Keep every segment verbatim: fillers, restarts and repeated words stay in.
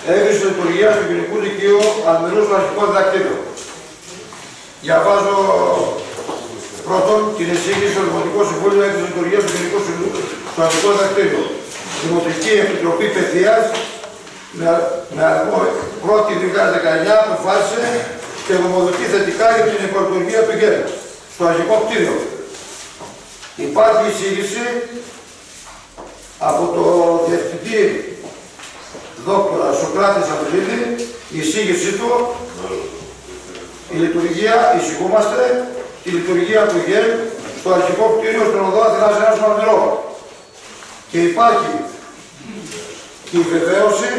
Έγκριση λειτουργία του Γενικού Λυκείου Αλμυρού στο αρχικό διδακτήριο. Διαβάζω πρώτον την εισήγηση στο Δημοτικό Συμβούλιο έγκριση λειτουργία του Γενικού Συμβούλου στο αρχικό διδακτήριο. Δημοτική Επιτροπή Παιδείας με αριθμό πρώτη δύο χιλιάδες δεκαεννιά αποφάσισε και γνωμοδοτεί θετικά για την υπολειτουργία του ΓΕΡ στο αρχικό κτίριο. Υπάρχει εισήγηση από το Διευθυντή Δόκτωρα Σοκράτη Σαββίδη, η εισήγησή του, η λειτουργία, εισηγούμαστε, τη λειτουργία του ΓΕΡ στο αρχικό κτίριο στον οδό Αθηνάς Νέας Μαρμυρό. Και υπάρχει και η βεβαίωση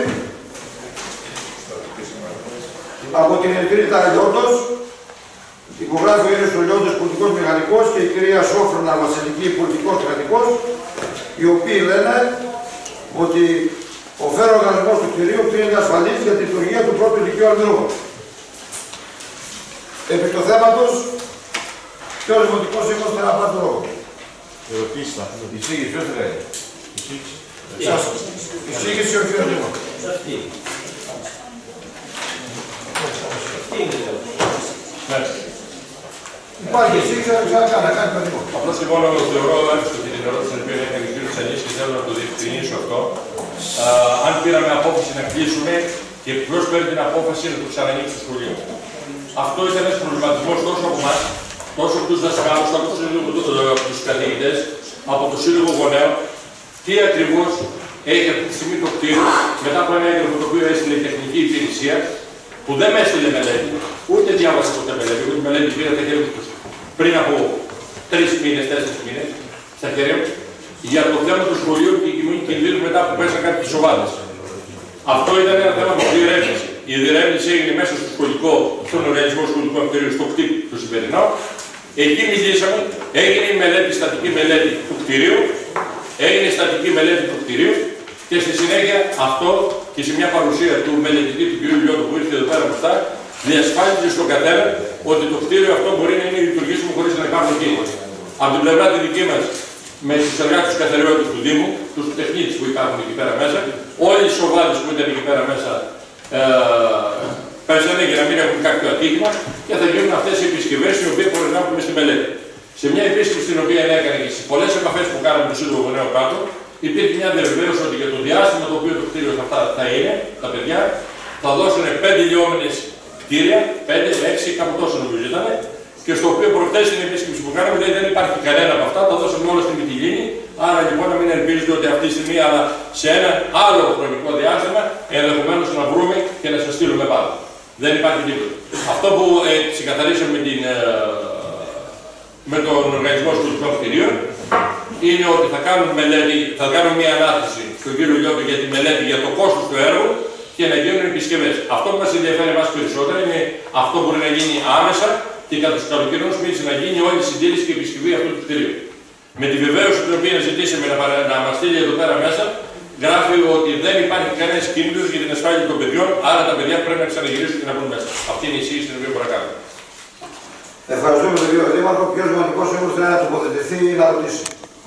από την Ελπίδα Λιόντος, υπογράφει ο Ήρης Λιόντος, πολιτικός μηχανικός, και η κυρία Σόφρονα Βασιλική, πολιτικός μηχανικός, οι οποίοι λένε ότι ο φέρον οργανισμός του κτηρίου κρίνεται ασφαλής για τη λειτουργία του πρώτου Λυκείου Αλμυρού. Επί του θέματος, και ο Δημοτικός Σύμβουλος θέλει να πάρει το λόγο. Ερωτήσεις θα πούμε. Εισήγηση, ποιος θέλει. Εισήγηση ο κύριος Δήμος. Υπάρχει εισήγηση, αλλά ξανά να κάνει παιδί μου. Απλώς λοιπόν θεωρώ εύστοχη την ερώτηση την οποία έκανε ο κύριος Σανής και θέλω να το διευκρινίσω αυτό. Αν πήραμε απόφαση να κλείσουμε και ποιος παίρνει την απόφαση να το ξανανοίξει στο σχολείο. Αυτό ήταν ένας προβληματισμός τόσο από εμάς, τόσο από τους δασκάλους, από τους καθηγητές, από το Σύλλογο Γονέων. Τι ακριβώς έχει αυτή τη στιγμή το κτίριο, μετά από ένα έγγραφο το οποίο έστειλε η τεχνική υπηρεσία, που δεν με έστειλε μελέτη, ούτε διάβασε ποτέ μελέτη, ούτε μελέτη πήρα τα χέρια του πριν από τρεις μήνες, τέσσερις μήνες, στα χέρια μου, για το θέμα του σχολείου και η κινδύνου μετά που πέσαν κάποιες σοβάδες. Αυτό ήταν ένα θέμα που διερεύνησε. Η διερεύνηση έγινε μέσα στο σχολικό, στον οργανισμό σχολικών κτίριων, στο κτίριο του σημερινό. Εκεί μιλήσαμε, έγινε η μελέτη, στατική μελέτη του κτίριου, έγινε η στατική μελέτη του κτίριου και στη συνέχεια αυτό και σε μια παρουσία του μελετητή του κ. Λιώτου που ήρθε εδώ πέρα μπροστά, διασφάλιζε στον καθένα ότι το κτίριο αυτό μπορεί να είναι λειτουργήσιμο χωρίς να υπάρχουν κίνδυνοι. Από την πλευρά τη δική μας, με τους εργάτες καθαριότητας του Δήμου, τους τεχνίτες που υπάρχουν εκεί πέρα μέσα, όλοι οι σοβάδες που ήταν εκεί πέρα μέσα ε, πέσανε για να μην έχουν κάποιο ατύχημα και θα γίνουν αυτές οι επισκευές οι οποίες μπορεί να έχουμε στη μελέτη. Σε μια επίσκεψη την οποία έκανε και στις πολλές επαφές που κάναμε με το Σύλλογο Γονέων κάτω, υπήρχε μια διαβεβαίωση ότι για το διάστημα το οποίο το κτίριο θα, θα είναι, τα παιδιά θα δώσουν πέντε λιόμενες κτίρια, πέντε, έξι, κάπου τόσο νομίζω ήταν, και στο οποίο προχθές στην επίσκεψη που κάναμε δηλαδή δεν υπάρχει κανένα από αυτά, τα δώσαμε όλα στη Μυτιλήνη. Άρα λοιπόν να μην ελπίζετε ότι αυτή τη στιγμή, αλλά σε ένα άλλο χρονικό διάστημα, ενδεχομένως να βρούμε και να σας στείλουμε πάνω. Δεν υπάρχει τίποτα. Αυτό που ε, ξεκαθαρίσαμε με, την, ε, με τον Οργανισμό Σχολικών Κτηρίων είναι ότι θα κάνουμε, μελέτη, θα κάνουμε μια ανάθεση στον κύριο Λιώτο για τη μελέτη για το κόστος του έργου και να γίνουν επισκευές. Αυτό που μας ενδιαφέρει εμάς περισσότερα είναι αυτό που μπορεί να γίνει άμεσα και κατά τους καλοκαιρινούς μήνες να γίνει όλη η συντήρηση και επισκευή αυτού του κτηρίου. Με τη βεβαίωση την οποία ζητήσαμε να, παρα... να μας στείλει εδώ πέρα μέσα, γράφει ότι δεν υπάρχει κανένας κίνδυνος για την ασφάλεια των παιδιών, άρα τα παιδιά πρέπει να ξαναγυρίσουν και να μπουν μέσα. Αυτή είναι η εισήγηση την οποία μπορούμε να κάνουμε. Ευχαριστούμε τον κύριο Δήμαρχο. Ποιος Δημοτικός Σύμβουλος θέλει να τοποθετηθεί ή να ρωτήσει.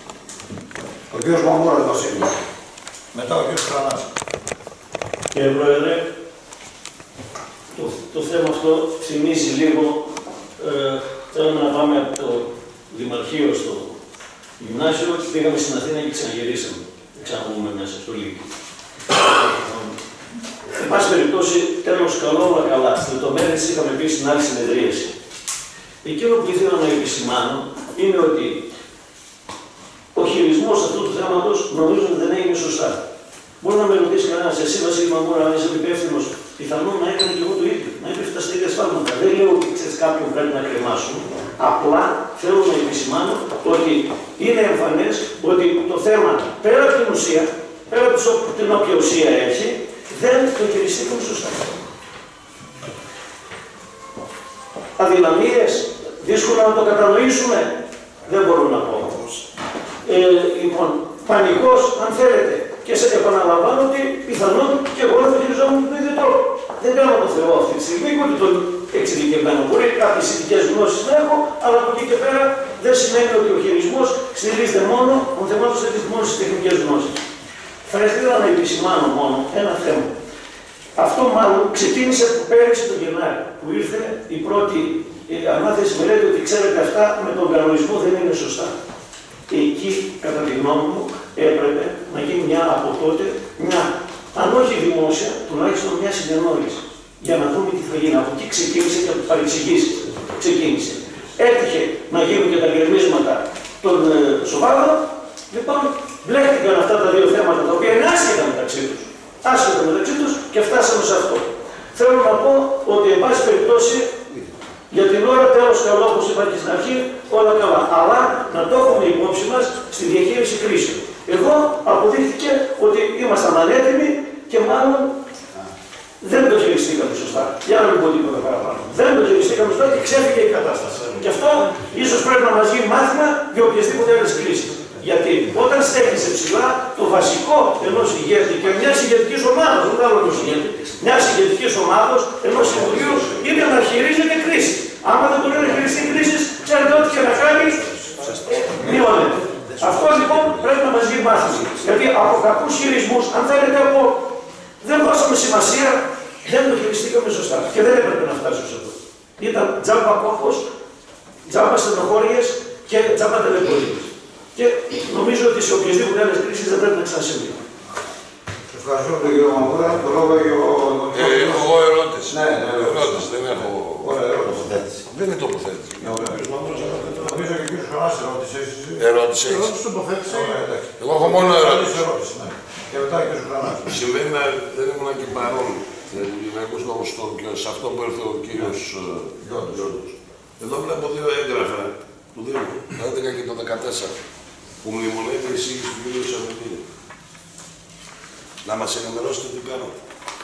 Ο κύριος Μαμούρας Βασίλης. Μετά ο κύριος Κρανάς. Κύριε Πρόεδρε, το, το θέμα αυτό θυμίζει λίγο. Ε, θέλαμε να πάμε από το Δημαρχείο στο γυμνάσιο, πήγαμε στην Αθήνα και ξαναγυρίσαμε. Ξαναγούμε μέσα στο Λύκειο. Εν πάση περιπτώσει, τέλος καλό, όλα καλά. Στις λεπτομέρειες είχαμε πει στην άλλη συνεδρίαση. Εκείνο που ήθελα να επισημάνω είναι ότι ο χειρισμός αυτού του θέματος νομίζω ότι δεν έγινε σωστά. Μπορεί να με ρωτήσει κανένας, εσύ Βασίλη Μαμούρα, αν είσαι υπεύθυνος, πιθανόν να έκανε και εγώ το ίδιο. Να έπεφτα στα ίδια σφάλματα. Δεν λέω ότι ξέρεις κάποιον πρέπει να κρεμάσουν. Απλά θέλω να επισημάνω ότι είναι εμφανές ότι το θέμα πέρα από την ουσία, πέρα από την όποια ουσία έχει, δεν το χειριστήκαμε σωστά. Αδυναμίες, δύσκολα να το κατανοήσουμε, δεν μπορώ να πω. Ε, λοιπόν, πανικός, αν θέλετε, και σε επαναλαμβάνω ότι πιθανόν και εγώ θα χειριζόμουν τον ίδιο τρόπο. Δεν κάνω το Θεό αυτή τη στιγμή, ούτε τον εξειδικευμένο. Μπορεί κάποιες ειδικές γνώσεις να έχω, αλλά από εκεί και πέρα δεν σημαίνει ότι ο χειρισμός στηρίζεται μόνο, ο θεμάτος στηρίζεται μόνο στις τεχνικές γνώσεις. Θα ήθελα να επισημάνω μόνο ένα θέμα. Αυτό μάλλον ξεκίνησε πέρυσι το Γενάρη, που ήρθε η πρώτη ε, ανάθεση μελέτη ότι ξέρετε αυτά με τον κανονισμό δεν είναι σωστά. Εκεί, κατά τη γνώμη μου, έπρεπε να γίνει μια από τότε, μια, αν όχι δημόσια, τουλάχιστον μια συνεννόηση. Για να δούμε τι θα γίνει. Από εκεί ξεκίνησε και από τις παρεξηγήσεις ξεκίνησε. Έτυχε να γίνουν και τα γκρεμίσματα των ε, Σοβάδων. Λοιπόν, μπλέχτηκαν αυτά τα δύο θέματα τα οποία είναι άσχετα μεταξύ τους. Άσχετα μεταξύ τους και φτάσαμε σε αυτό. Θέλω να πω ότι, εν πάση περιπτώσει, για την ώρα τέλος καλό, όπως είπα και στην αρχή, όλα καλά. Αλλά να το έχουμε υπόψη μας στη διαχείριση κρίσεων. Εγώ αποδείχθηκε ότι ήμασταν ανέτοιμοι και μάλλον δεν το χειριστήκαμε σωστά. Για να μην πω τίποτα παραπάνω. Δεν το χειριστήκαμε σωστά και ξέφυγε η κατάσταση. Και αυτό ίσως πρέπει να μας γίνει μάθημα για οποιασδήποτε άλλες κρίσεις. Γιατί όταν στέκεσαι ψηλά, το βασικό ενός ηγέτη και μιας ηγετικής ομάδας, δεν θα λέω ηγέτη, μιας ηγετικής ομάδας, ενός συμβουλίου, είναι να χειρίζεται κρίση. Άμα δεν μπορεί να χειριστεί κρίση, ξέρετε ό,τι και να κάνει, μειώνεται. Αυτό λοιπόν πρέπει να μας γίνει μάθημα. Γιατί από κακούς χειρισμούς, αν θέλετε από δεν δώσαμε σημασία, δεν το χειριστήκαμε σωστά. Και δεν έπρεπε να φτάσουμε σε αυτό. Ήταν τζάμπα κόφος, τζάμπα στενοχώριες και τζάμπα τελεπολίες. Και νομίζω ότι σε οποιασδήποτε άλλες κρίσεις δεν πρέπει να ξανασυμβεί. Ευχαριστώ τον κύριο Μαμούρα. Το λόγο για ο... Εγώ ερώτηση. Ναι, ναι, ερώτηση. Δεν έχω... τοποθέτηση. Δεν είναι τοποθέτηση. Νομίζω και ο κύριος Χωνάς ερώτησε. Ερώτηση. Ερώτηση τοποθέτηση. Εγώ έχω μόνο ερώτηση. Και μετά ο κύριος Χωνάς. Συμβαίνει να δεν ήμουν και παρόν. Να ακούσω όμως σε αυτό που ήρθε ο κύριος Γιώργος. Εδώ βλέπω δύο έγγραφα του Δήμου, το έντεκα και το δεκατέσσερα, που μνημονεύει η εισήγηση του κύριου Σαββίδη. Να μας ενημερώσετε τι κάνετε.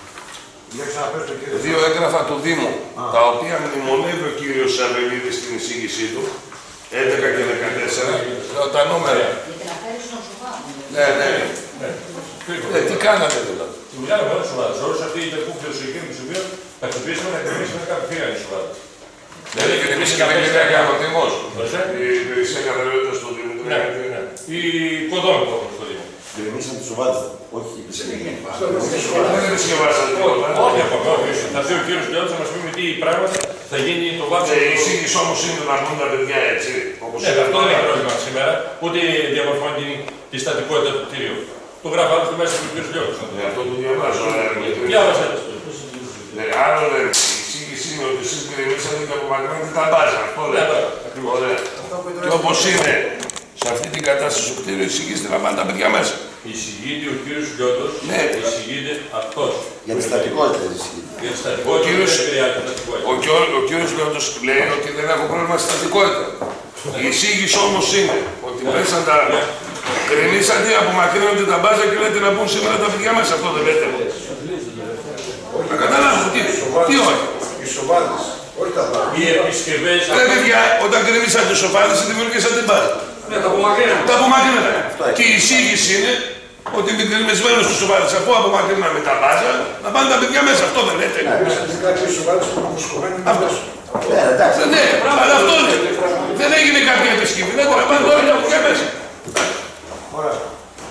Δύο έγγραφα του Δήμου, Α. τα οποία μνημονεύει ο κύριος Σαββίδης στην εισήγησή του, έντεκα και δεκατέσσερα, τα νούμερα. Ναι, ναι. Ε, τι κάνατε δηλαδή. Τη βγάλαμε όλες τις ομάδες. Όλους αυτοί οι τερκούφιλες εκείνοι του σημείου θα χτυπήσουμε να εκτιμήσουμε κάποιοι φύγανε τις ομάδες. Δηλαδή και εμείς και δεν είναι ακόμα ο Δήμος. Η υπηρεσία καθαριότητας του Δήμου. Ναι, ναι. Η οικοδόμη του στο Δήμο. Γκρεμίσαν τις ομάδες, όχι η υπηρεσία. Δεν επισκευάσαν τίποτα. Όχι ακόμα. Θα έρθει ο κύριος Γιώργος να μας πει με τι πράγματα θα γίνει το βάθος. Η εισήγηση όμως είναι να μπουν τα παιδιά έτσι. Ναι, αυτό δεν είναι πρόβλημα σήμερα. Ούτε διαμορφώνει τη στατικότητα του κτηρίου. Το γράφω άλλο στη μέση του κύριου Γιώργου. Αυτό το διαβάζω. Διάβασε. Άρα η εισήγηση είναι ότι εσείς γκρεμίσατε και απομακρύνετε τα μπάζα. Αυτό λέτε. Και όπως είναι σε αυτή την κατάσταση του κτίριου, εισηγήστε να πάνε τα παιδιά μέσα. Εισηγείται ο κύριος Γιώργος. Ναι. Εισηγείται αυτός. Για τη στατικότητα εισηγείται. Για τη στατικότητα δεν επηρεάζει τη στατικότητα. Ο κύριος Γιώργος λέει ότι δεν έχω πρόβλημα στη στατικότητα. Η εισήγηση όμως είναι ότι πέσαν τα... Γκρεμίσατε, απομακρύνονται τα μπάζα και λέτε να μπουν σήμερα τα παιδιά μέσα. Αυτό δεν λέτε. Να καταλάβω τι, τι όχι. Οι σοβάδες, όχι τα μπάζα. Οι επισκευές... Ρε παιδιά, όταν γκρεμίσατε τους σοβάδες, δημιουργήσατε μπάζα. Ναι, τα απομακρύναμε. Τα απομακρύναμε. Και η εισήγηση είναι ότι είναι γκρεμισμένος στους σοβάδες, αφού απομακρύναμε τα μπάζα, να πάνε τα παιδιά μέσα. Αυτό δεν λέτε. Κάποιοι σοβάδες που έχουν σκοπένει μέσα. Ναι, εντάξει. Ναι, αλλά αυτό λέτε. Δεν έγινε κάποια επισκευή. Λέτε να πάνε όλα τα παιδιά μέσα. Ωραία.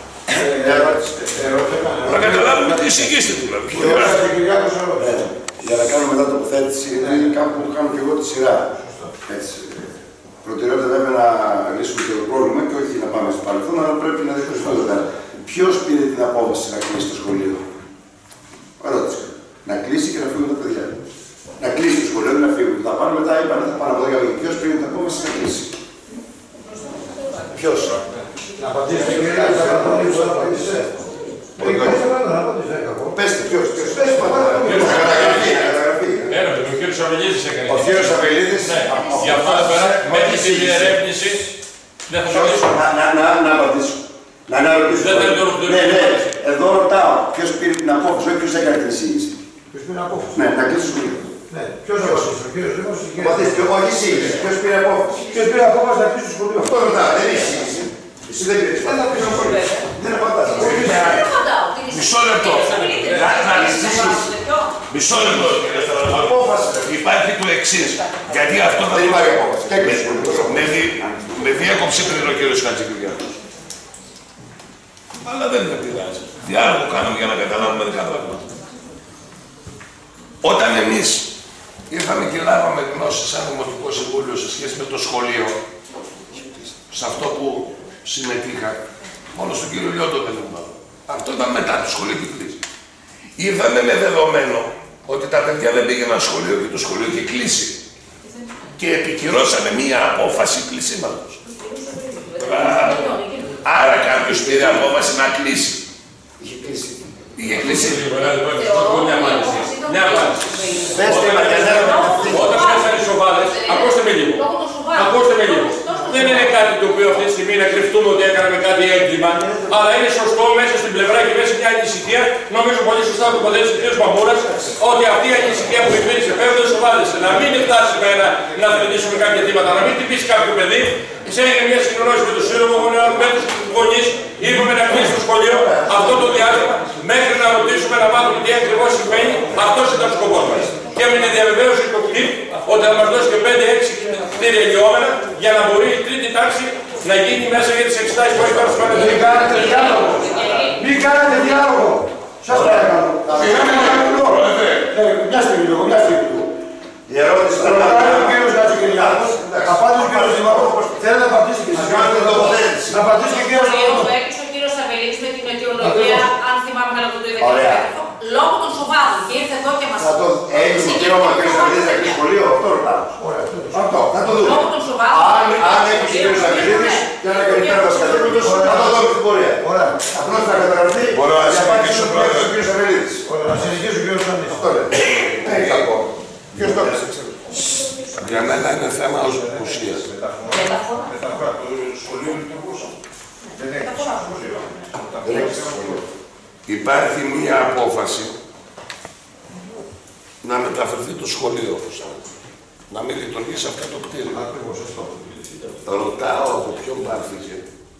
Να καταλάβουμε τι εισηγήστε δηλαδή. Για να κάνω μετά τοποθέτηση, είναι κάπου που κάνω και εγώ τη σειρά. Προτεραιότητα βέβαια να λύσουμε το πρόβλημα και όχι να πάμε στο παρελθόν, αλλά πρέπει να διευκρινιστούμε εδώ πέρα. Ποιος πήρε την απόφαση να κλείσει το σχολείο? Ερώτηση. Να κλείσει και να φύγουν τα παιδιά. Να κλείσει το σχολείο, να φύγουν. Θα πάνε μετά, είπαν, θα πάνε από εδώ. Ποιος πήρε την απόφαση να κλείσει? Ποιος? Να απαντήσετε κυρία, θα απαντήσω, θα απαντήσετε. Πέστε, ποιος, ποιος, πέστε, καταγραφή, καταγραφή. Ένα, ο κύριος Σαββελίδης έκανε. Ο κύριος Σαββελίδης. Ναι, γι' αυτό εδώ πέρα, μέχρι τη διερεύνηση, δεν θα μιλήσω. Να απαντήσω. Να ρωτήσω. Ναι, ναι, εδώ ρωτάω, ποιος πήρε την απόφαση, όχι ποιος έκανε την εισήγηση. Ποιος πήρε απόφαση. Ναι, να κλείσει το σχολείο. Ναι, ποιος αποφασίσει, ο κύριος Δήμος ή Απαντήστε, όχι εισήγηση, ποιος πήρε απόφαση. Ποιος πήρε απόφαση να κλείσει το σχολείο. Αυτό ρωτάω, δεν είναι εισήγηση. Εσύ δεν πήρες. Δεν απαντάς. Μισό λεπτό. Μισό λεπτό. Απόφαση. Υπάρχει το εξής. Γιατί αυτό δεν υπάρχει απόφαση. Με διέκοψε πριν ο κύριος Χατζικυριάκος. Αλλά δεν με πειράζει. Διάλογο κάνουμε για να καταλάβουμε δικά πράγματα. Όταν εμείς ήρθαμε και λάβαμε γνώση σαν Δημοτικό Συμβούλιο σε σχέση με το σχολείο, σε αυτό που συμμετείχα, μόνο στον κύριο Λιόντο δεν ήμουν. Αυτό ήταν μετά το σχολείο και κλείσει. Ήρθαμε με δεδομένο ότι τα παιδιά δεν πήγαιναν σχολείο και το σχολείο είχε κλείσει. Και επικυρώσαμε μία απόφαση κλεισίματος. Άρα κάποιος πήρε απόφαση να κλείσει. Είχε κλείσει. Είχε κλείσει. Μια απάντηση. Μια απάντηση. Όταν πέσαν οι σοβάδες, ακούστε με λίγο. Ακούστε με λίγο. Δεν είναι κάτι το οποίο αυτή τη στιγμή να κρυφτούμε ότι έκαναμε κάτι έγκλημα, αλλά είναι σωστό μέσα στην πλευρά και μέσα σε μια ανησυχία, νομίζω πολύ σωστά το υποδέχεται ο κ. Μαμούρας, ότι αυτή η ανησυχία που υπήρξε πέφτει οι σοβάδες, να μην φτάσει μένα να θρυνήσουμε κάποια θύματα, να μην τυπήσει κάποιο παιδί, έγινε μια συνεννόηση με τον Σύλλογο Γονέων, με τους γονείς, είπαμε να κλείσει το σχολείο αυτό το διάστημα, μέχρι να ρωτήσουμε να μάθουμε τι ακριβώς συμβαίνει. Αυτός ήταν ο σκοπός μας. Και με τη διαβεβαίωση του κλειπ ότι θα μας δώσει και πέντε έξι κτίρια λιώμενα για να μπορεί η τρίτη τάξη να γίνει μέσα για τις εξετάσεις που έχει τώρα στις Μην κάνετε διάλογο. Μην κάνετε διάλογο. Σας παρακαλώ. Μια στιγμή λίγο, μια στιγμή λίγο. Η ερώτηση θα Ρωτάει ο κύριος Χατζικυριάκος, απάντησε ο κύριος Δημαρχός. Θέλει να απαντήσει και εσείς. Να απαντήσει και ο κύριος Δημαρχός. Έξω ο κύριος Σαββελίδης με την αιτιολογία, αν θυμάμαι καλά το δύο Ωραία. λόγω των σοβάδων και ήρθε εδώ και μας Θα το έχει δικαίωμα και ο Σαββελίδης να κλείσει σχολείο, αυτό ρωτάω. Αυτό, θα το δούμε. λόγω των σοβάδων. Αν, αν έχει ο κύριος Σαββελίδης και ένα καλυπέρα μας κατébρωτος, θα το δούμε στην πορεία. Ωραία. Απλώς θα καταγραφεί Μπορώ να η απάντηση συνεχίσω, του Πρόεδρε. κύριου Σαββελίδης. Να συνεχίσει ο κύριος Σανής. Αυτό λέει. Έχει κακό. Ποιος το έπαιξε, ξέρω. Για μένα είναι θέμα ως ουσίας. Δεν έχει σχολείο. Υπάρχει μία απόφαση να μεταφερθεί το σχολείο, όπως λέτε. Να μην λειτουργήσει αυτό το κτίριο. Ρωτάω από ποιον πάρθηκε.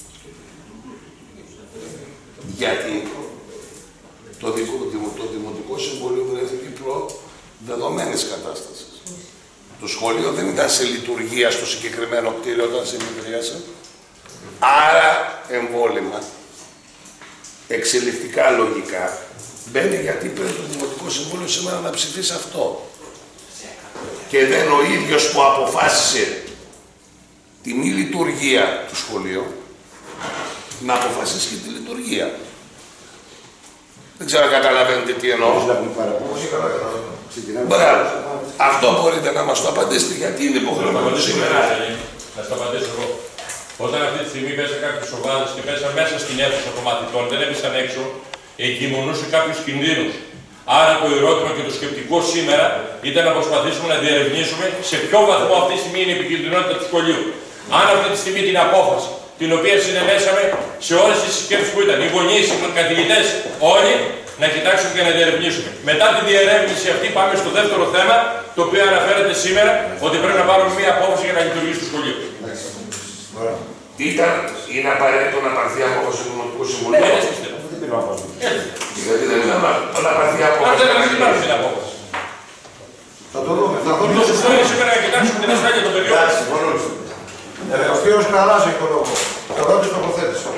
Γιατί το, δικό, το Δημοτικό Συμβούλιο βρέθηκε προ δεδομένης κατάστασης. Το σχολείο δεν ήταν σε λειτουργία στο συγκεκριμένο κτίριο όταν συνεδρίασε. Άρα εμβόλυμα, εξελικτικά λογικά, μπαίνει γιατί πρέπει το Δημοτικό Συμβούλιο σήμερα να ψηφίσει αυτό. Και δεν ο ίδιος που αποφάσισε τη μη λειτουργία του σχολείου, να αποφασίσει και τη λειτουργία. Δεν ξέρω αν καταλαβαίνετε τι εννοώ. Μπράβο. Αυτό μπορείτε να μας το απαντήσετε, γιατί είναι υποχρεωμένο σήμερα. Να σας το απαντήσω εγώ. Όταν αυτή τη στιγμή πέσαν κάποιες σοβάδες και πέσαν μέσα στην αίθουσα των μαθητών, δεν έπεσαν έξω, εγκυμονούσε κάποιους κινδύνους. Άρα το ερώτημα και το σκεπτικό σήμερα ήταν να προσπαθήσουμε να διερευνήσουμε σε ποιο βαθμό αυτή τη στιγμή είναι η επικινδυνότητα του σχολείου. Αν αυτή τη στιγμή την απόφαση, την οποία συνενέσαμε σε όλες τις συσκέψεις που ήταν, οι γονείς, οι καθηγητές, όλοι, να κοιτάξουμε και να διερευνήσουμε. Μετά τη διερεύνηση αυτή πάμε στο δεύτερο θέμα, το οποίο αναφέρεται σήμερα, ότι πρέπει να πάρουμε μια απόφαση για να λειτουργήσει το σχολείο. Ήταν, είναι απαραίτητο να πάρθει απόφαση του Δημοτικού Συμβουλίου. Δεν πιστεύω. Γιατί δεν είναι να πάρθει Αν απόφαση. δεν δεν υπάρχει την απόφαση. Θα το δούμε. Θα δούμε. Το σωστό είναι σήμερα να κοιτάξουμε την ασφάλεια των παιδιών. Εντάξει, συμφωνώ. Ε, Ο κύριος Καράς έχει το λόγο. Ερώτηση τοποθέτηση.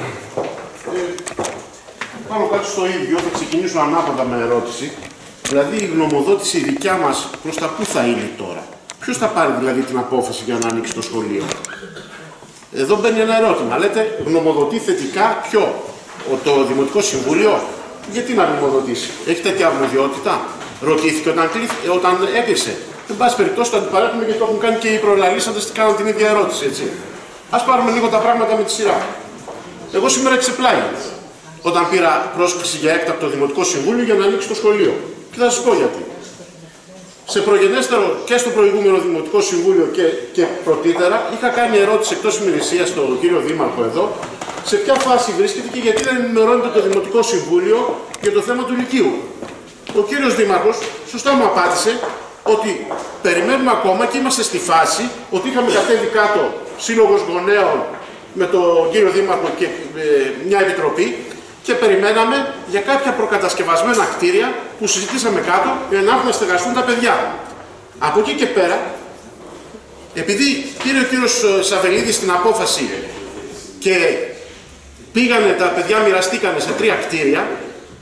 Πάνω κάτω στο ίδιο, θα ξεκινήσω ανάποδα με ερώτηση. Δηλαδή η γνωμοδότηση δικιά μας προς τα πού θα είναι τώρα. Ποιος θα πάρει δηλαδή την απόφαση για να ανοίξει το σχολείο. Εδώ μπαίνει ένα ερώτημα. Λέτε γνωμοδοτεί θετικά ποιο. Το Δημοτικό Συμβούλιο. Γιατί να γνωμοδοτήσει. Έχει τέτοια αρμοδιότητα. Ρωτήθηκε όταν, κλείθ, όταν έκλεισε. Εν πάση περιπτώσει το αντιπαρέχουμε γιατί το έχουν κάνει και οι προλαλήσαντες και κάνουν την ίδια ερώτηση. Έτσι. Ας πάρουμε λίγο τα πράγματα με τη σειρά. Εγώ σήμερα ξεπλάγει. Όταν πήρα πρόσκληση για έκτακτο Δημοτικό Συμβούλιο για να ανοίξει το σχολείο. Και θα σας πω γιατί. Σε προγενέστερο και στο προηγούμενο Δημοτικό Συμβούλιο και, και πρωτήτερα είχα κάνει ερώτηση εκτός ημερησίας στον κύριο Δήμαρχο εδώ σε ποια φάση βρίσκεται και γιατί δεν ενημερώνεται το Δημοτικό Συμβούλιο για το θέμα του Λυκείου. Ο κύριος Δήμαρχος σωστά μου απάντησε ότι περιμένουμε ακόμα και είμαστε στη φάση ότι είχαμε κατέβει κάτω σύλλογος γονέων με τον κύριο Δήμαρχο και ε, μια επιτροπή και περιμέναμε για κάποια προκατασκευασμένα κτίρια που συζητήσαμε κάτω για να έρθουν να στεγαστούν τα παιδιά. Από εκεί και πέρα, επειδή πήρε ο κύριος Σαββελίδης την απόφαση και πήγανε τα παιδιά, μοιραστήκανε σε τρία κτίρια,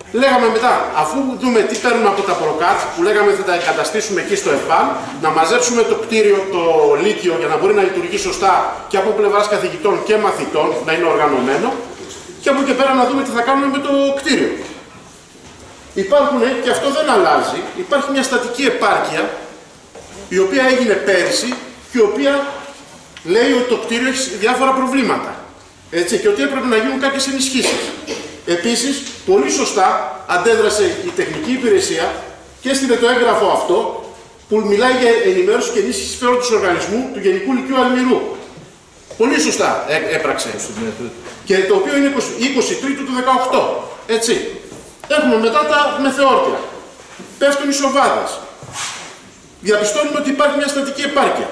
Λέγαμε μετά, αφού δούμε τι παίρνουμε από τα προκάτ, που λέγαμε θα τα εγκαταστήσουμε εκεί στο ΕΠΑΝ, να μαζέψουμε το κτίριο, το Λύκειο, για να μπορεί να λειτουργεί σωστά και από πλευράς καθηγητών και μαθητών, να είναι οργανωμένο, και από εκεί πέρα να δούμε τι θα κάνουμε με το κτίριο. Υπάρχουν, και αυτό δεν αλλάζει, υπάρχει μια στατική επάρκεια, η οποία έγινε πέρυσι και η οποία λέει ότι το κτίριο έχει διάφορα προβλήματα. Έτσι, και ότι έπρεπε να γίνουν κάποιες ενισχύσεις. Επίσης, πολύ σωστά αντέδρασε η τεχνική υπηρεσία και έστειλε το έγγραφο αυτό που μιλάει για ενημέρωση και ενίσχυση συμφέροντος του οργανισμού του Γενικού Λυκείου Αλμυρού. Πολύ σωστά έπραξε. Και το οποίο είναι είκοσι τρίτου του δεκαοκτώ. Έτσι. Έχουμε μετά τα μεθεόρτια. Πέφτουν οι σοβάδες. Διαπιστώνουμε ότι υπάρχει μια στατική επάρκεια.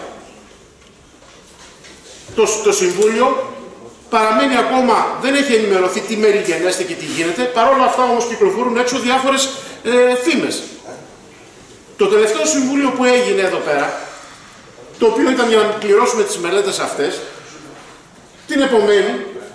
Το, το Συμβούλιο παραμένει ακόμα, δεν έχει ενημερωθεί τι μέλη γενέστε και τι γίνεται. Παρ' όλα αυτά όμως κυκλοφορούν έξω διάφορες ε, φήμες. Το τελευταίο Συμβούλιο που έγινε εδώ πέρα, το οποίο ήταν για να πληρώσουμε τις μελέτες αυτές, την επομένη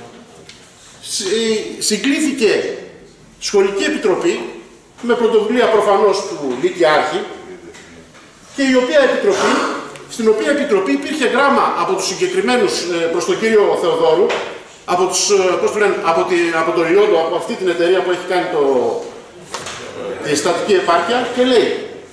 συγκλήθηκε Σχολική Επιτροπή, με πρωτοβουλία προφανώς του Λυκειάρχη, και η οποία επιτροπή, στην οποία επιτροπή υπήρχε γράμμα από τους συγκεκριμένους προς τον κύριο Θεοδόρου, από, τους, πώς λένε, από, τη, από το Ριόντο, από αυτή την εταιρεία που έχει κάνει το, τη στατική επάρκεια, και λέει: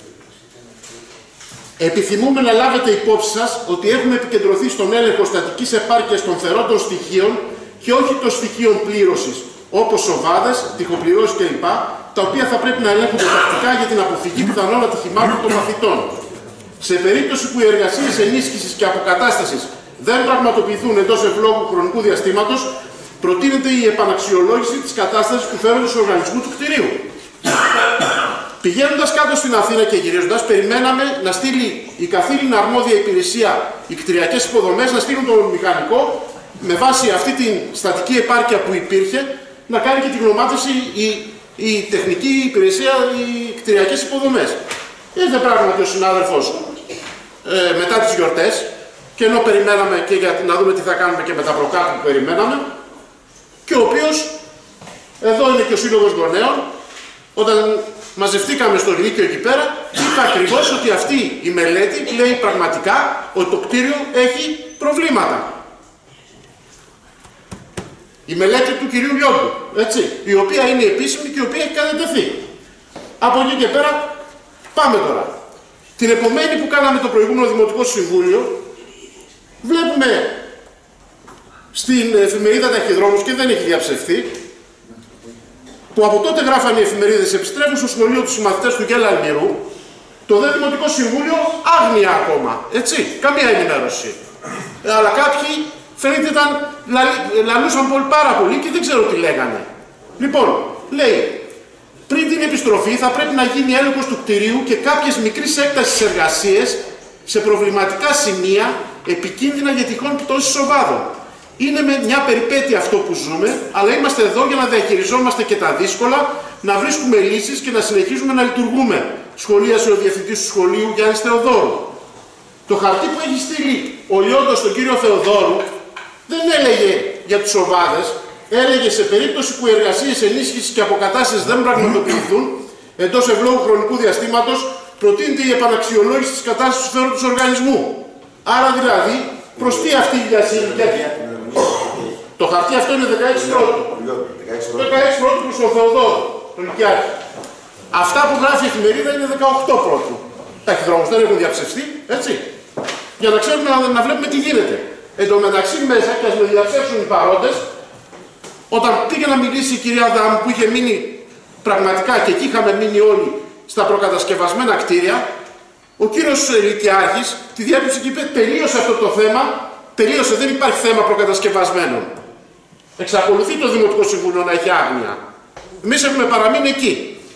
επιθυμούμε να λάβετε υπόψη σας ότι έχουμε επικεντρωθεί στον έλεγχο στατικής επάρκειας των φερόντων στοιχείων και όχι των στοιχείων πλήρωσης, όπως σοβάδες, τυχοπληρώσεις κλπ, τα οποία θα πρέπει να ελέγχονται τακτικά για την αποφυγή πιθανών ατυχημάτων των μαθητών. Σε περίπτωση που οι εργασίες ενίσχυσης και αποκατάστασης δεν πραγματοποιηθούν εντός ευλόγου χρονικού διαστήματος, προτείνεται η επαναξιολόγηση της κατάστασης του φέροντος οργανισμού του κτηρίου. Πηγαίνοντας κάτω στην Αθήνα και γυρίζοντας, περιμέναμε να στείλει η καθήλυνα αρμόδια υπηρεσία, οι κτηριακές υποδομές, να στείλουν τον μηχανικό με βάση αυτή την στατική επάρκεια που υπήρχε, να κάνει και την γνωμάτευση η, η τεχνική υπηρεσία, οι κτηριακές υποδομές. Ήρθε πράγματι ο συνάδελφος ε, μετά τις γιορτές, και ενώ περιμέναμε και για να δούμε τι θα κάνουμε και με τα προκάτω που περιμέναμε, και ο οποίος, εδώ είναι και ο Σύλλογος Γονέων, όταν μαζευτήκαμε στο Λύκειο εκεί πέρα, είπε ακριβώς ότι αυτή η μελέτη λέει πραγματικά ότι το κτίριο έχει προβλήματα. Η μελέτη του κυρίου Λιόντου, έτσι, η οποία είναι επίσημη και η οποία έχει κατατεθεί. Από εκεί και πέρα, πάμε τώρα. Την επομένη που κάναμε το προηγούμενο Δημοτικό Συμβούλιο, βλέπουμε στην εφημερίδα Ταχυδρόμους, και δεν έχει διαψευθεί, που από τότε γράφανε οι εφημερίδες, επιστρέφουν στο σχολείο τους οι μαθητές του Γέλα Αλμυρού, το δε Δημοτικό Συμβούλιο άγνοια ακόμα, έτσι, καμία ενημέρωση. Αλλά κάποιοι φαίνεται ήταν, λα, λαλούσαν πολύ, πάρα πολύ και δεν ξέρω τι λέγανε. Λοιπόν, λέει, πριν την επιστροφή θα πρέπει να γίνει έλεγχος του κτηρίου και κάποιες μικρής έκτασης εργασίες σε προβληματικά σημεία επικίνδυνα για τυχόν πτώσεις σοβάδων. Είναι με μια περιπέτεια αυτό που ζούμε, αλλά είμαστε εδώ για να διαχειριζόμαστε και τα δύσκολα, να βρίσκουμε λύσεις και να συνεχίζουμε να λειτουργούμε. Σχολίασε ο διευθυντής του σχολείου Γιάννης Θεοδόρου. Το χαρτί που έχει στείλει ο Λιόντος στον κύριο Θεοδόρου δεν έλεγε για τους σοβάδες, έλεγε σε περίπτωση που οι εργασίες ενίσχυσης και αποκατάστασης δεν πραγματοποιηθούν εντός ευλόγου χρονικού διαστήματος, προτείνεται η επαναξιολόγηση της κατάστασης του φέροντος οργανισμού. Άρα δηλαδή, προς τι αυτή η διασύνδεση? Το χαρτί αυτό είναι δεκαέξι πρώτου. δεκαέξι πρώτου προς τον Θεοδόρο, τον Λυκειάρχη. Αυτά που γράφει η εφημερίδα είναι δεκαοκτώ πρώτου. Ταχυδρόμους δεν έχουν διαψευστεί, έτσι. Για να ξέρουμε να, να βλέπουμε τι γίνεται. Εν τω μεταξύ μέσα, και ας με διαψεύσουν οι παρόντες, όταν πήγε να μιλήσει η κυρία Δάμ που είχε μείνει πραγματικά, και εκεί είχαμε μείνει όλοι στα προκατασκευασμένα κτίρια, ο κύριος Λυκειάρχης τη διέπληψε και είπε: τελείωσε αυτό το θέμα, τελείωσε, δεν υπάρχει θέμα προκατασκευασμένων. Εξακολουθεί το Δημοτικό Συμβούλιο να έχει άγνοια. Εμείς έχουμε παραμείνει εκεί.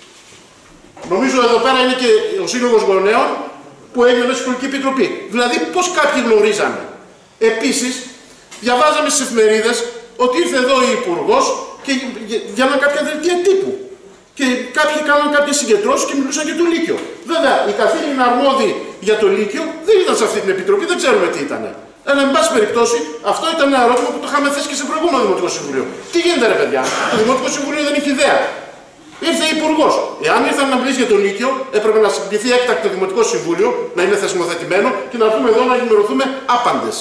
Νομίζω εδώ πέρα είναι και ο Σύλλογος Γονέων που έγινε μέσα στη Σχολική Επιτροπή. Δηλαδή, πώς κάποιοι γνωρίζανε. Επίσης, διαβάζαμε στις εφημερίδες ότι ήρθε εδώ ο Υπουργός και διάβανε κάποια δελτία τύπου. Και κάποιοι κάνανε κάποιες συγκεντρώσεις και μιλούσαν για το Λύκειο. Βέβαια, οι καθήλυνα αρμόδιοι για το Λύκειο δεν ήταν σε αυτή την επιτροπή, δεν ξέρουμε τι ήταν. Αλλά, εν πάση περιπτώσει, αυτό ήταν ένα ερώτημα που το είχαμε θέσει και σε προηγούμενο Δημοτικό Συμβουλίο. Τι γίνεται, ρε παιδιά, το Δημοτικό Συμβουλίο δεν έχει ιδέα. Ήρθε υπουργός. Εάν ήρθαν να μιλήσει για το Λύκειο, έπρεπε να συγκληθεί έκτακτο Δημοτικό Συμβούλιο, να είναι θεσμοθετημένο και να έρθουμε εδώ να ενημερωθούμε άπαντες.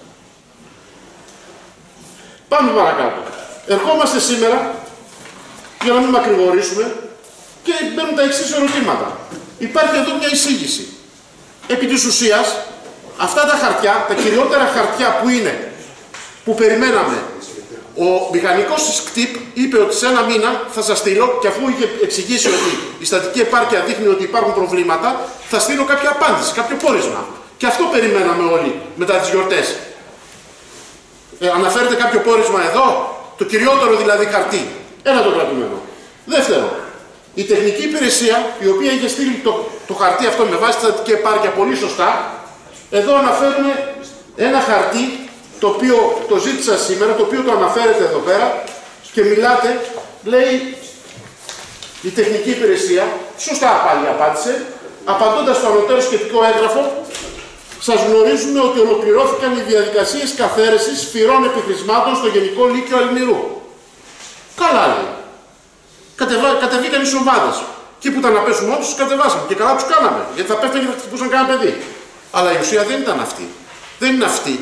Πάμε παρακάτω. Ερχόμαστε σήμερα, για να μην μακρηγορήσουμε, και μπαίνουν τα εξής ερωτήματα. Υπάρχει εδώ μια εισήγηση. Επί της ουσίας, αυτά τα χαρτιά, τα κυριότερα χαρτιά που είναι, που περιμέναμε, ο μηχανικός της ΚΤΙΠ είπε ότι σε ένα μήνα θα σας στείλω, και αφού είχε εξηγήσει ότι η στατική επάρκεια δείχνει ότι υπάρχουν προβλήματα, θα στείλω κάποια απάντηση, κάποιο πόρισμα. Και αυτό περιμέναμε όλοι μετά τις γιορτές. Ε, αναφέρεται κάποιο πόρισμα εδώ, το κυριότερο δηλαδή χαρτί. Ένα το κρατούμενο. Δεύτερο, η τεχνική υπηρεσία, η οποία είχε στείλει το, το χαρτί αυτό με βάση τη στατική επάρκεια πολύ σωστά, εδώ αναφέρουμε ένα χαρτί, το οποίο το ζήτησα σήμερα, το οποίο το αναφέρετε εδώ πέρα και μιλάτε, λέει η τεχνική υπηρεσία, σωστά πάλι απάντησε, απαντώντας στο ανωτέρω σχετικό έγγραφο, σας γνωρίζουμε ότι ολοκληρώθηκαν οι διαδικασίες καθαίρεσης φυρών επιχρησμάτων στο Γενικό Λύκειο Αλμυρού. Καλά λέει. Κατεβα... Κατεβήκαν οι σοβάδες. Εκεί που ήταν να πέσουν όντως, τους κατεβάσαμε. Και καλά τους κάναμε. Γιατί θα πέφτουν και θα χτυπούσαν κανένα παιδί. Αλλά η ουσία δεν ήταν αυτή. Δεν είναι αυτή.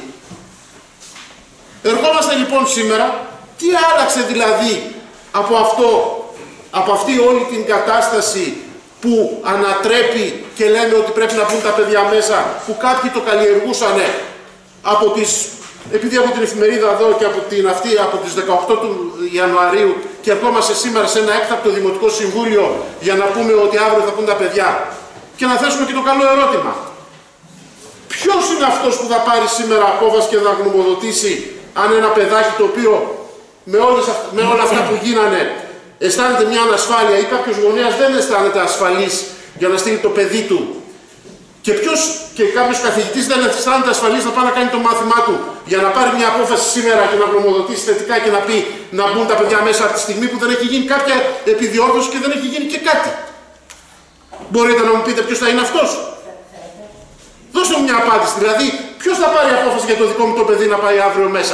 Ερχόμαστε λοιπόν σήμερα, τι άλλαξε δηλαδή από αυτό, από αυτή όλη την κατάσταση που ανατρέπει και λένε ότι πρέπει να μπουν τα παιδιά μέσα, που κάποιοι το καλλιεργούσαν από τις, επειδή από την εφημερίδα εδώ και από την αυτή, από τις δεκαοκτώ του Ιανουαρίου, και ερχόμαστε σήμερα σε ένα έκτακτο Δημοτικό Συμβούλιο για να πούμε ότι αύριο θα πούν τα παιδιά και να θέσουμε και το καλό ερώτημα. Ποιος είναι αυτός που θα πάρει σήμερα απόφαση και θα γνωμοδοτήσει αν ένα παιδάκι το οποίο με, όλες, με όλα αυτά που γίνανε αισθάνεται μια ανασφάλεια ή κάποιος γονέας δεν αισθάνεται ασφαλής για να στείλει το παιδί του και, ποιος, και κάποιος καθηγητής δεν αισθάνεται ασφαλής να πάει να κάνει το μάθημά του για να πάρει μια απόφαση σήμερα και να γνωμοδοτήσει θετικά και να πει να μπουν τα παιδιά μέσα από τη στιγμή που δεν έχει γίνει κάποια επιδιόρθωση και δεν έχει γίνει και κάτι. Μπορείτε να μου πείτε ποιος θα είναι αυτός? Δώστε μου μια απάντηση. Δηλαδή, ποιος θα πάρει απόφαση για το δικό μου το παιδί να πάει αύριο μέσα?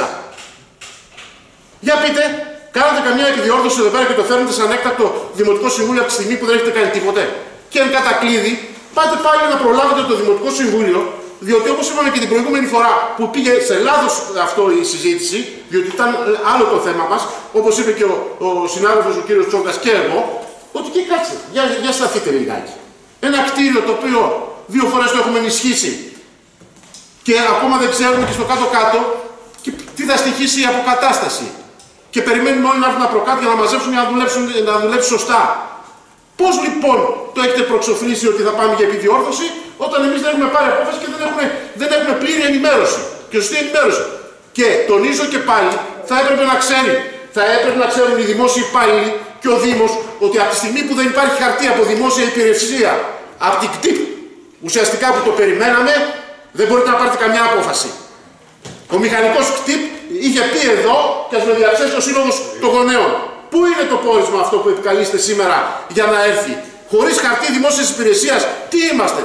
Για πείτε, κάνετε καμιά επιδιόρθωση εδώ πέρα και το φέρνετε σαν έκτακτο Δημοτικό Συμβούλιο από τη στιγμή που δεν έχετε κάνει τίποτε. Και εν κατακλείδη, πάτε πάλι να προλάβετε το Δημοτικό Συμβούλιο, διότι όπως είπαμε και την προηγούμενη φορά που πήγε σε λάθος αυτό η συζήτηση, διότι ήταν άλλο το θέμα μας, όπως είπε και ο, ο συνάδελφος ο κύριος Τσόγκας και εγώ, ότι και κάτσε, για, για σταθείτε λιγάκι. Ένα κτίριο το οποίο δύο φορές το έχουμε ενισχύσει και ακόμα δεν ξέρουμε και στο κάτω-κάτω τι θα στοιχήσει η αποκατάσταση. Και περιμένουμε όλοι να έρθουν από κάτω για να μαζέψουν για να δουλέψουν, να δουλέψουν σωστά. Πώς λοιπόν το έχετε προξοφλήσει ότι θα πάμε για επιδιόρθωση, όταν εμείς δεν έχουμε πάρει απόφαση και δεν έχουμε, δεν έχουμε πλήρη ενημέρωση και σωστή ενημέρωση? Και τονίζω και πάλι, θα έπρεπε να ξέρει, θα έπρεπε να ξέρουν οι δημόσιοι υπάλληλοι και ο Δήμος ότι από τη στιγμή που δεν υπάρχει χαρτί από δημόσια υπηρεσία, από την ΚΤΙΠ, ουσιαστικά που το περιμέναμε, δεν μπορείτε να πάρετε καμιά απόφαση. Ο μηχανικός ΚΤΙΠ είχε πει εδώ και ας με διαψεύσει ο Σύλλογος των Γονέων. Πού είναι το πόρισμα αυτό που επικαλείστε σήμερα για να έρθει? Χωρίς χαρτί δημόσιας υπηρεσίας, τι είμαστε?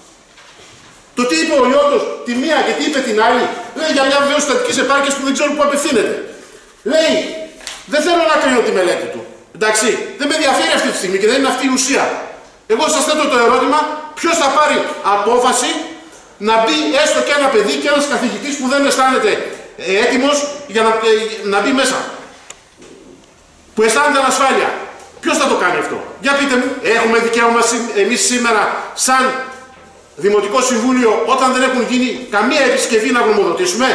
Το τι είπε ο Λιώτος τη μία και τι είπε την άλλη, λέει για μια βεβαίωση στατικής επάρκειας που δεν ξέρω πού απευθύνεται. Λέει, δεν θέλω να κρίνω τη μελέτη του. Εντάξει, δεν με ενδιαφέρει αυτή τη στιγμή και δεν είναι αυτή η ουσία. Εγώ σας θέτω το ερώτημα, ποιος θα πάρει απόφαση να μπει έστω και ένα παιδί και ένας καθηγητής που δεν αισθάνεται έτοιμος για να, να μπει μέσα, που αισθάνεται ανασφάλεια? Ποιος θα το κάνει αυτό? Για πείτε μου, έχουμε δικαίωμα εμείς σήμερα σαν Δημοτικό Συμβούλιο όταν δεν έχουν γίνει καμία επισκευή να γνωμοδοτήσουμε?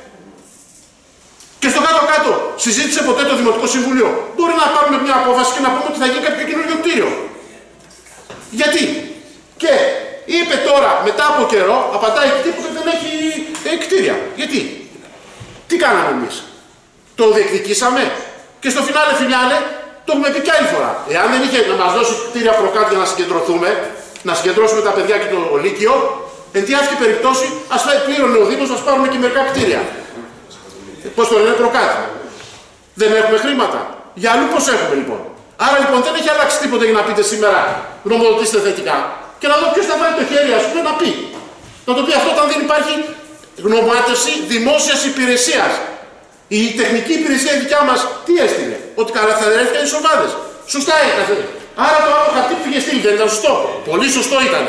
Και στο κάτω-κάτω, συζήτησε ποτέ το Δημοτικό Συμβούλιο? Μπορεί να πάρουμε μια απόφαση και να πούμε ότι θα γίνει κάποιο καινούργιο κτίριο. Γιατί? Και είπε τώρα, μετά από καιρό, απαντάει τίποτα δεν έχει ε, κτίρια. Γιατί? Τι κάναμε εμείς? Το διεκδικήσαμε? Και στο φινάλε φινάλε το έχουμε πει κι άλλη φορά. Εάν δεν είχε να μας δώσει κτίρια προκάτω για να συγκεντρωθούμε, να συγκεντρώσουμε τα παιδιά και το Λύκειο, εν τη αυτή περιπτώσει, ας πλήρωνε ο Δήμος, ας πάρουμε και μερικά κτίρια. Πώς το λένε, προκάτω. Δεν έχουμε χρήματα. Για αλλού πώς έχουμε λοιπόν? Άρα λοιπόν δεν έχει αλλάξει τίποτα για να πείτε σήμερα γνωμοδοτήστε θετικά. Και να δω ποιος θα βάλει το χέρι, ας πούμε, να πει. Να το πει αυτό όταν δεν υπάρχει γνωμάτευση δημόσιας υπηρεσίας. Η τεχνική υπηρεσία η δικιά μας τι έστειλε? Ότι καθαρίστηκαν οι σοβάδες. Σωστά έκανε. Άρα το άλλο χαρτί που πήγε στείλει δεν ήταν σωστό. Πολύ σωστό ήταν.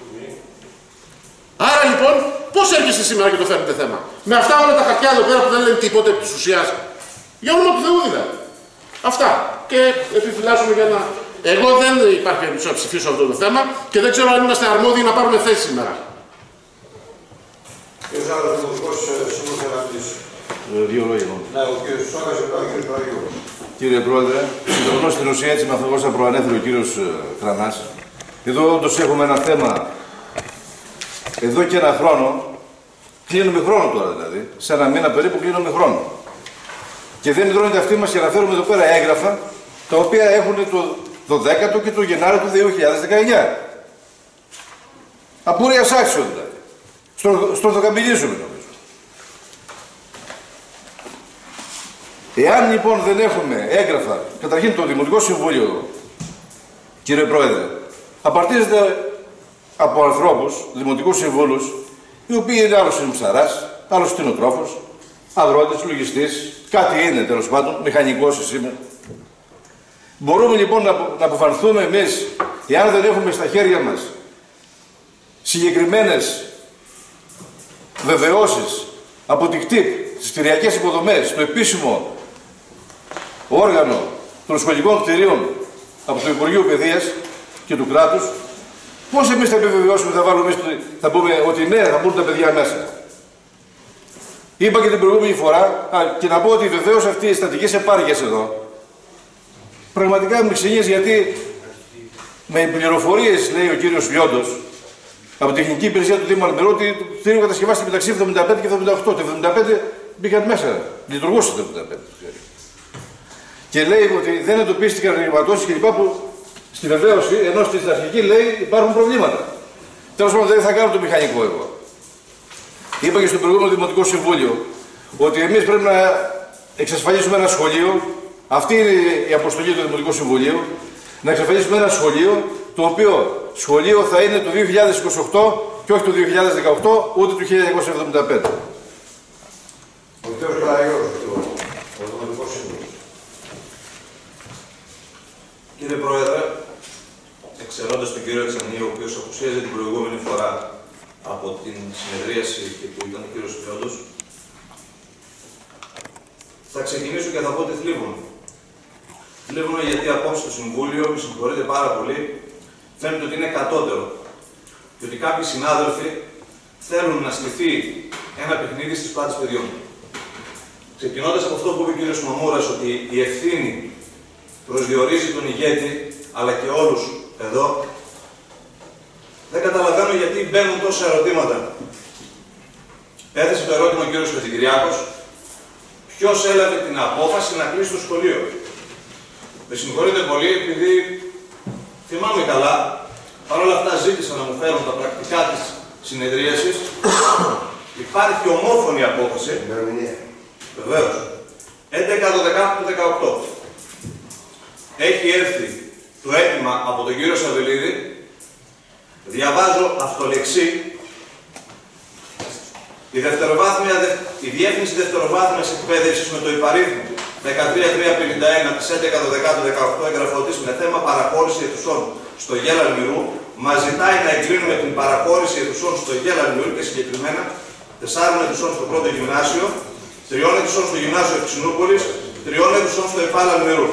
Άρα λοιπόν, πώς έρχεστε σήμερα και το φέρνετε θέμα? Με αυτά όλα τα χαρτιά εδώ πέρα που δεν λένε τίποτε επί της ουσίας. Για όνομα του Θεού δηλαδή. Αυτά. Και επιφυλάσσουμε για να. Εγώ δεν υπάρχει περίπτωση να ψηφίσω αυτό το θέμα και δεν ξέρω αν είμαστε αρμόδιοι να πάρουμε θέση σήμερα. Ποιος άλλος δημοτικός σύμβουλος να μιλήσει? Δύο λόγια. Ναι, ο κύριος Σόκας και ο κύριος Παραγιού. Κύριε Πρόεδρε, συμφωνώ στην ουσία έτσι με αυτό που προανέφερε ο κύριος Κρανάς. Εδώ όντως έχουμε ένα θέμα. Εδώ και ένα χρόνο, κλείνουμε χρόνο τώρα δηλαδή. Σε ένα μήνα περίπου κλείνουμε χρόνο. Και δεν υδρώνεται αυτή μας και αναφέρουμε εδώ πέρα έγγραφα τα οποία έχουν το, το δέκατο και το Γενάριο του δύο χιλιάδες δεκαεννιά. Απορίας άξιο δηλαδή. Στο, στο το καμπυλίζουμε νομίζω. Εάν λοιπόν δεν έχουμε έγγραφα, καταρχήν το Δημοτικό Συμβούλιο, κύριε Πρόεδρε, απαρτίζεται από ανθρώπους, δημοτικούς συμβούλους, οι οποίοι είναι άλλος είναι ψαράς, άλλος κτηνοτρόφος, αγρότης, λογιστής, κάτι είναι τέλος πάντων, μηχανικός εσύ είμαι. Μπορούμε λοιπόν να, να αποφανθούμε εμείς, εάν δεν έχουμε στα χέρια μας συγκεκριμένες βεβαιώσεις από την ΚΤΙΠ, στις κτηριακές υποδομές, το επίσημο όργανο των σχολικών κτηρίων από το Υπουργείο Παιδείας και του κράτους, πώς εμείς θα επιβεβαιώσουμε, θα βάλουμε εμείς, θα πούμε ότι ναι, θα μπουν τα παιδιά μέσα. Είπα και την προηγούμενη φορά, α, και να πω ότι βεβαίως αυτή η στατική επάρκειας εδώ, πραγματικά με ξενίζει γιατί με πληροφορίες, λέει ο κύριος Λιόντος, από την Τεχνική Υπηρεσία του Δήμου Αλμυρού, ότι το κτίριο κατασκευάστηκε μεταξύ εβδομήντα πέντε και εβδομήντα οκτώ. Το εβδομήντα πέντε μπήκαν μέσα, λειτουργούσε το εβδομήντα πέντε. Και λέει ότι δεν εντοπίστηκαν ρηγματώσεις κλπ. Που στη βεβαίωση, ενώ στην αρχική λέει υπάρχουν προβλήματα. Τέλος πάντων, δεν θα κάνω το μηχανικό εγώ. Είπα και στο προηγούμενο Δημοτικό Συμβούλιο ότι εμείς πρέπει να εξασφαλίσουμε ένα σχολείο. Αυτή είναι η αποστολή του Δημοτικού Συμβουλίου. Να εξασφαλίσουμε ένα σχολείο, το οποίο σχολείο θα είναι το δύο χιλιάδες είκοσι οκτώ και όχι το δύο χιλιάδες δεκαοκτώ, ούτε το χίλια εννιακόσια εβδομήντα πέντε. Ο κ. Καραγιώτης, ο Δημοτικός Σύμβουλος. Κύριε Πρόεδρε, εξαιρρώντας τον κύριο Εξανίου, ο οποίος απουσίαζε την προηγούμενη φορά από την συνεδρίαση και που ήταν ο κύριος Λιόντος, θα ξεκινήσω και θα πω ότι θλίβομαι. Θλίβομαι γιατί απόψε το Συμβούλιο, με συγχωρείτε πάρα πολύ, φαίνεται ότι είναι κατώτερο. Και ότι κάποιοι συνάδελφοι θέλουν να στηθεί ένα παιχνίδι στις πλάτες παιδιών. Ξεκινώντας από αυτό που είπε ο κύριος Μαμούρας, ότι η ευθύνη προσδιορίζει τον ηγέτη, αλλά και όλους εδώ, δεν καταλαβαίνω γιατί μπαίνουν τόσα ερωτήματα. Έθεσε το ερώτημα ο κύριος Χατζικυριάκος, ποιος έλαβε την απόφαση να κλείσει το σχολείο. Με συγχωρείτε πολύ, επειδή θυμάμαι καλά, παρόλα αυτά ζήτησα να μου φέρουν τα πρακτικά της συνεδρίασης. Υπάρχει ομόφωνη απόφαση. Βεβαίως. έντεκα δώδεκα του δεκαοκτώ. Έχει έρθει το αίτημα από τον κύριο Σαββελίδη. Διαβάζω αυτολεξί. Η, δευτεροβάθμια, η Διεύθυνση Δευτεροβάθμιας Εκπαίδευσης με το υπαρίθμο δεκατρία χιλιάδες τριακόσια πενήντα ένα της έντεκα δώδεκα του δεκαοκτώ εγγραφωτής με θέμα παραχώρηση αιθουσών στο ΓΕΛ Αλμυρού μας ζητάει να εγκρίνουμε την παραχώρηση αιθουσών στο ΓΕΛ Αλμυρού και συγκεκριμένα τεσσάρων αιθουσών στο πρώτο γυμνάσιο, τριών αιθουσών στο γυμνάσιο Ευξηνούπολης, τριών αιθουσών στο ΕΠΑΛ Αλμυρού.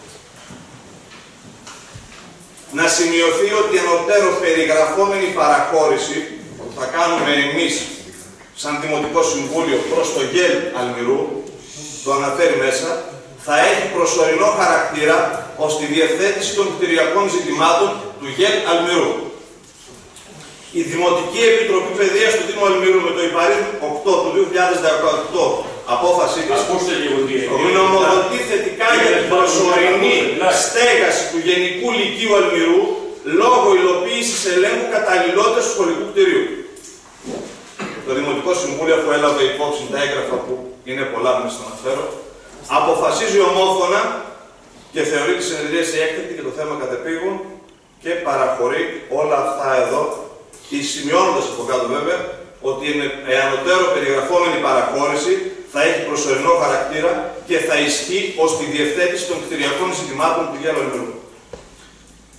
Να σημειωθεί ότι ενωτέρω περιγραφόμενη παραχώρηση που θα κάνουμε εμείς σαν Δημοτικό Συμβούλιο προς το ΓΕΛ Αλμυρού, το αναφέρει μέσα, θα έχει προσωρινό χαρακτήρα ως τη διευθέτηση των κτηριακών ζητημάτων του ΓΕΛ Αλμυρού. Η Δημοτική Επιτροπή Παιδείας του Δήμου Αλμυρού με το υπαρίθμο οκτώ του δύο χιλιάδες δεκαοκτώ απόφαση της γνωμοδοτεί θετικά για την προσωρινή στέγαση του Γενικού Λυκείου Αλμυρού λόγω υλοποίησης ελέγχου καταλληλότητας του σχολικού κτηρίου. Το Δημοτικό Συμβούλιο, που έλαβε υπόψη τα έγγραφα που είναι πολλά, να σας αναφέρω, αποφασίζει ομόφωνα και θεωρεί τη συνεδρίαση έκτακτη και το θέμα κατεπήγον και παραχωρεί όλα αυτά εδώ, σημειώνοντας από κάτω βέβαια ότι είναι εανωτέρω περιγραφόμενη παραχώρηση θα έχει προσωρινό χαρακτήρα και θα ισχύει ως τη διευθέτηση των κτηριακών ζητημάτων του ΓΕΛ Αλμυρού.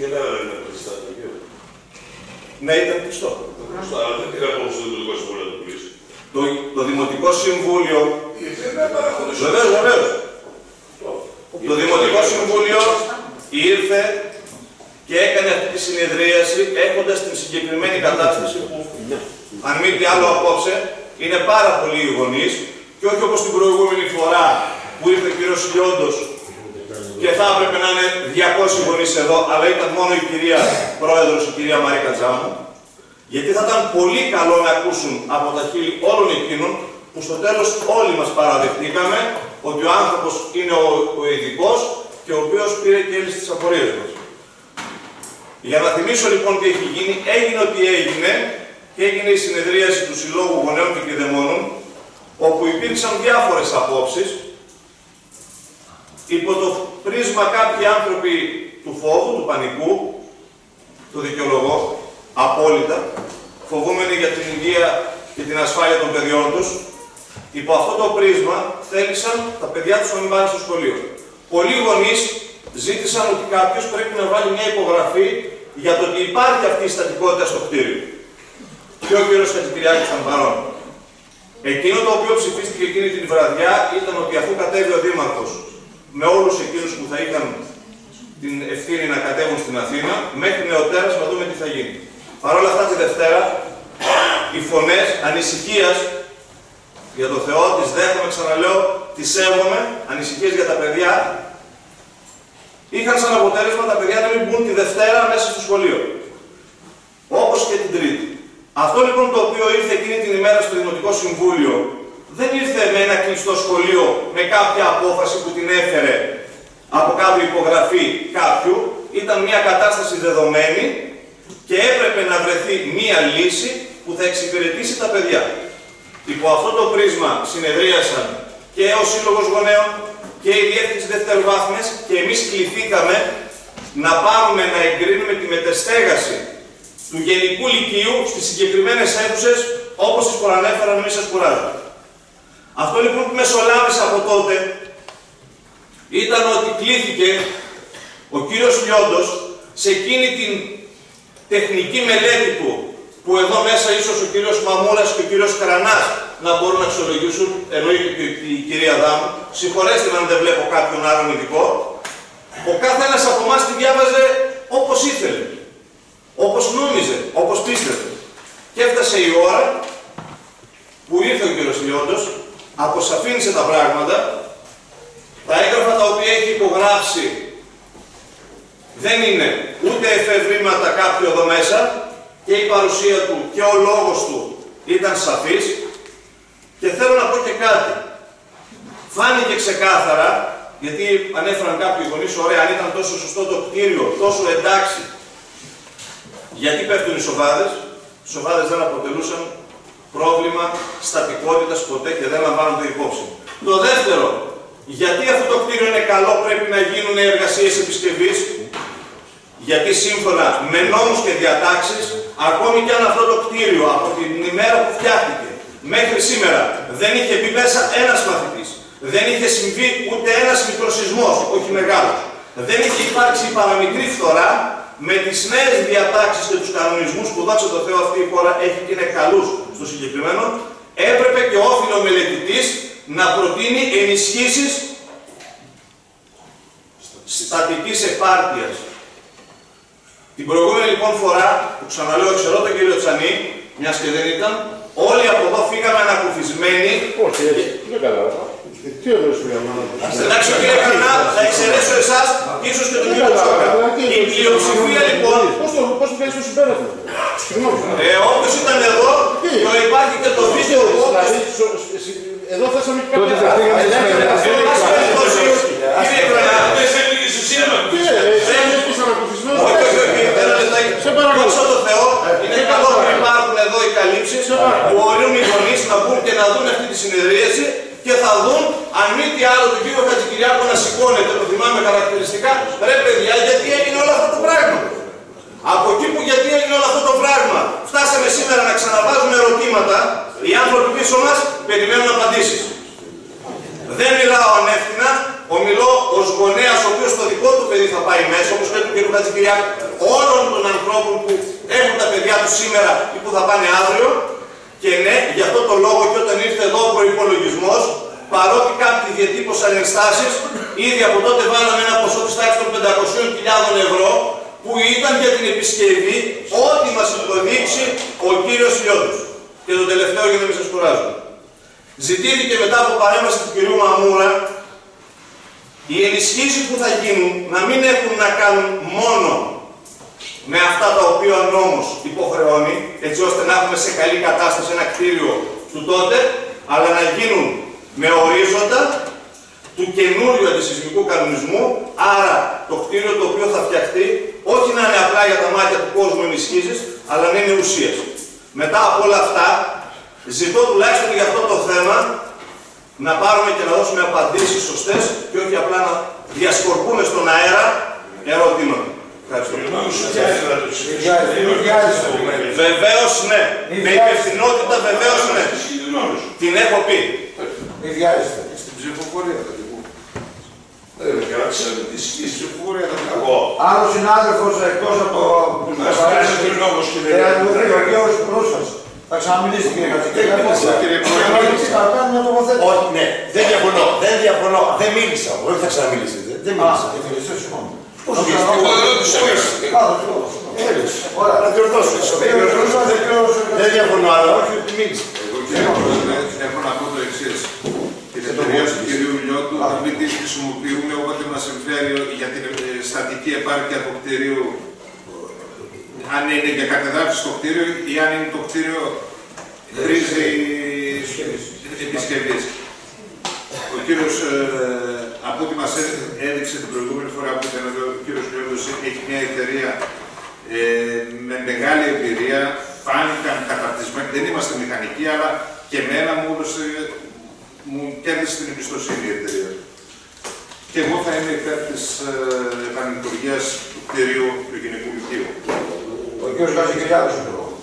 Γεννάρα είναι κλειστά το γιο. Ναι, ήταν κλειστό. Αλλά δεν πήρα απόψη το Δημοτικό Συμβούλιο να το κλείσει. Το, το Δημοτικό Συμβούλιο. Ήθελε να παρακολουθήσει. Βεβαίως, βεβαίως. Το Δημοτικό Συμβούλιο ήρθε και έκανε αυτή τη συνεδρίαση έχοντας την συγκεκριμένη κατάσταση που, αν μη τι άλλο απόψε, είναι πάρα πολλοί οι γονείς και όχι όπως την προηγούμενη φορά που ήρθε ο κύριος Λιόντος και θα έπρεπε να είναι διακόσιοι γονείς εδώ, αλλά ήταν μόνο η κυρία Πρόεδρος, η κυρία Μαρίκα Τζάμου, γιατί θα ήταν πολύ καλό να ακούσουν από τα χείλη όλων εκείνων που στο τέλος όλοι μας παραδεχτήκαμε ότι ο άνθρωπος είναι ο, ο ειδικός και ο οποίος πήρε και έλυσε τις απορίες μας. Για να θυμίσω λοιπόν τι έχει γίνει, έγινε ό,τι έγινε και έγινε η συνεδρίαση του Συλλόγου Γονέων και Κηδεμόνων, όπου υπήρξαν διάφορες απόψεις. Υπό το πρίσμα κάποιοι άνθρωποι του φόβου, του πανικού, το δικαιολογώ, απόλυτα, φοβούμενοι για την υγεία και την ασφάλεια των παιδιών τους, υπό αυτό το πρίσμα θέλησαν τα παιδιά τους να μην πάνε στο σχολείο. Πολλοί γονείς ζήτησαν ότι κάποιος πρέπει να βάλει μια υπογραφή για το ότι υπάρχει αυτή η στατικότητα στο κτίριο. Και ο κύριος Χατζικυριάκης ήταν παρόν. Εκείνο το οποίο ψηφίστηκε εκείνη την βραδιά ήταν ότι αφού κατέβει ο Δήμαρχος με όλους εκείνους που θα είχαν την ευθύνη να κατέβουν στην Αθήνα, μέχρι νεοτέρας να δούμε τι θα γίνει. Παρ' όλα αυτά τη Δευτέρα, οι φωνές ανησυχίας για το Θεό, τις δέχομαι, ξαναλέω, τις σέβομαι, ανησυχίες για τα παιδιά, είχαν σαν αποτέλεσμα τα παιδιά να μην μπουν τη Δευτέρα μέσα στο σχολείο. Όπως και την Τρίτη. Αυτό λοιπόν το οποίο ήρθε εκείνη την ημέρα στο Δημοτικό Συμβούλιο, δεν ήρθε με ένα κλειστό σχολείο, με κάποια απόφαση που την έφερε από κάτω υπογραφή κάποιου, ήταν μια κατάσταση δεδομένη και έπρεπε να βρεθεί μια λύση που θα εξυπηρετήσει τα παιδιά. Υπό αυτό το πρίσμα συνεδρίασαν και ο Σύλλογος Γονέων και η Διεύθυνση Δευτεροβάθμιας και εμείς κληθήκαμε να πάρουμε να εγκρίνουμε τη μετεστέγαση του Γενικού Λυκείου στις συγκεκριμένες αίθουσες όπως τις προανέφεραν, μη σας κουράζω. Αυτό λοιπόν που μεσολάβησε από τότε ήταν ότι κλήθηκε ο κύριος Λιόντος σε εκείνη την τεχνική μελέτη του, που εδώ μέσα ίσως ο κύριος Μαμούρας και ο κύριος Κρανάς να μπορούν να αξιολογήσουν, εννοείται και η κυρία Δάμου, συγχωρέστε με αν δεν βλέπω κάποιον άλλον ειδικό, ο κάθε ένας από εμάς τη διάβαζε όπως ήθελε, όπως νόμιζε, όπως πίστευε. Και έφτασε η ώρα που ήρθε ο κύριος Λιόντος, αποσαφήνισε τα πράγματα, τα έγγραφα τα οποία έχει υπογράψει δεν είναι ούτε εφευρήματα κάποιου εδώ μέσα και η παρουσία του και ο λόγος του ήταν σαφής. Και θέλω να πω και κάτι. Φάνηκε ξεκάθαρα, γιατί ανέφεραν κάποιοι γονείς, ωραία, αν ήταν τόσο σωστό το κτίριο, τόσο εντάξει, γιατί πέφτουν οι σοβάδες. Οι σοβάδες δεν αποτελούσαν πρόβλημα στατικότητας ποτέ και δεν λαμβάνονται υπόψη. Το δεύτερο, γιατί αυτό το κτίριο είναι καλό, πρέπει να γίνουν εργασίες επισκευής, γιατί σύμφωνα με νόμους και διατάξεις, ακόμη και αν αυτό το κτίριο από την ημέρα που φτιάχτηκε μέχρι σήμερα δεν είχε μπει μέσα ένας μαθητής, δεν είχε συμβεί ούτε ένας μικροσεισμός, όχι μεγάλος, δεν είχε υπάρξει παραμικρή φθορά, με τις νέες διατάξεις και τους κανονισμούς που δόξα τω Θεώ αυτή η χώρα έχει και είναι καλούς στο συγκεκριμένο, έπρεπε και όφιλε ο μελετητής να προτείνει ενισχύσεις στατικής επάρκειας. Την προηγούμενη λοιπόν φορά, που ξαναλέω, ξέρω τον κύριο Τσανή, μιας και δεν ήταν, όλοι από εδώ φύγαμε ανακουφισμένοι. Όχι, έτσι, δεν κατάλαβα. Τι ωραίος φύγαμε ανακουφισμένοι. Εντάξει, κύριε Καρνά, θα εξαιρέσω εσάς και ίσως και τον κύριο Τσόκα. Η πλειοψηφία λοιπόν. Πώς το κάνεις το συμπέρασμα. Ε, όποιος ήταν εδώ, και υπάρχει και το βίντεο. Εδώ θέσαμε και κάποια πράγματα. Κύριε Καρνά, δόξα τω Θεώ, είναι καλό που υπάρχουν εδώ οι καλύψεις που μπορούν οι γονείς να μπουν και να δουν αυτή τη συνεδρίαση και θα δουν, αν μη τι άλλο, τον κύριο Χατζικυριάκο να σηκώνεται, το θυμάμαι χαρακτηριστικά, ρε παιδιά, γιατί έγινε όλο αυτό το πράγμα. Από εκεί που γιατί έγινε όλο αυτό το πράγμα, φτάσαμε σήμερα να ξαναβάζουμε ερωτήματα, οι άνθρωποι πίσω μας περιμένουν απαντήσεις. Δεν μιλάω ανεύθυνα, ομιλώ ως γονέας ο οποίος το δικό του παιδί θα πάει μέσα, όπως και του κ. Χατζικυριάκου, όλων των ανθρώπων που έχουν τα παιδιά τους σήμερα ή που θα πάνε αύριο. Και ναι, γι' αυτό το λόγο και όταν ήρθε εδώ ο προϋπολογισμός, παρότι κάποιοι διατύπωσαν ενστάσεις, ήδη από τότε βάλαμε ένα ποσό της τάξης των πεντακοσίων χιλιάδων ευρώ, που ήταν για την επισκευή ό,τι μας υποδείξει ο κύριος Λιώτος. Και το τελευταίο για να μην σας κουράζω. Ζητήθηκε μετά από παρέμβαση του κυρίου Μαμούρα, οι ενισχύσεις που θα γίνουν να μην έχουν να κάνουν μόνο με αυτά τα οποία ο νόμος υποχρεώνει, έτσι ώστε να έχουμε σε καλή κατάσταση ένα κτίριο του τότε, αλλά να γίνουν με ορίζοντα του καινούριου αντισυσμικού κανονισμού, άρα το κτίριο το οποίο θα φτιαχτεί, όχι να είναι απλά για τα μάτια του κόσμου ενισχύσεις, αλλά να είναι ουσίες. Μετά από όλα αυτά, ζητώ τουλάχιστον για αυτό το θέμα να πάρουμε και να δώσουμε απαντήσεις σωστές και όχι απλά να διασκορπούμε στον αέρα ερωτήματα. Ευχαριστώ. Βεβαίως ναι. Με υπευθυνότητα βεβαίως ναι. Την έχω πει. Μη βιάζεστε. Στην ψηφοφορία θα την πούμε. Δεν είναι καλά, ξέρετε τι στην ψηφοφορία θα την πω. Άλλος συνάδελφος εκτός από το πρόσφαση. Θα ξαναμιλήσει κύριε Χατζικυριάκου. Κύριε Πρόεδρε. Όχι, ναι, δεν διαφωνώ, δεν διαφωνώ. Δεν μίλησα, όχι θα ξαναμιλήσετε. Δεν μίλησα. Πώς Ωραία, να διορθώσω. Δεν διαφωνώ, αλλά όχι ότι μίλησα. Εγώ κύριε Πρόεδρε, έχω να πω το εξής. Την εταιρεία του κυρίου Λιώτου να μην τη χρησιμοποιούμε όποτε μας συμφέρει για την στατική επάρκεια του κτηρίου, αν είναι για κατεδάφιση στο κτίριο ή αν είναι το κτίριο χρήση επισκευής. Ο κύριος, από ό,τι μας έδειξε την προηγούμενη φορά που ήταν εδώ, ο κύριος Λιώτος έχει μια εταιρεία ε, με μεγάλη εμπειρία, φάνηκαν καταρτισμένοι, δεν είμαστε μηχανικοί, αλλά και εμένα μου, έδωσε, μου κέρδισε την εμπιστοσύνη η εταιρεία. Και εγώ θα είμαι υπέρ της ε, επανειτουργίας του κτηρίου του Γενικού Λυκείου. Ο κ. Χατζικυριάκος.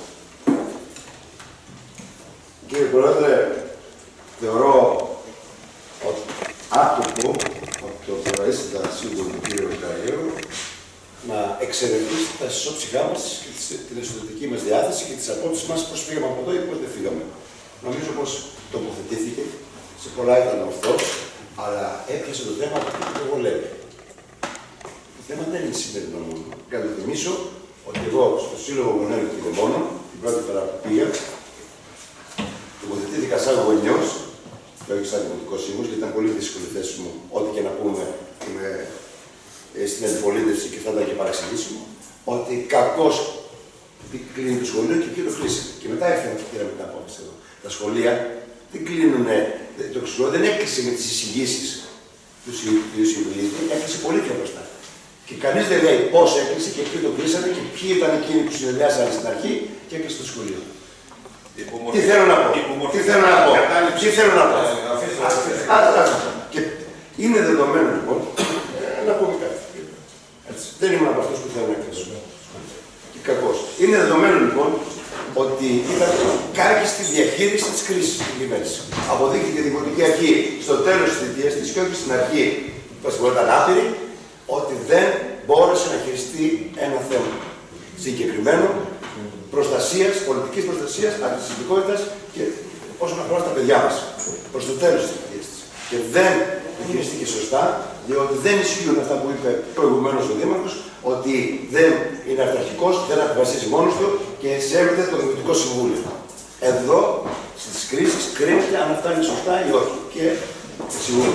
Κύριε Πρόεδρε, θεωρώ ότι άτομο από το προαίσθητα σύμβολο του κ. Βικαρίου να εξερευνήσει τα ισόψυχά μας και την εσωτερική μας διάθεση και τις απόψεις μας πώς φύγαμε από εδώ ή πώς δεν φύγαμε. Νομίζω πως τοποθετήθηκε, σε πολλά ήταν ορθός, αλλά έπιασε το θέμα που το βολεύει. Το θέμα δεν είναι σημερινό μόνο. Να το θυμίσω ότι εγώ στο Σύλλογο Γονέων και Δαιμόνων, την πρώτη φορά που πήγα, τοποθετήθηκα σαν γονιός, και όχι σαν δημοτικός σύμβουλος, γιατί ήταν πολύ δύσκολη η θέση μου, ό,τι και να πούμε είμαι στην αντιπολίτευση και θα ήταν και παραξηγήσιμο, ότι κακώς κλείνει το σχολείο και ποιο το κλείσει. Και μετά έφτιανε και πήραμε την απόφαση εδώ. Τα σχολεία δεν κλείνουν, το σχολείο δεν έκλεισε με τις εισηγήσεις του Συμβουλίου, έκλεισε πολύ πιο μπροστά. Και κανείς δεν λέει πώς έκλεισε και ποιοι το κλείσανε και ποιοι ήταν εκείνοι που συνεδριάσαν στην αρχή και έκλεισε το σχολείο. Τι θέλω να πω, τι θέλω να πω, τι θέλω να πω. Και είναι δεδομένο λοιπόν, να πούμε κάτι. Δεν ήμουν από αυτούς που θέλω να κλείσω. Και κακώς. Είναι δεδομένο λοιπόν ότι ήταν κάκιστη διαχείριση της κρίσης στην κυβέρνηση. Αποδείχθηκε η Δημοτική Αρχή στο τέλος της θητείας της και όχι στην αρχή που ήταν άπειρη, ότι δεν μπόρεσε να χειριστεί ένα θέμα συγκεκριμένο προστασίας, πολιτικής προστασίας, αντισυλληπτικότητας και όσον αφορά στα παιδιά μας. Προς το τέλος της θητείας της. Και δεν το χειριστήκε σωστά, διότι δεν ισχύουν αυτά που είπε προηγουμένως ο Δήμαρχος, ότι δεν είναι αυταρχικός, δεν αποφασίζει μόνος του και σέβεται το Δημοτικό Συμβούλιο. Εδώ, στις κρίσεις, κρίνεται αν αυτά είναι σωστά ή όχι. Και σίγουρα.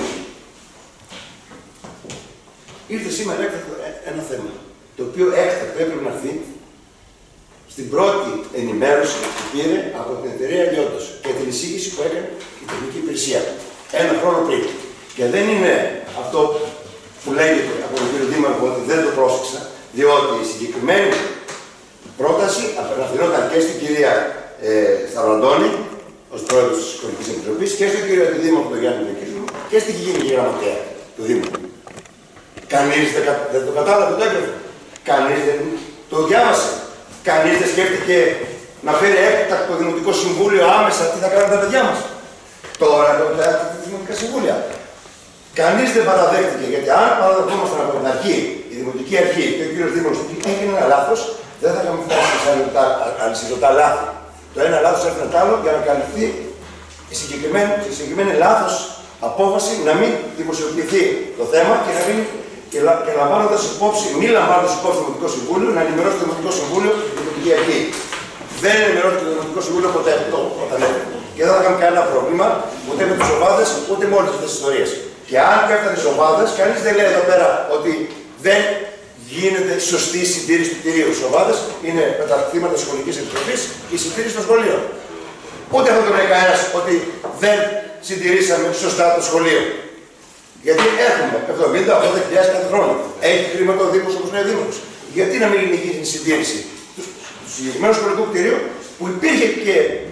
Ήρθε σήμερα έκτακτο ένα θέμα, το οποίο έκτακτο έπρεπε να έρθει στην πρώτη ενημέρωση που πήρε από την εταιρεία Λιώτος και την εισήγηση που έκανε η τεχνική υπηρεσία. Ένα χρόνο πριν. Και δεν είναι αυτό που λέγεται από τον κύριο Δήμαρχο ότι δεν το πρόσεξα, διότι η συγκεκριμένη πρόταση απευθυνόταν και στην κυρία ε, Σταυραντώνη, ως πρόεδρος της Οικονομικής Επιτροπής, και στον κύριο Δήμαρχο τον Γιάννη Βεκίζου και στην Γενική Γραμματέα του Δήμου. Κανείς δεν, δεν το κατάλαβε το έγγραφο. Κανείς δεν το διάβασε. Κανείς δεν σκέφτηκε να φέρει έκτακτο Δημοτικό Συμβούλιο άμεσα τι θα κάνουν τα παιδιά μας. Τώρα το έκτακτο Δημοτικά Συμβούλια. Κανείς δεν παραδέχτηκε, γιατί αν παραδεχόμασταν από την αρχή η Δημοτική Αρχή και ο κύριος Δήμος έγινε ένα λάθος, δεν θα είχαμε φτάσει σε αλυσιδωτά λάθη. Το ένα λάθος έρθει το άλλο για να καλυφθεί η συγκεκριμένη, η συγκεκριμένη λάθος απόφαση να μην δημοσιοποιηθεί το θέμα και να μην και, λα, και λαμβάνοντας υπόψη, μη λαμβάνοντας υπόψη το Δημοτικό Συμβούλιο, να ενημερώσει το Δημοτικό Συμβούλιο η Δημοτική Αρχή. Δεν ενημερώσει το Δημοτικό Συμβούλιο ποτέ αυτό όταν έρθει. Και δεν θα είχαμε κανένα πρόβλημα ούτε με τις ομάδες ούτε με όλες αυτές τις ιστορίες. Και αν πέφτανε τις ομάδες, κανείς δεν λέει εδώ πέρα ότι δεν γίνεται σωστή συντήρηση του κτηρίου. Οι ομάδες είναι με τα θύματα της Σχολικής Επιτροπής και η συντήρηση των σχολείων. Ούτε αυτό το λέει κανένας ότι δεν συντηρήσαμε σωστά το σχολείο. Γιατί έχουμε εβδομήντα με ογδόντα χιλιάδες κάθε χρόνο. Έχει χρήματα ο Δήμος όπως είναι ο Δήμος. Γιατί να μην γίνει η συντήρηση του συγκεκριμένου σχολικού κτηρίου που υπήρχε και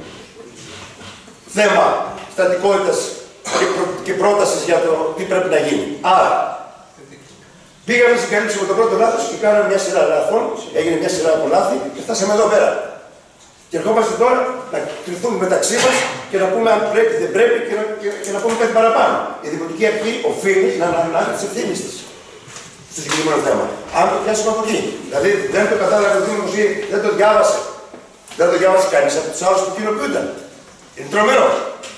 θέμα στατικότητας και, προ... και πρότασης για το τι πρέπει να γίνει. Άρα, πήγαμε να συγκαλύψουμε το πρώτο λάθος και κάναμε μια σειρά λάθων, έγινε μια σειρά από λάθη και φτάσαμε εδώ πέρα. Και ερχόμαστε τώρα να κρυφθούμε μεταξύ μας και να πούμε αν πρέπει δεν πρέπει και να, και, και να πούμε κάτι παραπάνω. Η Δημοτική Αρχή οφείλει να αναλάβει τις ευθύνες της στο συγκεκριμένο θέμα. Αν το πιάσουμε από εκεί. Δηλαδή δεν το κατάλαβε ο Δήμος ή δεν το διάβασε. Δεν το διάβασε κανείς από τους άλλους που κοινοποιούνταν. Είναι τρομερό.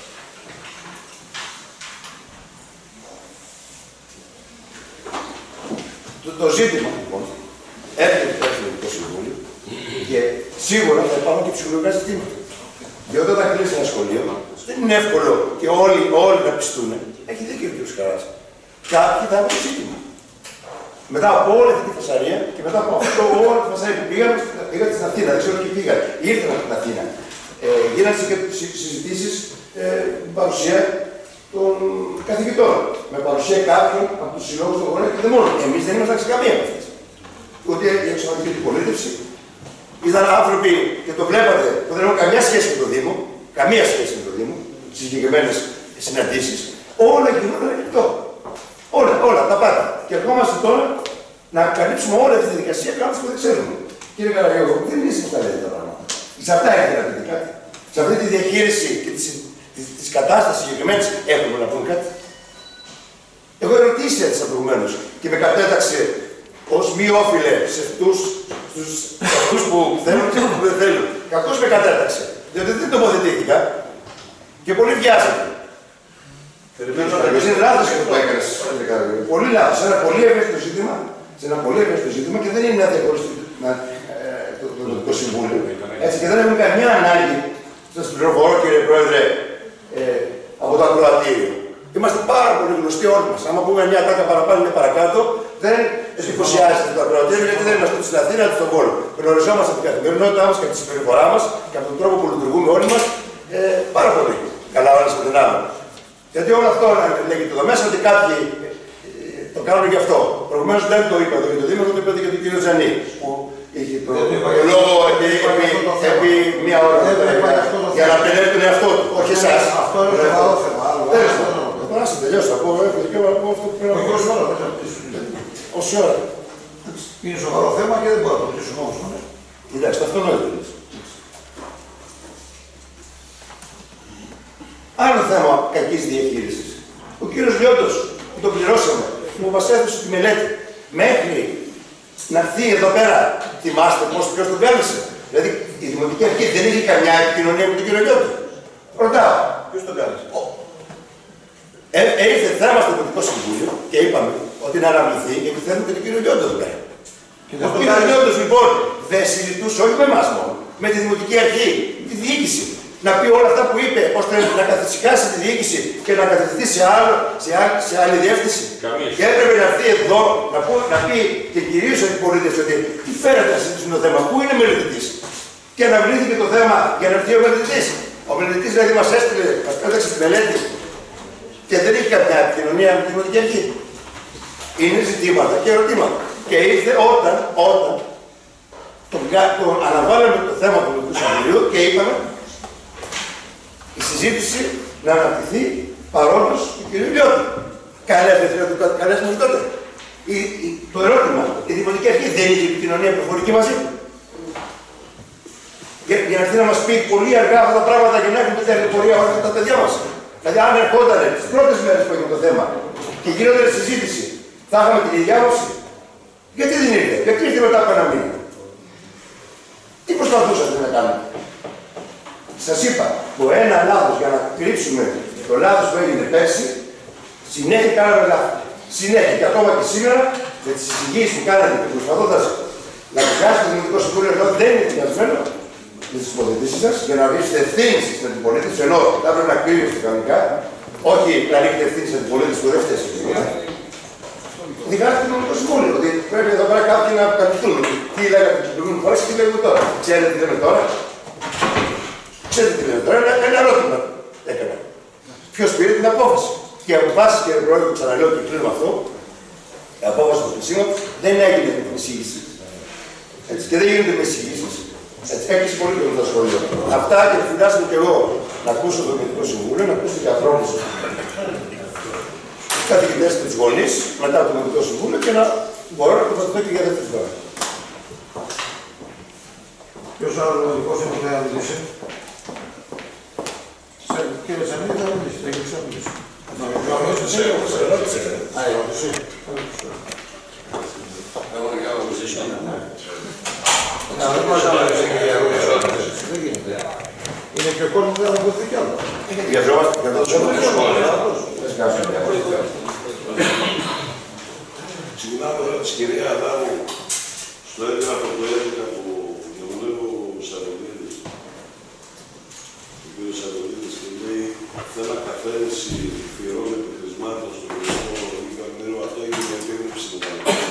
Το, το ζήτημα λοιπόν έρχεται το Δημοτικό Συμβούλιο και σίγουρα θα υπάρχουν και ψυχολογικά ζητήματα. Διότι όταν κλείσει ένα σχολείο δεν είναι εύκολο και όλοι, όλοι να πιστούν. Έχει δίκιο ο κ. Καράς. Κάποιοι θα έχουν ζήτημα. Μετά από όλη αυτή τη φασαρία και μετά από αυτό όλη τη φασαρία που πήγαμε, πήγατε στην Αθήνα, δεν ξέρω ποιοι πήγατε. Ήρθαν από την Αθήνα. Ε, γίνανε συζητήσεις ε, με παρουσία των καθηγητών. Με παρουσία κάποιων από τους συλλόγους των γονέων και δεν μόνο. Εμείς δεν ήμασταν σε καμία από αυτές. Ούτε η εξωματική πολίτευση. Ήταν άνθρωποι και το βλέπατε, που δεν έχουν καμία σχέση με τον Δήμο, καμία σχέση με τον Δήμο, στις συγκεκριμένες συναντήσεις. Όλα γινόταν ανοιχτό. Όλα, όλα, τα πάντα. Και ερχόμαστε τώρα να καλύψουμε όλη αυτή τη διαδικασία κάνοντας που δεν ξέρουμε. Κύριε Καραγιώργο, δεν είναι εσείς που τα λέτε τα πράγματα. Σε αυτά έχετε να πείτε κάτι. Σε αυτή τη διαχείριση και τη της κατάστασης συγκεκριμένης έχουμε να πούμε κάτι. Εγώ ερωτήσει έτσι προηγουμένως και με κατέταξε ως μη όφιλε σε αυτούς, στους, αυτούς που θέλουν και αυτούς που δεν θέλουν. Καθώς με κατέταξε. Διότι δεν τοποθετήθηκα και πολύ βιάζεται. Είναι λάθος αυτό που έκανες. Πολύ λάθος. Σε ένα πολύ ευαίσθητο ζήτημα, σε ένα πολύ ευαίσθητο ζήτημα και δεν είναι να διαχωριστεί το Δημοτικό Συμβούλιο. Έτσι και δεν έχουμε καμιά ανάγκη, σας πληροφορώ κύριε Πρόεδρε, ε, από το ακροατήριο. Είμαστε πάρα πολύ γνωστοί όλοι μας. Άμα πούμε μια τάκα παραπάνω ή παρακάτω, δεν εντυπωσιάζεται το ακροατήριο γιατί δεν είμαστε στην Αθήνα ούτε στον Βόλο. Γνωριζόμαστε από την καθημερινότητά μας και από τη συμπεριφορά μας και από τον τρόπο που λειτουργούμε όλοι μας ε, πάρα πολύ καλά όλα από την άμυνα. Γιατί όλο αυτό λέγεται εδώ μέσα ότι κάποιοι ε, το κάνουν γι' αυτό. Προηγουμένως δεν το είπα για τον Δήμο, το είπατε για τον κύριο Τζανί. Που είχε το, το λόγο επί, επί, επί μία ώρα για να απελεύει τον εαυτό του, όχι εσάς. Αυτό είναι το σοβαρό θέμα. Τώρα να τελειώσω, να πω, έχω δικαίωμα να πω αυτό που πρέπει να πω. Όχι, ώρα, όση ώρα. Είναι σοβαρό θέμα και δεν μπορώ να το κλείσουμε όμως. Εντάξει, αυτονόητο είναι. Άλλο θέμα κακής διαχείρισης. Ο κύριος Λιόντος, που τον πληρώσαμε, που μας έδωσε τη μελέτη, μέχρι να έρθει εδώ πέρα, θυμάστε πώς ποιος τον κάλεσε. Δηλαδή η Δημοτική Αρχή δεν είχε καμιά επικοινωνία με τον κύριο Λιόντο. Ρωτάω, ποιος τον κάλεσε. Ε, ε, ήρθε θέμα στο Δημοτικό Συμβούλιο και είπαμε ότι να αναβληθεί γιατί θέλουμε και τον κύριο Λιόντο εδώ πέρα. Ο κύριος Λιόντος λοιπόν δεν συζητούσε όχι με εμάς μόνο, με τη Δημοτική Αρχή, με τη διοίκηση. Να πει όλα αυτά που είπε, ώστε να καθησυχάσει τη διοίκηση και να κατευθυνθεί σε, άλλο, σε, άλλη, σε άλλη διεύθυνση. Καμία. Και έπρεπε να έρθει εδώ να, πω, να πει και κυρίως οι πολίτες ότι τι φέρετε να συζητήσουμε το θέμα, πού είναι μελετητής. Και αναβλήθηκε το θέμα για να έρθει ο μελετητής. Ο μελετητής δηλαδή μας έστειλε, μας πέταξε τη μελέτη και δεν είχε καμιά επικοινωνία με τη Δημοτική Αρχή. Είναι ζητήματα και ερωτήματα. Και ήρθε όταν, όταν τον, τον αναβάλαμε το θέμα του Δημοτικού Συμβουλίου και είπαμε η συζήτηση να αναπτυχθεί παρόλος του κ. Λιώτη. Καλέσαμε τότε. Η, η, το ερώτημα, η Δημοτική Αρχή δεν είχε επικοινωνία προφορική μαζί του. Για, για να έρθει να μας πει πολύ αργά αυτά τα πράγματα και να έχουμε τέτοια πορεία όλα αυτά τα παιδιά μας. Δηλαδή, αν ερχόταν τις πρώτες μέρες που έγινε το θέμα και γινόταν συζήτηση, θα είχαμε την ίδια άποψη. Γιατί δεν ήρθε, γιατί ήρθε μετά από ένα μήνα. Τι προσπαθούσατε να κάνετε. Σας είπα, το ένα λάθος για να κρύψουμε το λάθος που έγινε πέρσι, συνέχεια κάναμε λάθος. Συνέχεια και ακόμα και σήμερα, με τις εισηγήσεις που κάνατε και προσπαθώντας να βγάλετε το Δημοτικό Συμβούλιο ενώ δεν είναι ταιριασμένο με τις υποθετήσεις σας, για να ρίξετε ευθύνη στην αντιπολίτευση, ενώ θα πρέπει να κρύβεστε κανονικά, όχι να ρίχνετε ευθύνη στην αντιπολίτευση που δεν φταίει σε τίποτα. Δικάζετε το Δημοτικό Συμβούλιο, ότι πρέπει εδώ πέρα κάποιοι να κατηθούν. Τι λέγατε την προηγούμενη φορά και τι λέγουμε τώρα. Ξέρετε τι λέμε τώρα. Ξέρετε τι λέμε τώρα, ένα, ένα ερώτημα έκανα. Ποιος πήρε την απόφαση. Και η αποφάση, κύριε Πρόεδρε, που ξαναλέω και κλείνω αυτό, η απόφαση του Χρυσίμου δεν έγινε με την εισήγηση. Έτσι, και δεν γίνεται με εισηγήσεις. Έτσι, έκλεισε πολύ το το σχολείο. Αυτά και φυλάσσομαι και εγώ να ακούσω το Δημοτικό Συμβούλιο, να ακούσω και ανθρώπους καθηγητές και τους γονείς μετά από το Δημοτικό Συμβούλιο και να μπορώ να τοποθετηθώ και για δεύτερη φορά. Ποιος άλλος Δημοτικός Συμβούλιο θα μιλήσει. Κύριε Τσανίδη θα μιλήσει, θα έχει μιλήσει. Α, ερώτηση. Εγώ για να μιλήσω. Δεν γίνεται. Είναι και ο κόσμος που δεν θα βοηθεί κι άλλο. Βιαζόμαστε και εδώ Ξεκινάμε τώρα της κυρία Αδάμου στο έγγραφο που έδεικα του Γεωργίου Σαρολίδης. Ο κ. Σαρολίδης και λέει θέλω καθαίρεση φυρών επιχρησμάτων στο Γενικό Λυκανέρο. Αυτό έγινε για επίγνωση του Πανεπιστημίου.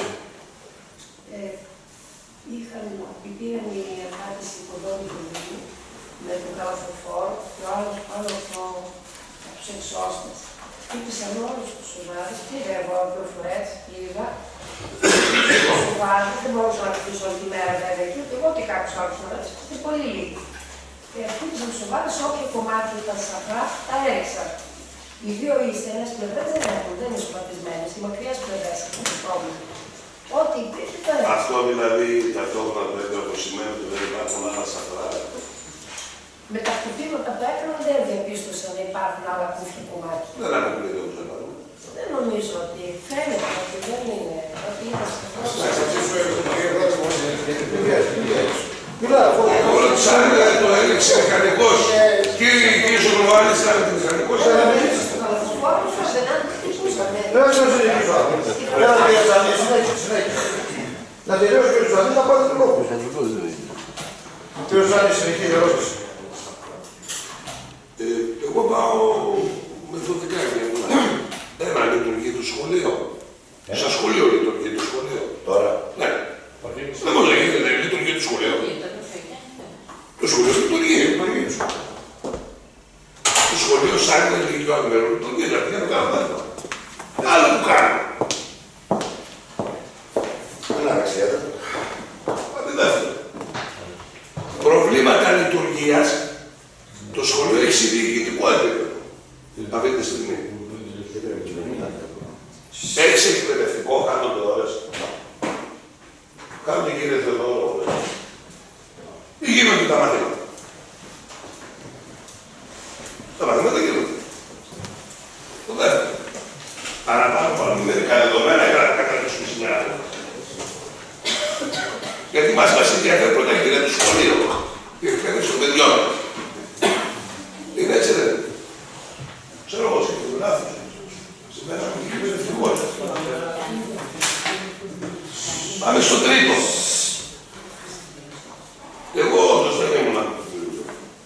Είχαν, πήραν οι εργάτες οικοδόμοι του Δήμου με τον καλαθοφόρο και ο άλλος πάνω από τους εξώστες. Χτύπησαν όλους τους σουβάδες, πήρε εγώ δύο φορές, είδα. Τους σουβάδες, δεν μπορούσα να χτυπήσω όλη τη μέρα βέβαια εκεί, ούτε εγώ και κάποιους άλλους φορές, ήταν πολύ λίγοι. Και χτύπησαν τους σουβάδες, όποιο κομμάτι ήταν σαφρά, τα έριξαν. Οι δύο ύστερες πλευρές δεν έχουν, δεν είναι σουβατισμένες, οι μακριές πλευρές έχουν το πρόβλημα. Ό,τι υπήρχε το έριξαν. Αυτό δηλαδή ταυτόχρονα το έγγραφο σημαίνει ότι δεν υπάρχουν άλλα σαφρά. Με τα χτυπήματα που έκαναν δεν διαπίστωσαν να υπάρχουν άλλα κούφια κομμάτια. Δεν αποκλείται όμως δεν υπάρχουν. Δεν νομίζω ότι φαίνεται ότι δεν είναι. Ότι είναι Όλο της άλλης το έλεξε μηχανικός. Κύριε Κίσο Ροάλης ήταν μηχανικός. δεν αν χτυπούσαν. Δεν θα συνεχίσω. Δεν θα συνεχίσω. Να τελειώσω και τους αδείς να πάτε τον λόγο. Ποιος θα είναι η συνεχή ερώτηση. Εγώ πάω μεθοδικά για ένα λειτουργεί το σχολείο. Σαν σχολείο λειτουργεί το σχολείο. Τώρα. Ναι. Δεν μπορεί να γίνεται, δεν λειτουργεί το σχολείο. Το σχολείο λειτουργεί. Το σχολείο σαν ένα λειτουργικό μέρο λειτουργεί. Δηλαδή για να κάνω αυτό. Άλλο που κάνω. Δεν άραξε. Αντιδεύεται. Προβλήματα λειτουργίας το σχολείο έχει διοικητικό επίπεδο αυτή τη στιγμή. Έχεις εκπαιδευτικό, κάνονται ώρες. Κάνονται κύριε Θεοδόρο ώρες. Ή γίνονται τα μαθήματα. Τα μαθήματα γίνονται. Το δεύτερο. Παραπάνω από μερικά δεδομένα για να καταλήξουμε στην άλλη. Γιατί μας μας ενδιαφέρει πρώτα η κυρία του σχολείου. Η εκπαίδευση των παιδιών. Είναι έτσι δεν είναι. Ξέρω εγώ σκέφτομαι λάθος. Σημαίνει να μην εκπαιδευτικός. Πάμε στο τρίτο. Εγώ όντως δεν ήμουν αυτός.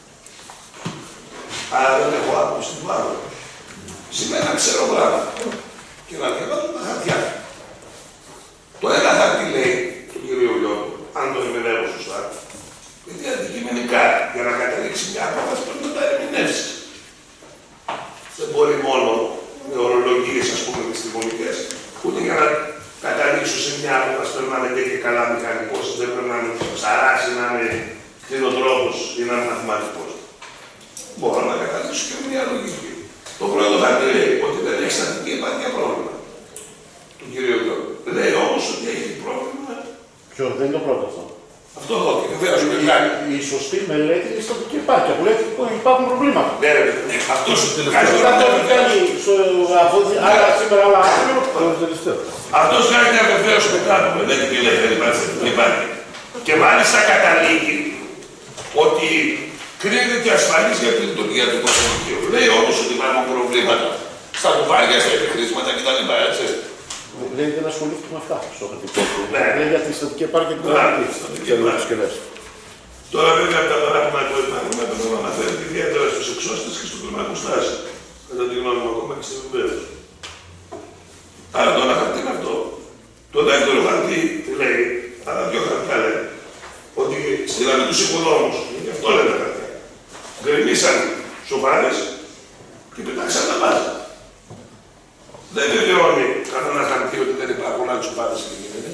Άρα δεν έχω άκουση στην πάνω. Σημαίνει να ξέρω πράγματα. Και να διαβάζω τα χαρτιά. Το ένα χαρτί λέει, τον κύριο Λιώδη, αν το ερμηνεύω σωστά, γιατί αντικειμενικά για να καταλήξει μια απόφαση πρέπει να τα ερμηνεύσει. Δεν μπορεί μόνο με ορολογίες, ας πούμε, επιστημονικές, ούτε για να καταλήξω σε μια απόφαση πρέπει να είναι και καλά μηχανικός, δεν πρέπει να είναι ψαράς ή να είναι κτηνοτρόφος ή να είναι μαθηματικός. Μπορώ να καταλήξω και με μια λογική. Το πρώτο χαρτί λέει ότι δεν έχει στατική επάρκεια πρόβλημα. Του κυρίου Λιώδη. Λέει όμως ότι έχει πρόβλημα. Ποιο, δεν είναι το πρώτο αυτό. Αυτό εδώ και βεβαίως είναι μεγάλη. Η σωστή μελέτη είναι στα τοπικά πάρκια που λέει ότι υπάρχουν προβλήματα. Ναι, ρε, ναι, αυτός ο Κάτι το κάνει άλλα σήμερα, άλλα αύριο. Αυτός κάνει μια βεβαίωση μετά από μελέτη και λέει δεν υπάρχει. Και μάλιστα καταλήγει ότι κρίνεται ασφαλής για την λειτουργία του κοσμολογίου. Λέει όμως ότι υπάρχουν προβλήματα στα κουβάρια, στα επιχρήσματα κτλ. Λέει δεν ασχολήθηκε με αυτά στο χαρτικό του. Λέει για τη στατική πάρκια και την παρακολουθή. Τώρα βέβαια από τα παράδειγμα που έχουμε πρέπει να αναφέρεται ιδιαίτερα στους εξώστες και στο κλιμακό στάση. Κατά τη γνώμη μου ακόμα και στην επιβέβαιωση. Άρα το ένα χαρτί είναι αυτό. Το δεύτερο χαρτί τι λέει, άρα δύο χαρτιά λέει, ότι στείλανε τους οικοδόμους, γι' αυτό λένε τα χαρτιά. Γκρεμίσαν σοβάρες και πετάξαν τα πάντα. Δεν βεβαιώνει κανένα χαρτί ότι δεν υπάρχουν άλλες σοβάρες και γίνεται.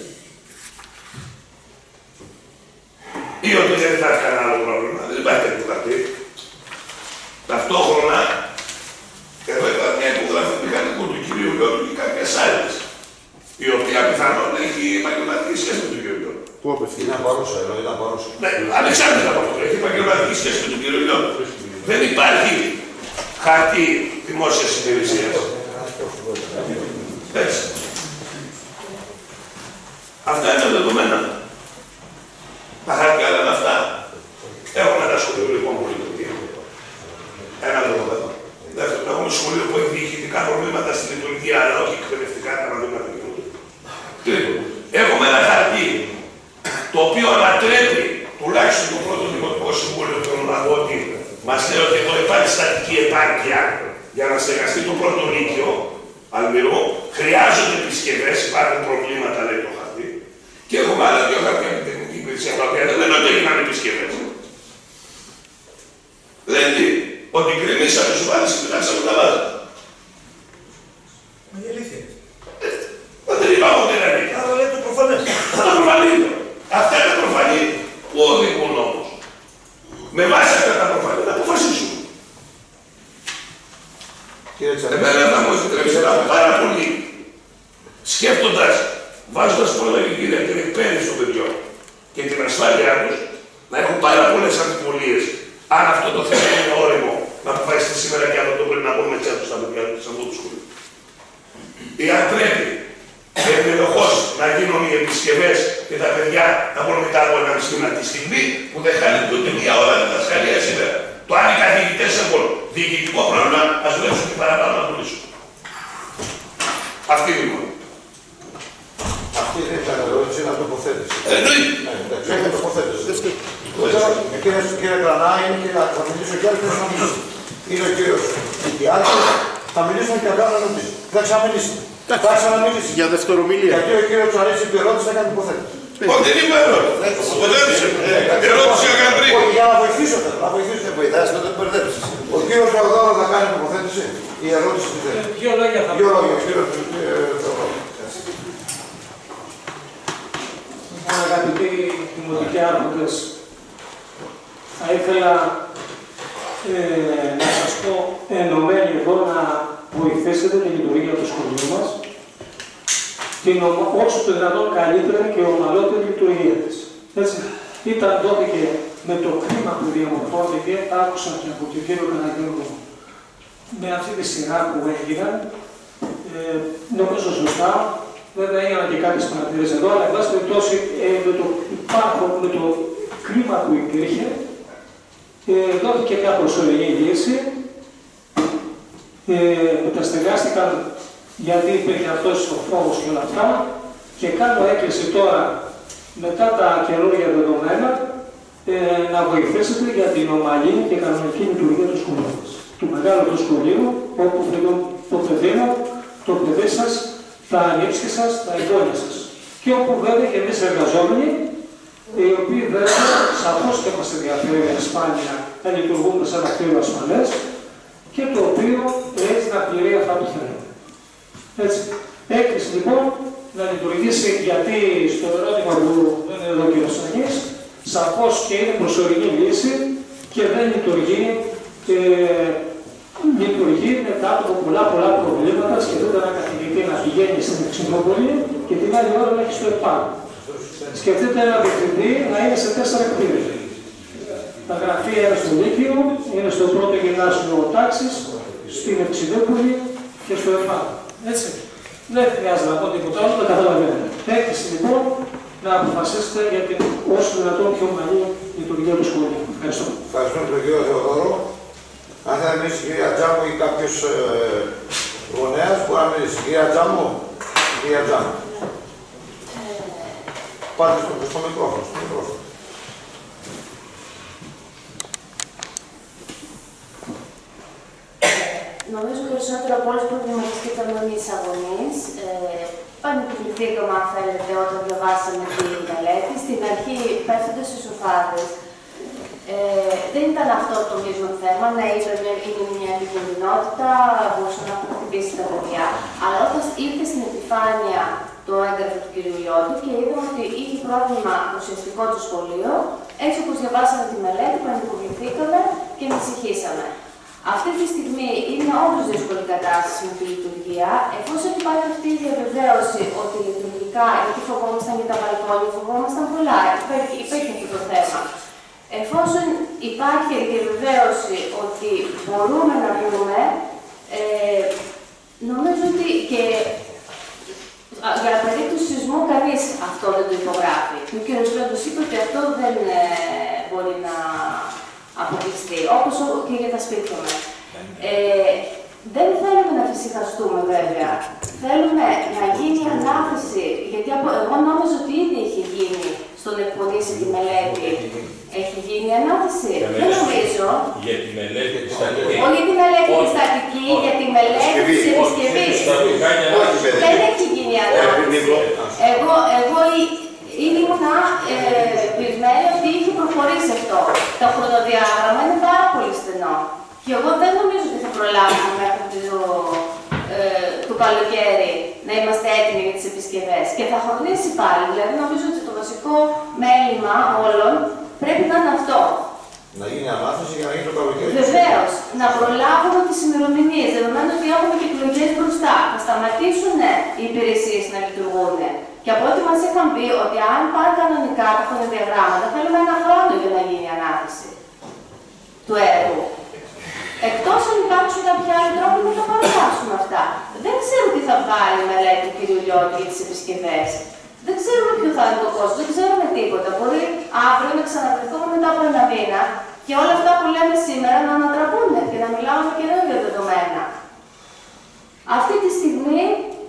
Ή ότι δεν υπάρχει κανένα άλλο πρόβλημα, δεν υπάρχει τέτοιο χαρτί. Ταυτόχρονα, εδώ υπάρχει μια υπογραφή μηχανικού του κυρίου Λιώτου και κάποιες άλλες, η οποία πιθανόν έχει επαγγελματική σχέση με τον κύριο Λιώτου. Πού απευθύνει. Είναι απορρόσα, εδώ είναι απορρόσα. Ναι, ανεξάρτητα από αυτό, έχει επαγγελματική σχέση με τον κύριο Λιώτου. Δεν υπάρχει χαρτί δημόσιας υπηρεσίας. Έτσι. Αυτά είναι τα δεδομένα. Τα χαρτιά λένε αυτά. Έχουμε ένα σχολείο λοιπόν που λειτουργεί. Ένα δεδομένο. Δεύτερον, έχουμε σχολείο που έχει διοικητικά προβλήματα στη λειτουργία, αλλά όχι εκπαιδευτικά τα παραδείγματα γίνονται. Τρίτον, έχουμε ένα χαρτί το οποίο ανατρέπει τουλάχιστον το πρώτο Δημοτικό Συμβούλιο του Λαγότη. Μας λέει ότι εδώ υπάρχει στατική επάρκεια για να στεγαστεί το πρώτο λύκειο Αλμυρού. Χρειάζονται επισκευές, υπάρχουν προβλήματα, λέει το χαρτί. Και έχουμε άλλα δύο χαρτιά με την τεχνική υπηρεσία τα οποία δεν λένε ότι έγιναν επισκευές. Δηλαδή, ότι γκρεμίσαμε σου βάλεις και πετάξαμε τα βάζα. Μα η αλήθεια. Μα δεν είπαμε ότι είναι αλήθεια. Άρα λέει το προφανές. Το προφανή είναι. Αυτά είναι προφανή που οδηγούν όμως. Με βάση αυτά τα προφανή να αποφασίσουν. Εμένα θα μου επιτρέψει να πάρα πολύ σκέφτοντας, βάζοντας πρώτα και κύρια την εκπαίδευση των παιδιών και την ασφάλειά τους, να έχουν πάρα πολλές αμφιβολίες αν αυτό το θέμα είναι όριμο να αποφασιστεί σήμερα και αν το πρέπει να πούμε τσάτου στα παιδιά του σε αυτό το σχολείο. Ή αν πρέπει ενδεχώς να γίνουν οι επισκευές και τα παιδιά να μπορούν μετά από ένα μισή τη στιγμή που δεν χάνεται ούτε μία ώρα διδασκαλία σήμερα. Το αν οι καθηγητές έχουν διοικητικό πρόβλημα, ας δουλέψουν και παραπάνω να το λύσουν. Αυτή είναι η μόνη. Αυτή δεν ήταν ερώτηση, είναι τοποθέτηση. Εννοείται. Έχει τοποθέτηση. Κύριε Κρανά, είναι και θα μιλήσω κι άλλοι θέλουν να μιλήσουν. Είναι ο κύριος Ικιάδης, θα μιλήσουν και άλλοι να μιλήσουν. Θα ξαναμιλήσει. Θα ξαναμιλήσει. Για δευτερομιλία. Γιατί ο κύριος Τσαρής είπε ερώτηση, θα κάνει τοποθέτηση. Όχι, δεν είπε ερώτηση. Τοποθέτησε. Ερώτηση έκανε πριν. Όχι, για να βοηθήσω θέλω. Να βοηθήσω δεν βοηθάς, δεν μπερδέψεις. Ο κύριος Θεοδόρος θα κάνει τοποθέτηση. Η ερώτηση τι θέλει. Δύο λόγια θα πω. Δύο λόγια, κύριος Θεοδόρος. Λοιπόν, αγαπητοί δημοτικοί άρχοντες, θα ήθελα ε, να σας πω ενωμένοι εδώ να βοηθήσετε τη λειτουργία του σχολείου μας την όσο το δυνατόν καλύτερη και ομαλότερη λειτουργία της. Έτσι, ήταν τότε και με το κλίμα που διαμορφώθηκε, άκουσα και από τον κύριο Καναγιώργο με αυτή τη σειρά που έγιναν, ε, νομίζω σωστά. Βέβαια έγιναν και κάποιες παρατηρήσεις εδώ, αλλά εν πάση περιπτώσει ε, με το υπάρχον, με το κλίμα που υπήρχε, ε, δόθηκε μια προσωρινή λύση. Ε, μεταστεγάστηκαν γιατί υπήρχε αυτός ο φόβος και όλα αυτά και κάνω έκκληση τώρα μετά τα καινούργια δεδομένα ε, να βοηθήσετε για την ομαλή και κανονική λειτουργία του σχολείου μας. Του μεγάλου του σχολείου, όπου το παιδί μου, το παιδί σας, τα ανήψια σας, τα εγγόνια σας. Και όπου βέβαια και εμείς εργαζόμενοι, οι οποίοι βέβαια σαφώς και μας ενδιαφέρει η ασφάλεια να λειτουργούμε σε ένα κτίριο ασφαλές και το οποίο έτσι να πληρεί αυτά που θέλουμε. Έτσι. Έκκληση λοιπόν να λειτουργήσει, γιατί στο ερώτημα που δεν είναι εδώ ο κ. Σαγής, σαφώς και είναι προσωρινή λύση και δεν λειτουργεί, ε, λειτουργεί μετά από πολλά πολλά προβλήματα. Σκεφτείτε ένα καθηγητή να πηγαίνει στην Εξυπνόπολη και την άλλη ώρα να έχει στο ΕΠΑ. Σκεφτείτε ένα διευθυντή να είναι σε τέσσερα κτίρια. Τα γραφεία είναι στο Λύκειο, είναι στο πρώτο γυμνάσιο τάξης, στην Ευξηδούπολη και στο ΕΦΑ. Έτσι. Δεν χρειάζεται να πω τίποτα άλλο, το καταλαβαίνετε. Έκθεση λοιπόν να αποφασίσετε για την όσο δυνατόν πιο ομαλή λειτουργία του σχολείου. Ευχαριστώ. Ευχαριστούμε τον κύριο Θεοδόρο. Αν θα μιλήσει η κυρία Τζάμου ή κάποιος ε, γονέας, μπορεί να μιλήσει. Κυρία Τζάμου, κυρία Τζάμου. Πάτε στο, στο μικρόφωνο, στο μικρόφωνο. Νομίζω περισσότερο από όλους προβληματιστήκαμε εμείς αγωνείς. Ε, Πανεπιστημιακά, αν θέλετε, όταν διαβάσαμε τη μελέτη. Στην αρχή, πέφτοντας στις σοφάδες, ε, δεν ήταν αυτό το μείζον θέμα, να είναι μια επικινδυνότητα, μπορούσε να χτυπήσει τα παιδιά. Αλλά όταν ήρθε στην επιφάνεια το έγγραφο του κ. Λιώτη και είδαμε ότι είχε πρόβλημα ουσιαστικό το σχολείο, έτσι όπως διαβάσαμε τη μελέτη, πανικοβληθήκαμε και ανησυχήσαμε. Αυτή τη στιγμή είναι όντως δύσκολη κατάσταση με τη λειτουργία. Εφόσον υπάρχει αυτή η διαβεβαίωση ότι λειτουργικά, γιατί φοβόμασταν για τα μπαλκόνια, φοβόμασταν πολλά, υπήρχε αυτό το θέμα. Εφόσον υπάρχει η διαβεβαίωση ότι μπορούμε να πούμε, ε, νομίζω ότι και για περίπτωση σεισμού κανείς αυτό δεν το υπογράφει. Ο κ. Λόντος είπε ότι αυτό δεν ε, μπορεί να αποκλειστεί, όπως και για τα σπίτια μας. Ε, δεν θέλουμε να φυσικαστούμε βέβαια. Θέλουμε να γίνει ανάθεση, γιατί από, εγώ νόμιζα ότι ήδη έχει γίνει στον εκπονήσει τη μελέτη. Έχει γίνει ανάθεση. Δεν νομίζω. Για τη μελέτη της στατικής. Όχι για τη μελέτη της στατικής, για τη μελέτη της επισκευής. Δεν έχει γίνει ανάθεση. Εγώ, εγώ ήμουνα πεισμένη ότι είχε προχωρήσει αυτό. Το χρονοδιάγραμμα είναι πάρα πολύ στενό. Και εγώ δεν νομίζω ότι θα προλάβουμε μέχρι το, ε, το καλοκαίρι να είμαστε έτοιμοι για τις επισκευές. Και θα χρονίσει πάλι. Δηλαδή νομίζω ότι το βασικό μέλημα όλων πρέπει να είναι αυτό. Να γίνει ανάθεση για να γίνει το καλοκαίρι. Βεβαίως. Να προλάβουμε τις ημερομηνίες, δεδομένου ότι έχουμε και εκλογές μπροστά. Θα σταματήσουν οι υπηρεσίες να λειτουργούν. Και από ό,τι μας είχαν πει ότι αν πάνε κανονικά τα χρονοδιαγράμματα, θέλουμε ένα χρόνο για να γίνει η ανάθεση του έργου. Εκτός αν υπάρξουν κάποια άλλοι τρόποι να τα παρουσιάσουμε αυτά. Δεν ξέρω τι θα βγάλει η μελέτη του κ. Λιώτη για τις επισκευές. Δεν ξέρουμε ποιο θα είναι το κόστος, δεν ξέρουμε τίποτα. Μπορεί αύριο να ξαναβρεθούμε μετά από ένα μήνα και όλα αυτά που λέμε σήμερα να ανατραπούν και να μιλάμε με καινούργια δεδομένα. Αυτή τη στιγμή,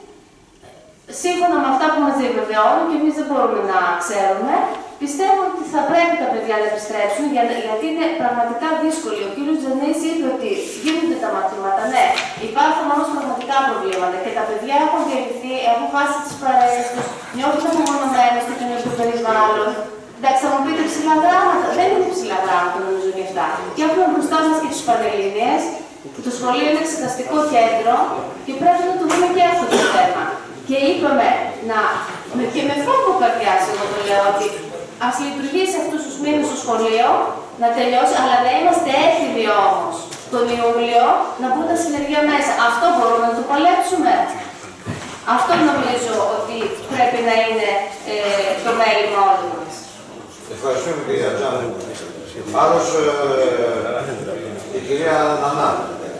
σύμφωνα με αυτά που μας διαβεβαιώνουν και εμείς δεν μπορούμε να ξέρουμε, πιστεύω ότι θα πρέπει τα παιδιά να επιστρέψουν γιατί είναι πραγματικά δύσκολο. Ο κύριος Τζανής είπε ότι γίνονται τα μαθήματα. Ναι, υπάρχουν όμως πραγματικά προβλήματα και τα παιδιά έχουν διαλυθεί, έχουν χάσει τις παρέες τους, νιώθουν απομονωμένες στο κοινωνικό περιβάλλον. Εντάξει, θα μου πείτε ψηλά γράμματα. Δεν είναι ψηλά γράμματα, νομίζω και αυτά. Και έχουμε μπροστά μας και τις Πανελλήνιες. Το σχολείο είναι εξεταστικό κέντρο και πρέπει να το δούμε και αυτό το θέμα. Και είπαμε, να, και με φόβο καρδιάς, εγώ το λέω, ότι ας λειτουργήσει αυτούς τους μήνες στο σχολείο, να τελειώσει, αλλά να είμαστε έτοιμοι όμως τον Ιούλιο να μπουν τα συνεργεία μέσα. Αυτό μπορούμε να το παλέψουμε. Αυτό νομίζω ότι πρέπει να είναι ε, το μέλημα όλων μας. Ευχαριστούμε κυρία Τζάνου. Άλλος, ε, η κυρία Νανά.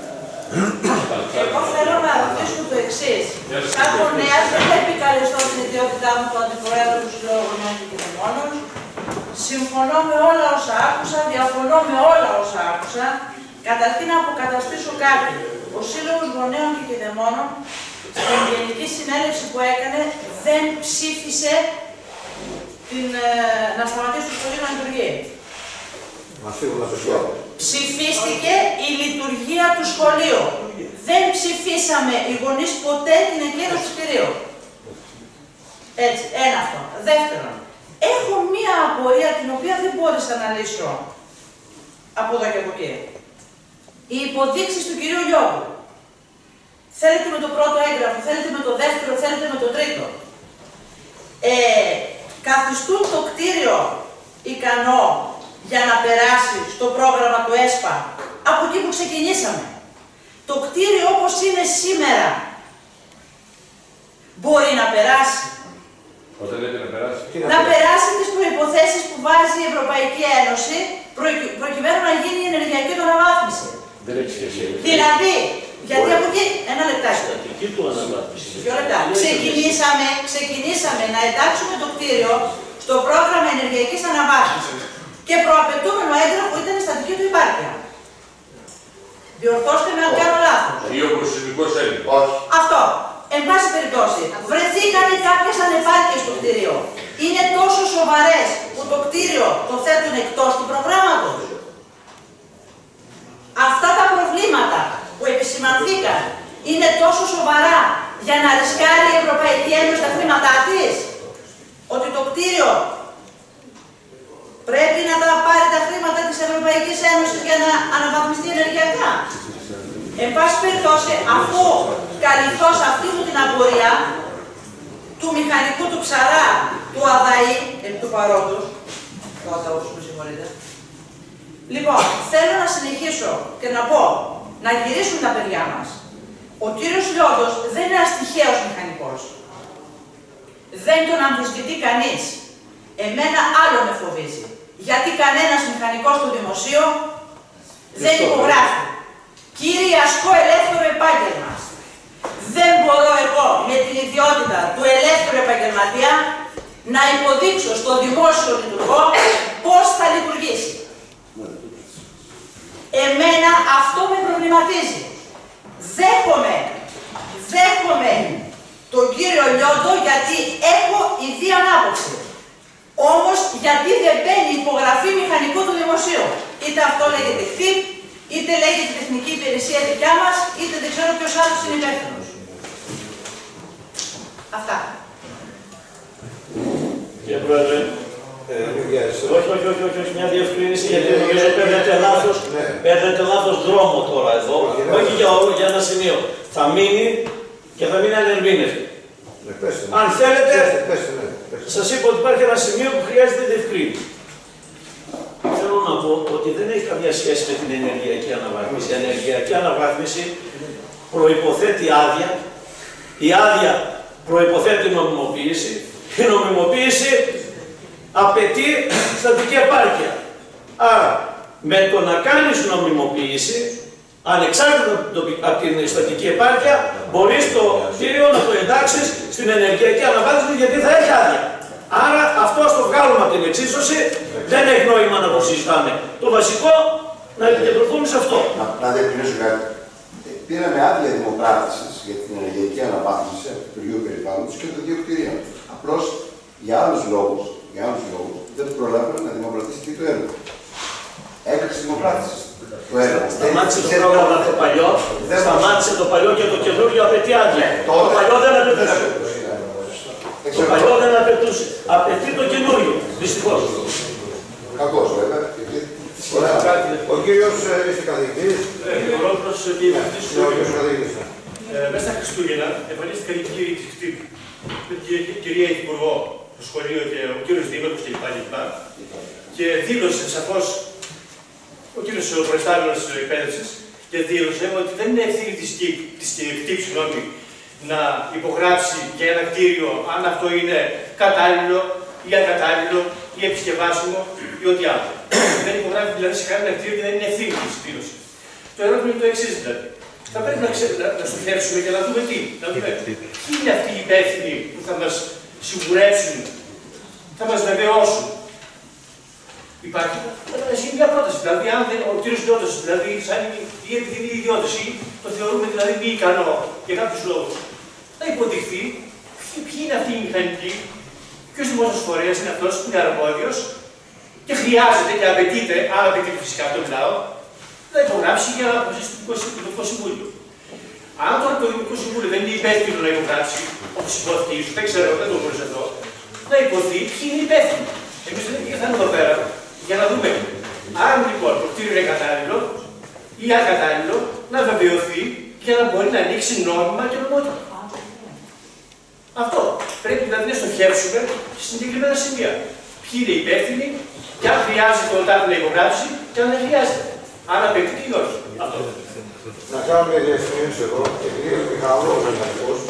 Εγώ θέλω να ρωτήσω το εξής. Σαν γονέας δεν θα επικαλεστώ την ιδιότητά μου του Αντιπροέδρου του Συλλόγου Γονέων και Κηδεμόνων. Συμφωνώ με όλα όσα άκουσα, διαφωνώ με όλα όσα άκουσα. Καταρχήν να αποκαταστήσω κάτι. Ο Σύλλογος Γονέων και Κηδεμόνων στην Γενική Συνέλευση που έκανε δεν ψήφισε την, ε, να σταματήσει το σχολείο να λειτουργεί. Ψηφίστηκε η λειτουργία του σχολείου. Δεν ψηφίσαμε οι γονείς ποτέ την εκκλήρωση του κτηρίου. Έτσι, ένα αυτό. Δεύτερον, έχω μία απορία την οποία δεν μπόρεσα να λύσω από εδώ και από εκεί. Οι υποδείξεις του κυρίου Λιώδου. Θέλετε με το πρώτο έγγραφο, θέλετε με το δεύτερο, θέλετε με το τρίτο. Ε, καθιστούν το κτίριο ικανό για να περάσει στο πρόγραμμα του ΕΣΠΑ από εκεί που ξεκινήσαμε. Το κτίριο όπως είναι σήμερα μπορεί να περάσει. Όταν λέτε να περάσει. Να περάσει τις προϋποθέσεις που βάζει η Ευρωπαϊκή Ένωση προκειμένου να γίνει η ενεργειακή του αναβάθμιση. Δεν έχει σχέση. Δηλαδή, γιατί από εκεί, ένα λεπτάκι. Του αναβάθμιση. Δύο λεπτά. Ξεκινήσαμε, ξεκινήσαμε να εντάξουμε το κτίριο στο πρόγραμμα ενεργειακής αναβάθμισης και προαπαιτούμενο έγγραφο ήταν η στατική του υπάρκεια. Διορθώστε με αν κάνω λάθος. Ή ο προσωπικός έλεγχος. Όχι. Αυτό. Εν πάση περιπτώσει, βρεθήκαν κάποιες ανεπάρκειες στο κτίριο. Είναι τόσο σοβαρές που το κτίριο το θέτουν εκτός του προγράμματος. Αυτά τα προβλήματα που επισημανθήκαν είναι τόσο σοβαρά για να ρισκάρει η Ευρωπαϊκή Ένωση τα χρήματά της, ότι το κτίριο πρέπει να τα πάρει τα χρήματα της Ευρωπαϊκής Ένωσης για να αναβαθμιστεί ενεργειακά. Εν πάση περιπτώσει, αφού καλυφθώ σε αυτή μου την απορία του μηχανικού του Ψαρά, του ΑΔΑΗ, επί του παρόντος, του ΑΔΑΟΥ, με συγχωρείτε. Λοιπόν, θέλω να συνεχίσω και να πω, να γυρίσουν τα παιδιά μας. Ο κύριος Λιώδος δεν είναι ένας τυχαίος μηχανικός. Δεν τον αμφισβητεί κανείς. Εμένα άλλο με φοβίζει. Γιατί κανένας μηχανικός του δημοσίου δεν υπογράφει. Κύριε, ασκώ ελεύθερο επάγγελμα. Δεν μπορώ εγώ με την ιδιότητα του ελεύθερου επαγγελματία να υποδείξω στο δημόσιο λειτουργό πώς θα λειτουργήσει. Εμένα αυτό με προβληματίζει. Δέχομαι, δέχομαι τον κύριο Λιώδο γιατί έχω ιδία άποψη. Όμως γιατί δεν μπαίνει υπογραφή μηχανικού του δημοσίου. Είτε αυτό λέγεται χτύπ, είτε λέγεται τεχνική υπηρεσία δικιά μας, είτε δεν ξέρω ποιος άλλος είναι υπεύθυνος. Αυτά. Κύριε Πρόεδρε, όχι, όχι, όχι, όχι, μια διευκρίνηση γιατί νομίζω παίρνετε λάθος, παίρνετε λάθος δρόμο τώρα εδώ, όχι για όλο, για ένα σημείο. Θα μείνει και θα μείνει ανερμήνευτη. Αν θέλετε, σας είπα ότι υπάρχει ένα σημείο που χρειάζεται διευκρίνηση. Θέλω να πω ότι δεν έχει καμία σχέση με την ενεργειακή αναβάθμιση. Η ενεργειακή αναβάθμιση προϋποθέτει άδεια, η άδεια προϋποθέτει νομιμοποίηση, η νομιμοποίηση απαιτεί στατική επάρκεια. Άρα, με το να κάνεις νομιμοποίηση, ανεξάρτητα από την στατική επάρκεια, μπορείς το κτίριο να το εντάξεις στην ενεργειακή αναβάθμιση γιατί θα έχει άδεια. Άρα, αυτό ας το βγάλουμε από την εξίσωση, δεν έχει νόημα να το συζητάμε. Το βασικό, να επικεντρωθούμε σε αυτό. Να, να διευκρινίσω κάτι. Πήραμε άδεια δημοπράτησης για την ενεργειακή αναβάθμιση από το Υπουργείο Περιβάλλοντος και των δύο κτηρίων. Απλώς για άλλους λόγους, για άλλους λόγους δεν προλάβαμε να δημοπρατήσει και το έργο. Έκρηξη δημοπράτησης. Το έργο. Σταμάτησε το πρόγραμμα το παλιό, σταμάτησε το παλιό και το καινούργιο απαιτεί άδεια. Το παλιό δεν απαιτούσε. Το παλιό δεν απαιτούσε. Απαιτεί το καινούργιο. Δυστυχώς. Κακώς βέβαια. Ο κύριος είστε καθηγητής. Μπορώ προς διευθυντής του Υπουργείου. Μέσα στα Χριστούγεννα εμφανίστηκαν οι κύριοι της ΚΤΥΠ, την κυρία Υπουργό, το σχολείο και ο κύριος Δήμαρχος κλπ. Και δήλωσε σαφώς ο κύριος προϊστάμενος της εκπαίδευσης και δήλωσε ότι δεν είναι ευθύνη της ΚΤΥΠ να υπογράψει για ένα κτίριο αν αυτό είναι κατάλληλο ή ακατάλληλο ή επισκευάσιμο ή ό,τι άλλο. Δεν υπογράφει δηλαδή σε κανένα κτίριο και δεν είναι ευθύνη της δήλωσης. Το ερώτημα είναι το εξής δηλαδή. Θα πρέπει να, ξε... να στοχεύσουμε και να δούμε τι. Να δούμε ποιοι είναι αυτοί οι υπεύθυνοι που θα μας σιγουρέψουν, θα μας βεβαιώσουν. Υπάρχει να γίνει μια πρόταση. Δηλαδή, αν δεν, ο κ. Λιώδος, δηλαδή, σαν ή επειδή είναι ιδιώτης ή το θεωρούμε δηλαδή μη ικανό για κάποιους λόγους, να υποδειχθεί ποιοι είναι αυτοί οι μηχανικοί, ποιος δημόσιος φορέας είναι αυτός που είναι αρμόδιος και χρειάζεται και απαιτείται, αν απαιτείται φυσικά αυτό μιλάω, να υπογράψει για να αποφασίσει το Δημοτικό Συμβούλιο. Αν τώρα το Δημοτικό Συμβούλιο δεν είναι υπεύθυνο να υπογράψει, όπως υπόθηκε ίσως, δεν ξέρω, δεν το γνωρίζω εδώ, να υποθεί ποιοι είναι υπεύθυνοι. Εμείς δεν ήρθαμε εδώ πέρα για να δούμε αν λοιπόν το κτίριο είναι κατάλληλο ή ακατάλληλο, να βεβαιωθεί για να μπορεί να ανοίξει νόμιμα και νομότυπα. Αυτό. Πρέπει δηλαδή να στοχεύσουμε σε συγκεκριμένα σημεία. Ποιοι είναι υπεύθυνοι και αν χρειάζεται ο ΤΑΠ να υπογράψει και αν δεν χρειάζεται. Αν απαιτείται ή όχι. Αυτό. Να κάνουμε διευκρινήσεις εδώ, επειδή ο Μιχαλός Μιχαλικός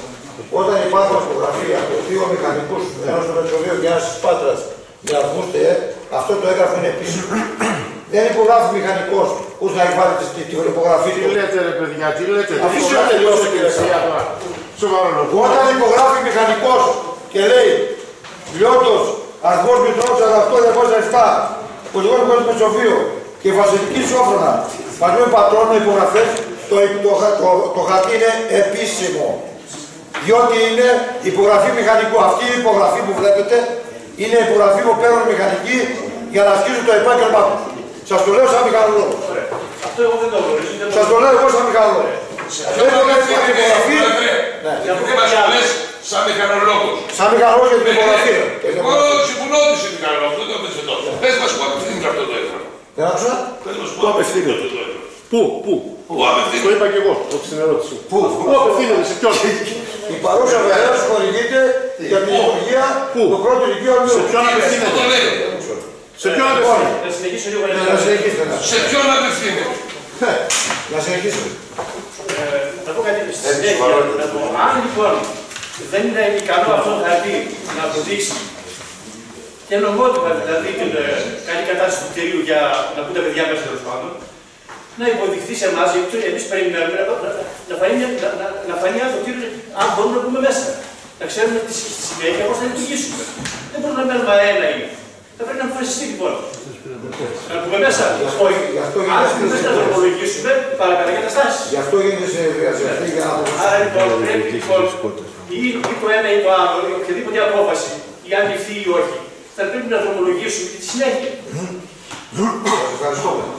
Όταν υπάρχουν υπογραφή από δύο μηχανικούς, ένας στο Μετσοβείο και ένας της Πάτρας, για να βγούστε, αυτό το έγγραφο είναι επίσημο. Δεν υπογράφει μηχανικός, ούτε να βάλει τη υπογραφή του. Τι λέτε ρε παιδιά, τι λέτε, τι Αφήστε να τελειώσει η υπηρεσία τώρα. Όταν υπογράφει μηχανικός και λέει Λιώτος, αργός μητρός, αγαυτό, διακόσια επτά, πολιτικός του Μετσοβείο και βασιλική σόφρονα, μαζί με πατρόνο υπογραφές, το, το, το, το χαρτί είναι επίσημο. Διότι είναι υπογραφή μηχανικού. Αυτή η υπογραφή που βλέπετε είναι υπογραφή που παίρνουν οι μηχανικοί για να ασκήσουν το επάγγελμά τους. Σας το λέω σαν μηχανολόγο. Αυτό εγώ δεν το γνωρίζω. Σας το λέω εγώ σαν μηχανολόγο. Δεν το λέω σαν υπογραφή. Γιατί μας το λες σαν μηχανολόγος. Σαν μηχανολόγος για την υπογραφή. Εγώ συμφωνώ ότι είσαι μηχανολόγος, δεν το πες εδώ. Πες μας πού απευθύνεται αυτό το έγγραφο. Δεν άκουσα. Πες μας πού απευθύνεται. Πού, πού. Πού απευθύνεται. Το είπα και εγώ, όχι στην ερώτηση. Πού, πού απευθύνεται, σε ποιον. Η παρούσα βεβαίως χορηγείται για την λειτουργία του πρώτου ηλικίου αλλού. Σε ποιον απευθύνεται. Σε ποιον απευθύνεται. Να συνεχίσω λίγο. Σε ποιον απευθύνεται. Να συνεχίσουμε. Θα πω κάτι στη συνέχεια. Αν λοιπόν δεν είναι ικανό αυτό το χαρτί να αποδείξει και νομότυπα δηλαδή την καλή κατάσταση του κτηρίου για να μπουν τα παιδιά μέσα τέλος πάντων, να υποδειχθεί σε εμάς, γιατί εμείς περιμένουμε να, να, να, φανεί, να, να, να φανεί αν το κτίριο, αν μπορούμε να μπούμε μέσα. Να ξέρουμε τη συνέχεια πώς θα λειτουργήσουμε. Δεν μπορούμε να μένουμε αένα είναι. Θα πρέπει να αποφασιστεί λοιπόν. Να μπούμε μέσα. Όχι. Αν δεν θα το υπολογίσουμε, παρακαλώ καταστάσεις. Γι' αυτό γίνεται σε διαδικασία για να αποφασιστεί. Άρα λοιπόν πρέπει λοιπόν ή, ή το ένα ή το άλλο, ή οποιαδήποτε απόφαση, ή αν ληφθεί ή όχι, θα πρέπει να το ομολογήσουμε και τη συνέχεια. Ευχαριστούμε.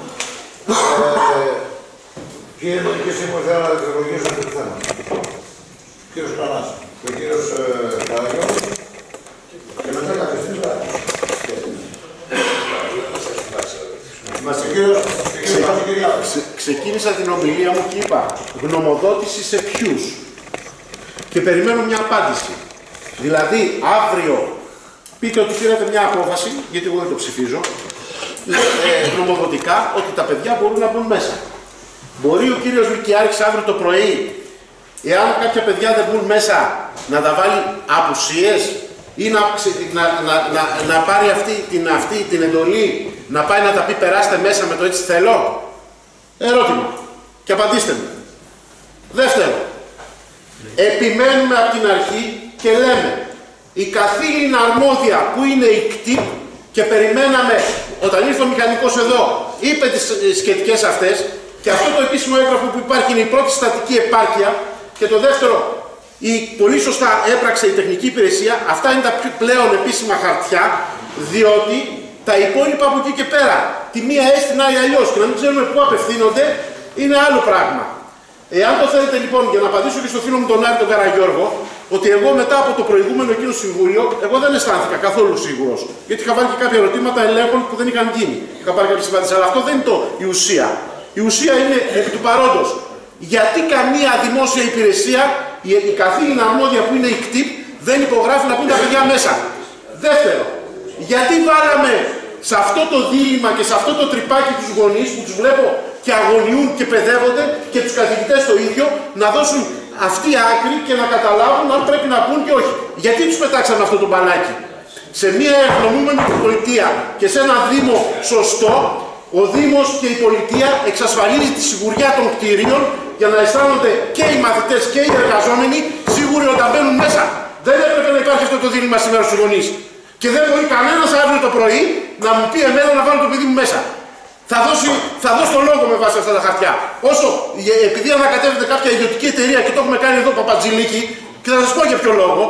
Ε, κύριε Νομική Σύμβουλε, θέλω να δευτερολογήσω αυτό το θέμα. Ο κύριος Κανάς και ο κύριος Καραγιώργος και μετά κάποια στιγμή θα είμαστε ο κύριος Ξε, Ξεκίνησα την ομιλία μου και είπα γνωμοδότηση σε ποιους και περιμένω μια απάντηση. Δηλαδή αύριο πείτε ότι πήρατε μια απόφαση, γιατί εγώ δεν το ψηφίζω, ε, γνωμοδοτικά ότι τα παιδιά μπορούν να μπουν μέσα. Μπορεί ο κύριος Λυκιάρχης αύριο το πρωί, εάν κάποια παιδιά δεν μπουν μέσα, να τα βάλει απουσίες ή να, να, να, να, να πάρει αυτή την, αυτή την εντολή, να πάει να τα πει περάστε μέσα με το έτσι θέλω. Ερώτημα. Και απαντήστε μου. Δεύτερο. Επιμένουμε από την αρχή και λέμε η καθήλυνα αρμόδια που είναι η ΚΤΙΠ και περιμέναμε όταν ήρθε ο μηχανικός εδώ, είπε τις σχετικές αυτές και αυτό το επίσημο έγγραφο που υπάρχει είναι η πρώτη στατική επάρκεια και το δεύτερο, η πολύ σωστά έπραξε η τεχνική υπηρεσία, αυτά είναι τα πλέον επίσημα χαρτιά, διότι τα υπόλοιπα από εκεί και πέρα, τη μία έτσι την άλλη αλλιώς και να μην ξέρουμε πού απευθύνονται, είναι άλλο πράγμα. Εάν το θέλετε λοιπόν, για να απαντήσω και στο φίλο μου τον Άρη τον Καραγιώργο, ότι εγώ μετά από το προηγούμενο εκείνο συμβούλιο, εγώ δεν αισθάνθηκα καθόλου σίγουρος. Γιατί είχα βάλει και κάποια ερωτήματα ελέγχων που δεν είχαν γίνει. Είχα πάρει κάποιες απαντήσεις. Αλλά αυτό δεν είναι το, η ουσία. Η ουσία είναι επί του παρόντος. Γιατί καμία δημόσια υπηρεσία, η, η καθήλυνα αρμόδια που είναι η ΚΤΙΠ, δεν υπογράφει να μπουν τα παιδιά μέσα. Δεύτερο, γιατί βάλαμε σε αυτό το δίλημμα και σε αυτό το τρυπάκι τους γονείς που τους βλέπω και αγωνιούν και παιδεύονται και τους καθηγητές το ίδιο, να δώσουν αυτή άκρη και να καταλάβουν αν πρέπει να πούν και όχι. Γιατί τους πετάξαμε αυτό το μπαλάκι. Σε μια ευνομούμενη πολιτεία και σε ένα Δήμο σωστό, ο Δήμος και η πολιτεία εξασφαλίζει τη σιγουριά των κτίριων για να αισθάνονται και οι μαθητές και οι εργαζόμενοι σίγουροι όταν μπαίνουν μέσα. Δεν έπρεπε να υπάρχει αυτό το δίλημμα σήμερα στους γονείς. Και δεν μπορεί κανένας αύριο το πρωί να μου πει εμένα να βάλω το παιδί μου μέσα. Θα δώσει, θα δώσει το λόγο με βάση αυτά τα χαρτιά. Όσο, επειδή ανακατεύεται κάποια ιδιωτική εταιρεία και το έχουμε κάνει εδώ παπατζηλίκι, και θα σας πω για ποιο λόγο,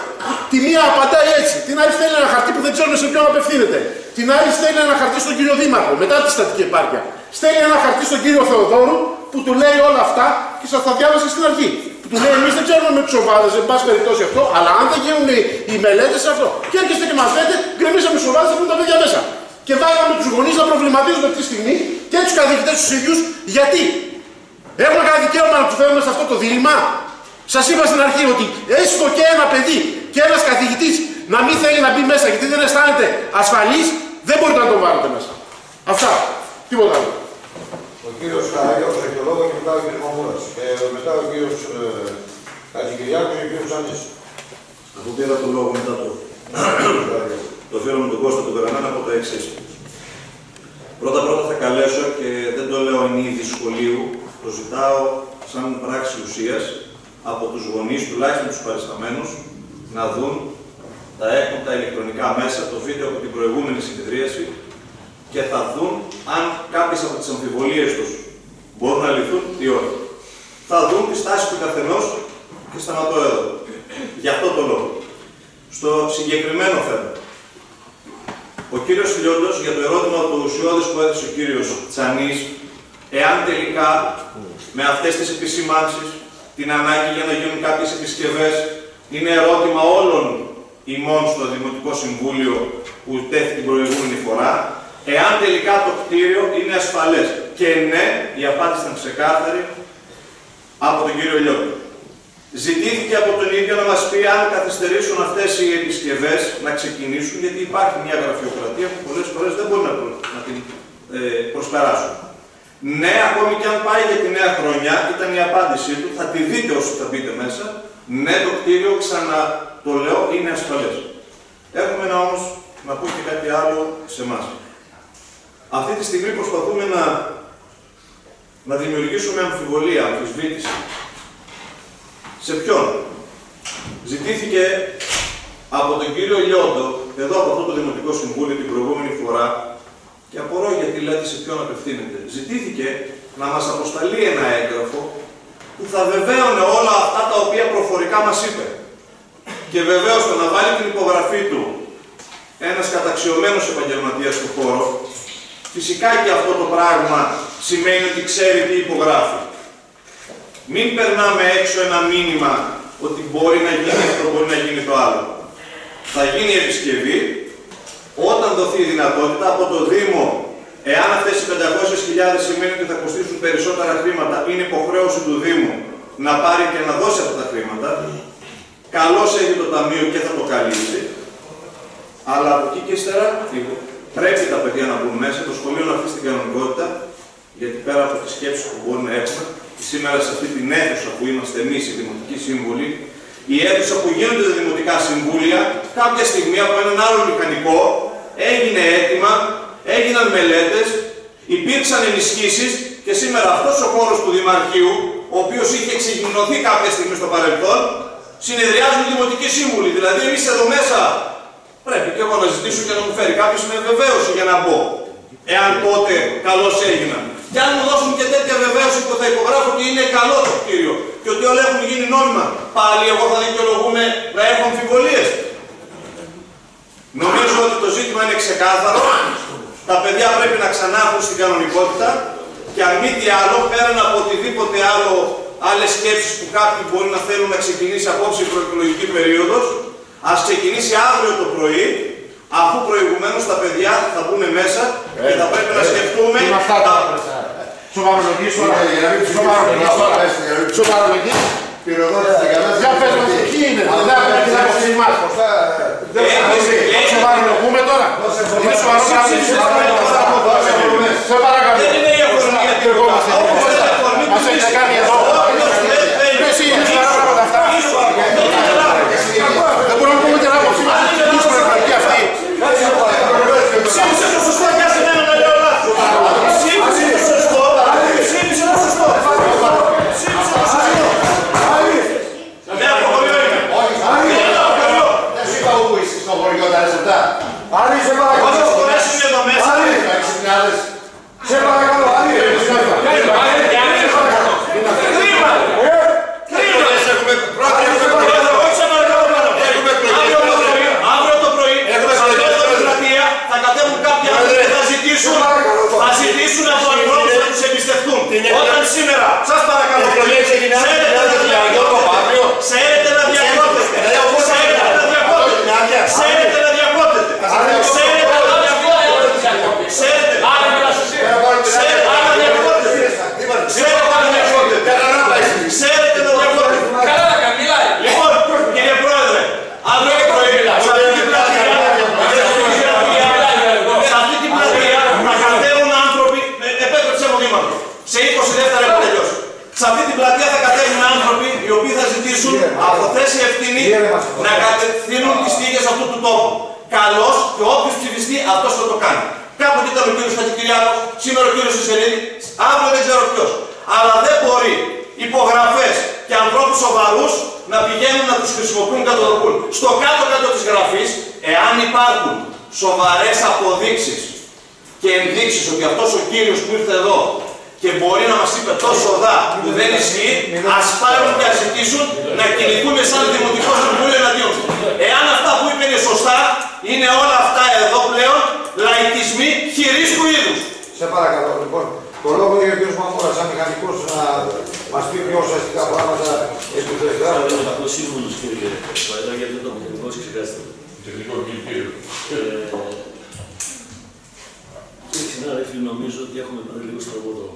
τη μία απαντάει έτσι, την άλλη στέλνει ένα χαρτί που δεν ξέρουμε σε ποιον απευθύνεται. Την άλλη στέλνει ένα χαρτί στον κύριο Δήμαρχο, μετά τη στατική επάρκεια. Στέλνει ένα χαρτί στον κύριο Θεοδόρου που του λέει όλα αυτά και σας τα διάβασα στην αρχή. Που του λέει: εμείς δεν ξέρουμε με τους οβάδες, εν πάση περιπτώσει αυτό, αλλά αν δεν γίνουν οι, οι μελέτες αυτό. Και έρχεστε και μας λέτε: γκρεμίσαμε τους οβάδες και μπουν τα παιδιά μέσα. Και βάλαμε τους γονείς να προβληματίζονται αυτή τη στιγμή και τους καθηγητές τους ίδιους, γιατί έχουμε κανένα δικαίωμα να τους φέρουμε σε αυτό το δίλημμα. Σας είπα στην αρχή ότι έστω και ένα παιδί και ένας καθηγητής να μην θέλει να μπει μέσα γιατί δεν αισθάνεται ασφαλής, δεν μπορείτε να τον βάλετε μέσα. Αυτά. Τίποτα άλλο. Ο κύριος Καραγιώργος έχει το λόγο και μετά ο κύριος Μαμούρας. Και μετά ο κύριος Χατζικυριάκος και ο κ. Ψανής. Αφού πήρα το λόγο μετά το, το φίλο μου τον Κώστα του Περανά, από τα εξής. Πρώτα πρώτα θα καλέσω, και δεν το λέω εν είδη σχολείου, το ζητάω σαν πράξη ουσίας από τους γονείς, τουλάχιστον τους παρισταμένους, να δουν τα έχουν τα ηλεκτρονικά μέσα, το βίντεο από την προηγούμενη συνεδρίαση, και θα δουν αν κάποιες από τις αμφιβολίες τους μπορούν να λυθούν ή όχι. Θα δουν τη στάση του καθενός και σταματώ εδώ. Γι' αυτό το λόγο. Στο συγκεκριμένο θέμα. Ο κύριος Λιόντος, για το ερώτημα του ουσιώδης που έθεσε ο κύριος Τσανής, εάν τελικά με αυτές τις επισημάνσεις, την ανάγκη για να γίνουν κάποιες επισκευές, είναι ερώτημα όλων ημών στο Δημοτικό Συμβούλιο που τέθηκε την προηγούμενη φορά, εάν τελικά το κτίριο είναι ασφαλές. Και ναι, η απάντηση ήταν ξεκάθαρη από τον κύριο Λιόντο. Ζητήθηκε από τον ίδιο να μας πει αν καθυστερήσουν αυτές οι επισκευές να ξεκινήσουν, γιατί υπάρχει μια γραφειοκρατία που πολλές φορές δεν μπορεί να, προ, να την ε, προσπεράσουν. Ναι, ακόμη και αν πάει για τη νέα χρονιά, ήταν η απάντησή του, θα τη δείτε όσο θα μπείτε μέσα. Ναι, το κτίριο, ξανά το λέω, είναι ασφαλές. Έχουμε να όμως να πω και κάτι άλλο σε εμάς. Αυτή τη στιγμή προσπαθούμε να, να δημιουργήσουμε αμφιβολία, αμφισβήτηση. Σε ποιον? Ζητήθηκε από τον κύριο Λιόντο, εδώ από αυτό το Δημοτικό Συμβούλιο την προηγούμενη φορά, και απορώ γιατί λέτε σε ποιον απευθύνεται. Ζητήθηκε να μας αποσταλεί ένα έγγραφο που θα βεβαίωνε όλα αυτά τα οποία προφορικά μας είπε. Και βεβαίως το να βάλει την υπογραφή του ένας καταξιωμένος επαγγελματίας του χώρο, φυσικά και αυτό το πράγμα σημαίνει ότι ξέρει τι υπογράφει. Μην περνάμε έξω ένα μήνυμα ότι μπορεί να γίνει αυτό, μπορεί να γίνει το άλλο. Θα γίνει η επισκευή, όταν δοθεί η δυνατότητα από το Δήμο, εάν αυτές οι πεντακόσιες χιλιάδες σημαίνει ότι θα κοστίσουν περισσότερα χρήματα, είναι υποχρέωση του Δήμου να πάρει και να δώσει αυτά τα χρήματα. Καλώς έχει το Ταμείο και θα το καλύψει. Αλλά από εκεί και ύστερα πρέπει τα παιδιά να μπουν μέσα, το σχολείο να αφήσει την κανονικότητα, γιατί πέρα από τις σκέψεις που μπορεί να έχουμε, σήμερα σε αυτή την αίθουσα που είμαστε εμείς οι Δημοτικοί Σύμβουλοι, η αίθουσα που γίνονται τα Δημοτικά Συμβούλια, κάποια στιγμή από έναν άλλο μηχανικό έγινε έτοιμα, έγιναν μελέτες, υπήρξαν ενισχύσεις και σήμερα αυτός ο χώρος του Δημαρχείου, ο οποίος είχε εξεγυμνωθεί κάποια στιγμή στο παρελθόν, συνεδριάζουν οι Δημοτικοί Σύμβουλοι. Δηλαδή, εμείς εδώ μέσα πρέπει και εγώ να ζητήσω και να μου φέρει κάποιος με βεβαίωση για να μπω. Εάν τότε καλώς έγιναν. Και αν μου δώσουν και τέτοια βεβαίωση που θα υπογράφω ότι είναι καλό το κτίριο και ότι όλα έχουν γίνει νόμιμα, πάλι εγώ θα δικαιολογούμε να έχω αμφιβολίες. Νομίζω ότι το ζήτημα είναι ξεκάθαρο. Τα παιδιά πρέπει να ξανάρθουν στην κανονικότητα και αν μη τι άλλο, πέραν από οτιδήποτε άλλο, άλλες σκέψεις που κάποιοι μπορεί να θέλουν να ξεκινήσει απόψε η προεκλογική περίοδος, ας ξεκινήσει αύριο το πρωί, αφού προηγουμένως τα παιδιά θα μπουν μέσα και θα πρέπει να σκεφτούμε. Σοβαρολογείς τώρα. Σοβαρολογείς. Για πες μας, ποιοι είναι, δεν θα πρέπει να είμαστε εμάς. Σοβαρολογούμε τώρα. Είναι σοβαρό πράγμα. Σε παρακαλώ. Δεν είναι η αφορμία την ερχόμαστε. Μας έχετε κάνει εδώ. Εσύ είναι σοβαρά πράγματα αυτά. Δεν μπορούμε να πούμε την άποψη μας. Τι είναι προεκλογική αυτή. Ψήφισε το σωστό και άσε εμένα να λέω λάθος. Ψήφισε το σωστό. Ψήφισε το σωστό. Ψήφισε το σωστό. Ναι, από χωριό είμαι. Όχι, δεν σου είπα όπου είσαι στο χωριό τα λεφτά. Άλλη, σε παρακαλώ. Όσες φορές είναι εδώ μέσα. Άλλη, σε παρακαλώ. Άλλη, αύριο το πρωί θα κατέβουν κάποια άτομα και θα ζητήσουν, θα ζητήσουν από ανθρώπους να τους εμπιστευτούν. Όταν σήμερα, σας παρακαλώ, ξέρετε να διακόπτετε. Ξέρετε να διακόπτετε. Ξέρετε να διακόπτετε. Ξέρετε να διακόπτετε. Ξέρετε να διακόπτετε. Ξέρετε. Άρα μιλάς εσύ. Ξέρετε να διακόπτετε. Ξέρετε να διακόπτετε. Ξέρετε να διακόπτετε. Καλά να κάνει, μιλάει. Λοιπόν, κύριε Πρόεδρε, αύριο το πρωί, σε αυτή την πλατεία, σε αυτή την πλατεία θα κατέβουν άνθρωποι, επέτρεψε μου Δήμαρχο, σε είκοσι δεύτερα που τελειώσει. Σε αυτή την πλατεία θα κατέβουν άνθρωποι οι οποίοι θα ζητήσουν από θέση ευθύνη να κατευθύνουν τις τύχες αυτού του τόπου. Καλώς και όποιος ψηφιστεί αυτός θα το κάνει. Κάποτε ήταν ο κύριος Χατζικυριάκος, σήμερα ο κύριος Ισελίδη, αύριο δεν ξέρω ποιος. Αλλά δεν μπορεί υπογραφές και ανθρώπους σοβαρούς να πηγαίνουν να τους χρησιμοποιούν κατά το πουλ. Στο κάτω-κάτω της γραφής, εάν υπάρχουν σοβαρές αποδείξεις και ενδείξεις ότι αυτός ο κύριος που ήρθε εδώ και μπορεί να μας είπε τόσο δά που δεν ισχύει, ας πάρουν και ας ζητήσουν να κινηθούμε σαν Δημοτικό Συμβούλιο εναντίον του. Εάν αυτά που είπε είναι σωστά, είναι όλα αυτά εδώ πλέον λαϊκισμοί χειρίστου είδους. Σε παρακαλώ, λοιπόν. Το λόγο για ο κ. Μαμούρας, σαν μηχανικός, να μας πει πιο ουσιαστικά πράγματα επί του ΕΚΑ. Ο σύμβουλος, κύριε Παίδα, γιατί το τεχνικό ξεκάθαρο. Τεχνικό κύριο. Κύριε συνάδελφοι, νομίζω ότι έχουμε πάρει λίγο στραβό δρόμο.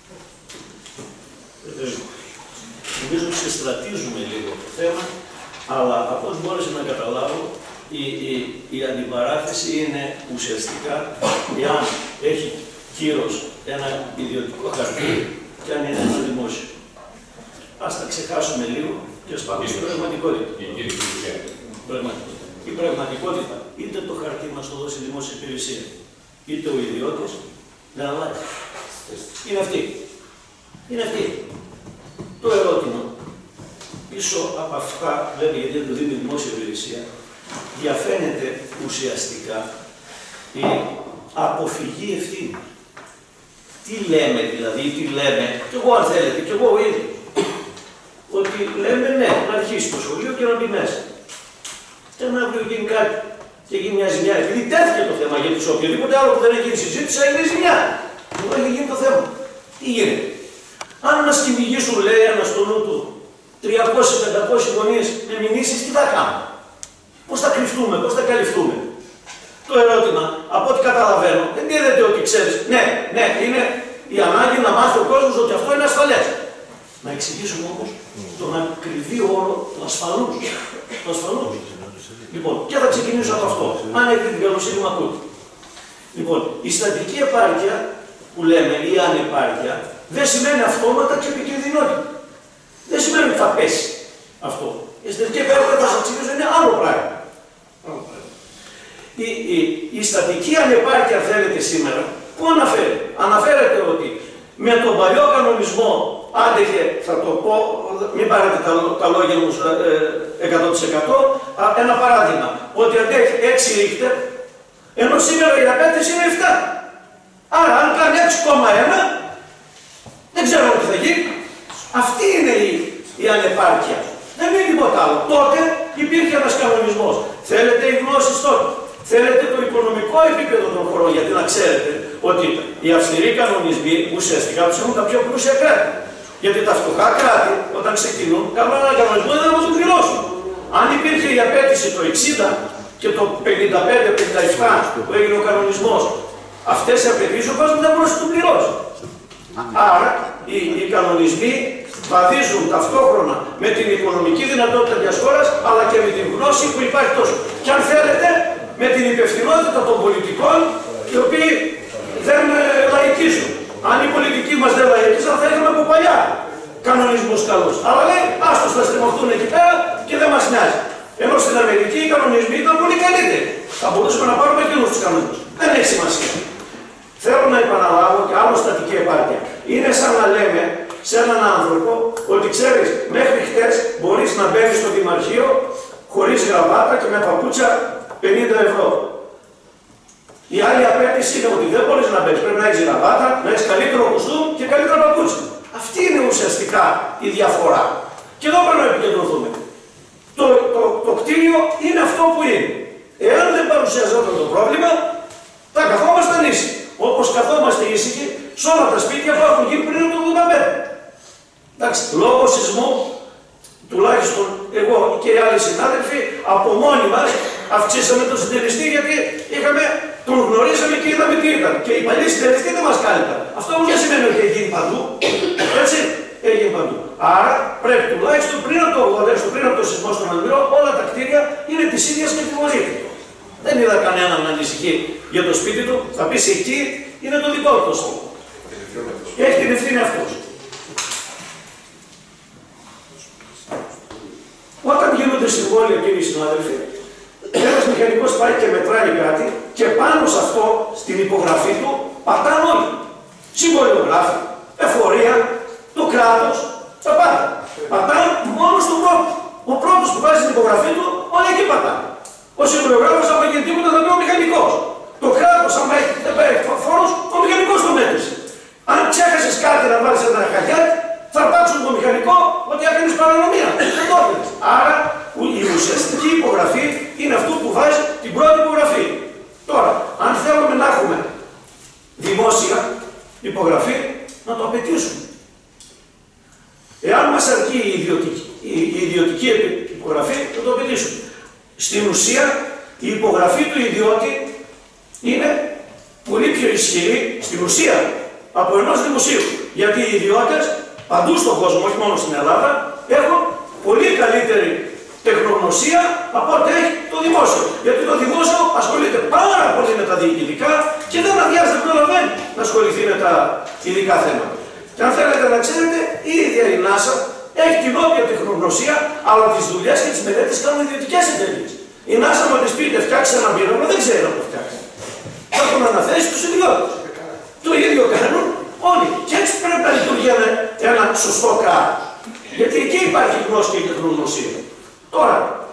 Νομίζω ότι ξεστρατίζουμε λίγο το θέμα, αλλά από ό,τι μπόρεσα να καταλάβω, η, η, η αντιπαράθεση είναι ουσιαστικά εάν έχει κύρος ένα ιδιωτικό χαρτί και αν είναι ένα δημόσιο. Ας τα ξεχάσουμε λίγο και ας πάμε στην πραγματικότητα. πραγματικότητα. Η πραγματικότητα, είτε το χαρτί μας το δώσει η δημόσια υπηρεσία, είτε ο ιδιώτης, δεν αλλάζει. Είναι αυτή. Είναι αυτή. Το ερώτημα, πίσω από αυτά, βέβαια γιατί το δίνει η δημόσια υπηρεσία, διαφαίνεται ουσιαστικά η αποφυγή ευθύνη. Τι λέμε δηλαδή, τι λέμε, κι εγώ αν θέλετε, κι εγώ ο ίδιος, ότι λέμε ναι, να αρχίσει το σχολείο και να μπει μέσα. Και να αύριο γίνει κάτι και γίνει μια ζημιά. Επειδή τέθηκε το θέμα, γιατί σε οποιοδήποτε άλλο που δεν έχει γίνει συζήτηση, θα γίνει ζημιά. Δεν έχει γίνει το θέμα. Τι γίνεται. Αν μας κυνηγήσουν, λέει ένα στο νου του, τριακόσιοι με πεντακόσιοι γονείς με μηνύσεις, τι θα κάνουμε. Πώς θα κρυφτούμε, πώς θα καλυφθούμε. Το ερώτημα, από ό,τι καταλαβαίνω, δεν δίδεται ότι ξέρεις. Ναι, ναι, είναι η ανάγκη να μάθει ο κόσμος ότι αυτό είναι ασφαλές. Να εξηγήσουμε όμως τον ακριβή όρο του ασφαλούς. Του ασφαλούς. Λοιπόν, και θα ξεκινήσω από αυτό. Αν έχετε την καλοσύνη μου ακούτε. Λοιπόν, η στατική επάρκεια που λέμε ή ανεπάρκεια δεν σημαίνει αυτόματα και επικινδυνότητα. Δεν σημαίνει ότι θα πέσει αυτό. Η στατική επάρκεια θα σας εξηγήσω είναι άλλο πράγμα. Η, η, η στατική ανεπάρκεια θέλετε σήμερα, πού αναφέρει. Αναφέρεται ότι με τον παλιό κανονισμό άντεχε, θα το πω, μην πάρετε τα, τα λόγια μου εκατό τοις εκατό, ένα παράδειγμα, ότι αντέχει έξι ρίχτερ, ενώ σήμερα η απέτηση είναι επτά. Άρα αν κάνει έξι κόμμα ένα, δεν ξέρω τι θα γίνει. Αυτή είναι η, η ανεπάρκεια. Δεν είναι τίποτα άλλο. Τότε υπήρχε ένας κανονισμός. Θέλετε οι γνώσεις τότε. Θέλετε το οικονομικό επίπεδο των χωρών, γιατί να ξέρετε ότι οι αυστηροί κανονισμοί ουσιαστικά τους έχουν τα πιο πλούσια κράτη. Γιατί τα φτωχά κράτη, όταν ξεκινούν, κάνουν έναν κανονισμό δεν θα το πληρώσουν. Αν υπήρχε η απέτηση το εξήντα και το πενήντα πέντε πενήντα επτά που έγινε ο κανονισμός, αυτές οι απαιτήσεις ο κόσμος δεν μπορούσε να το πληρώσει. Άρα οι, οι κανονισμοί βαδίζουν ταυτόχρονα με την οικονομική δυνατότητα μιας χώρας, αλλά και με την γνώση που υπάρχει τόσο. Και αν θέλετε, με την υπευθυνότητα των πολιτικών, οι οποίοι δεν ε, λαϊκίζουν. Αν οι πολιτικοί μας δεν λαϊκίζαν, θα είχαμε από παλιά κανονισμούς καλούς. Αλλά λέει, άστος θα στριμωχτούν εκεί πέρα και δεν μας νοιάζει. Ενώ στην Αμερική οι κανονισμοί ήταν πολύ καλύτεροι. Θα μπορούσαμε να πάρουμε εκείνους τους κανονισμούς. Δεν έχει σημασία. Θέλω να επαναλάβω και άλλο στατική επάρκεια. Είναι σαν να λέμε σε έναν άνθρωπο ότι ξέρεις, μέχρι χτες μπορείς να μπαίνεις στο δημαρχείο χωρίς γραβάτα και με παπούτσα πενήντα ευρώ. Η άλλη απέτηση είναι ότι δεν μπορείς να μπαίνεις. Πρέπει να έχεις γραβάτα, να έχεις καλύτερο κουστούμ και καλύτερα παπούτσα. Αυτή είναι ουσιαστικά η διαφορά. Και εδώ πρέπει να επικεντρωθούμε. Το, το, το κτίριο είναι αυτό που είναι. Εάν δεν παρουσιαζόταν το πρόβλημα, θα καθόμασταν ήσυχοι. Όπως καθόμαστε ήσυχοι σε όλα τα σπίτια που έχουν γίνει πριν από το ογδόντα πέντε. Εντάξει, λόγω σεισμού, τουλάχιστον εγώ και οι άλλοι συνάδελφοι, από μόνοι μας αυξήσαμε τον συντελεστή γιατί είχαμε, τον γνωρίζαμε και είδαμε τι ήταν. Και οι παλιοί συντελεστοί δεν μας κάλυπταν. Αυτό όμως δεν σημαίνει ότι έχει γίνει παντού. Έτσι, έγινε παντού. Άρα πρέπει τουλάχιστον πριν από το ογδόντα, πριν από το σεισμό στον Αλμυρό, όλα τα κτίρια είναι της ίδιας κατηγορίας. Δεν είδα κανέναν να ανησυχεί για το σπίτι του, θα πεις εκεί είναι το δικό του το σπίτι. Έχει την ευθύνη αυτός. συμβόλαιο, κύριοι συνάδελφοι, ένας μηχανικός πάει και μετράει κάτι και πάνω σε αυτό, στην υπογραφή του, πατάνε όλοι. Συμβολιογράφοι, εφορία, το κράτος, τα πάντα. Πατάνε μόνο στον πρώτο. Ο πρώτος που βάζει την υπογραφή του, όλοι εκεί πατάνε. Ο συμβολιογράφος, άμα γίνει τίποτα, θα πει ο μηχανικός. Το κράτος, άμα έχει φόρους, ο μηχανικός το μέτρησε. Αν ξέχασες κάτι να βάλεις ένα χαγιάκι, θα πάψουν το μηχανικό ότι έκανες παρανομία. Δεν το έκανες. Άρα η ουσιαστική υπογραφή είναι αυτό που βάζει την πρώτη υπογραφή. Τώρα, αν θέλουμε να έχουμε δημόσια υπογραφή, να το απαιτήσουμε. Εάν μας αρκεί η ιδιωτική, η ιδιωτική υπογραφή, να το απαιτήσουμε. Στην ουσία, η υπογραφή του ιδιώτη είναι πολύ πιο ισχυρή στην ουσία από ενός δημοσίου. Γιατί οι ιδιώτες παντού στον κόσμο, όχι μόνο στην Ελλάδα, έχουν πολύ καλύτερη τεχνογνωσία από ό,τι έχει το δημόσιο. Γιατί το δημόσιο ασχολείται πάρα πολύ με τα διοικητικά και δεν αδειάζει, δεν προλαβαίνει να ασχοληθεί με τα ειδικά θέματα. Και αν θέλετε να ξέρετε, η ίδια η NASA έχει την όποια τεχνογνωσία, αλλά τις δουλειές και τις μελέτες κάνουν ιδιωτικές εταιρείες. Η NASA, μα της πείτε φτιάξει ένα πείραμα, δεν ξέρει να το φτιάξει. Θα τον αναθέσει στους ιδιώτες. Το ίδιο κάνουν όλοι. Και έτσι πρέπει να λειτουργεί ένα σωστό κράτος. Γιατί εκεί υπάρχει γνώση και τεχνογνωσία. Τώρα,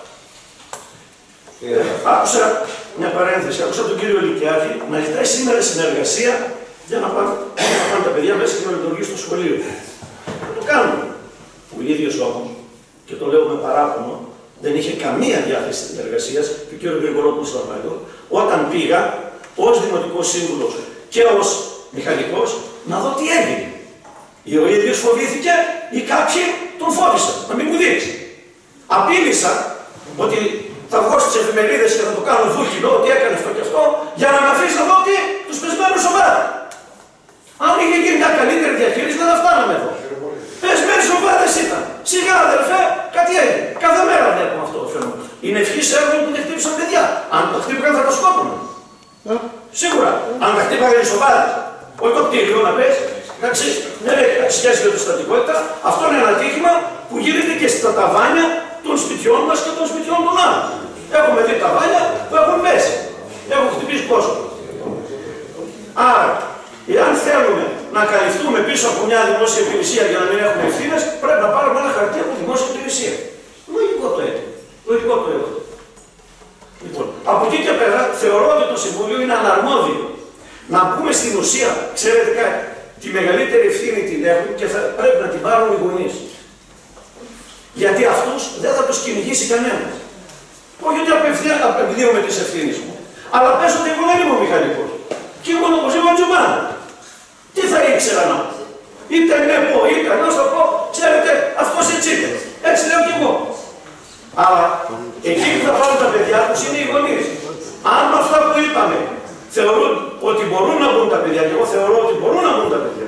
ε, άκουσα μια παρένθεση, άκουσα τον κύριο Λυκιάκη να ζητάει σήμερα συνεργασία για να πάνε, να πάνε τα παιδιά μέσα και να λειτουργήσουν στο σχολείο. Θα το κάνουμε. Ο ίδιος όμως, και το λέω με παράπονο, δεν είχε καμία διάθεση συνεργασίας, και ο κύριο Γρηγορόπουλος στο Αρμαϊδό, όταν πήγα ως δημοτικός σύμβουλος και ως μηχανικός να δω τι έγινε. Ή ο ίδιος φοβήθηκε ή κάποιοι τον φόβησαν, να μην μου δείξει. Απείλησα ότι θα βγω στις εφημερίδες και θα το κάνω βούκινο, ότι έκανε αυτό και αυτό, για να με αφήσει να δω ότι τους πεσμένους σοβαρά. Αν είχε γίνει μια καλύτερη διαχείριση, δεν θα φτάναμε εδώ. Πεσμένοι σοβαρές ήταν. Σιγά αδερφέ, κάτι έγινε. Κάθε μέρα βλέπουμε αυτό το φαινόμενο. Είναι ευχής έργο που δεν χτύπησαν παιδιά. Αν το χτύπηκαν θα τα σκότωναν. Σίγουρα. Αν τα χτύπαγαν οι σοβαρές. Όχι το κτίριο να πες. Εντάξει, δεν έχει σχέση με τη στατικότητα. Αυτό είναι ένα τύχημα που γίνεται και στα ταβάνια των σπιτιών μας και των σπιτιών των άλλων. Έχουμε δει ταβάνια που έχουν πέσει. Έχουν χτυπήσει κόσμο. Άρα, εάν θέλουμε να καλυφθούμε πίσω από μια δημόσια υπηρεσία για να μην έχουμε ευθύνες, πρέπει να πάρουμε ένα χαρτί από δημόσια υπηρεσία. Λογικό το έτοιμο. Λογικό το έτοιμο. Λοιπόν, από εκεί και πέρα θεωρώ ότι το Συμβούλιο είναι αναρμόδιο. Να πούμε στην ουσία, ξέρετε κάτι, τη μεγαλύτερη ευθύνη την έχουν και θα πρέπει να την πάρουν οι γονείς. Γιατί αυτούς δεν θα τους κυνηγήσει κανένας. Όχι ότι απευθύνομαι τις ευθύνες μου, αλλά πες ότι εγώ δεν είμαι ο μηχανικός. Και ήμουν όπως είμαι ο Τζουμάνα. Τι θα ήξερα να πω. Είτε ναι πω, είτε να σου πω, ξέρετε, αυτός έτσι είναι. Έτσι λέω κι εγώ. Αλλά εκεί που θα πάρουν τα παιδιά τους είναι οι γονείς. Αν με αυτά που είπαμε θεωρούν ότι μπορούν να μπουν τα παιδιά, και εγώ θεωρώ ότι μπορούν να μπουν τα παιδιά.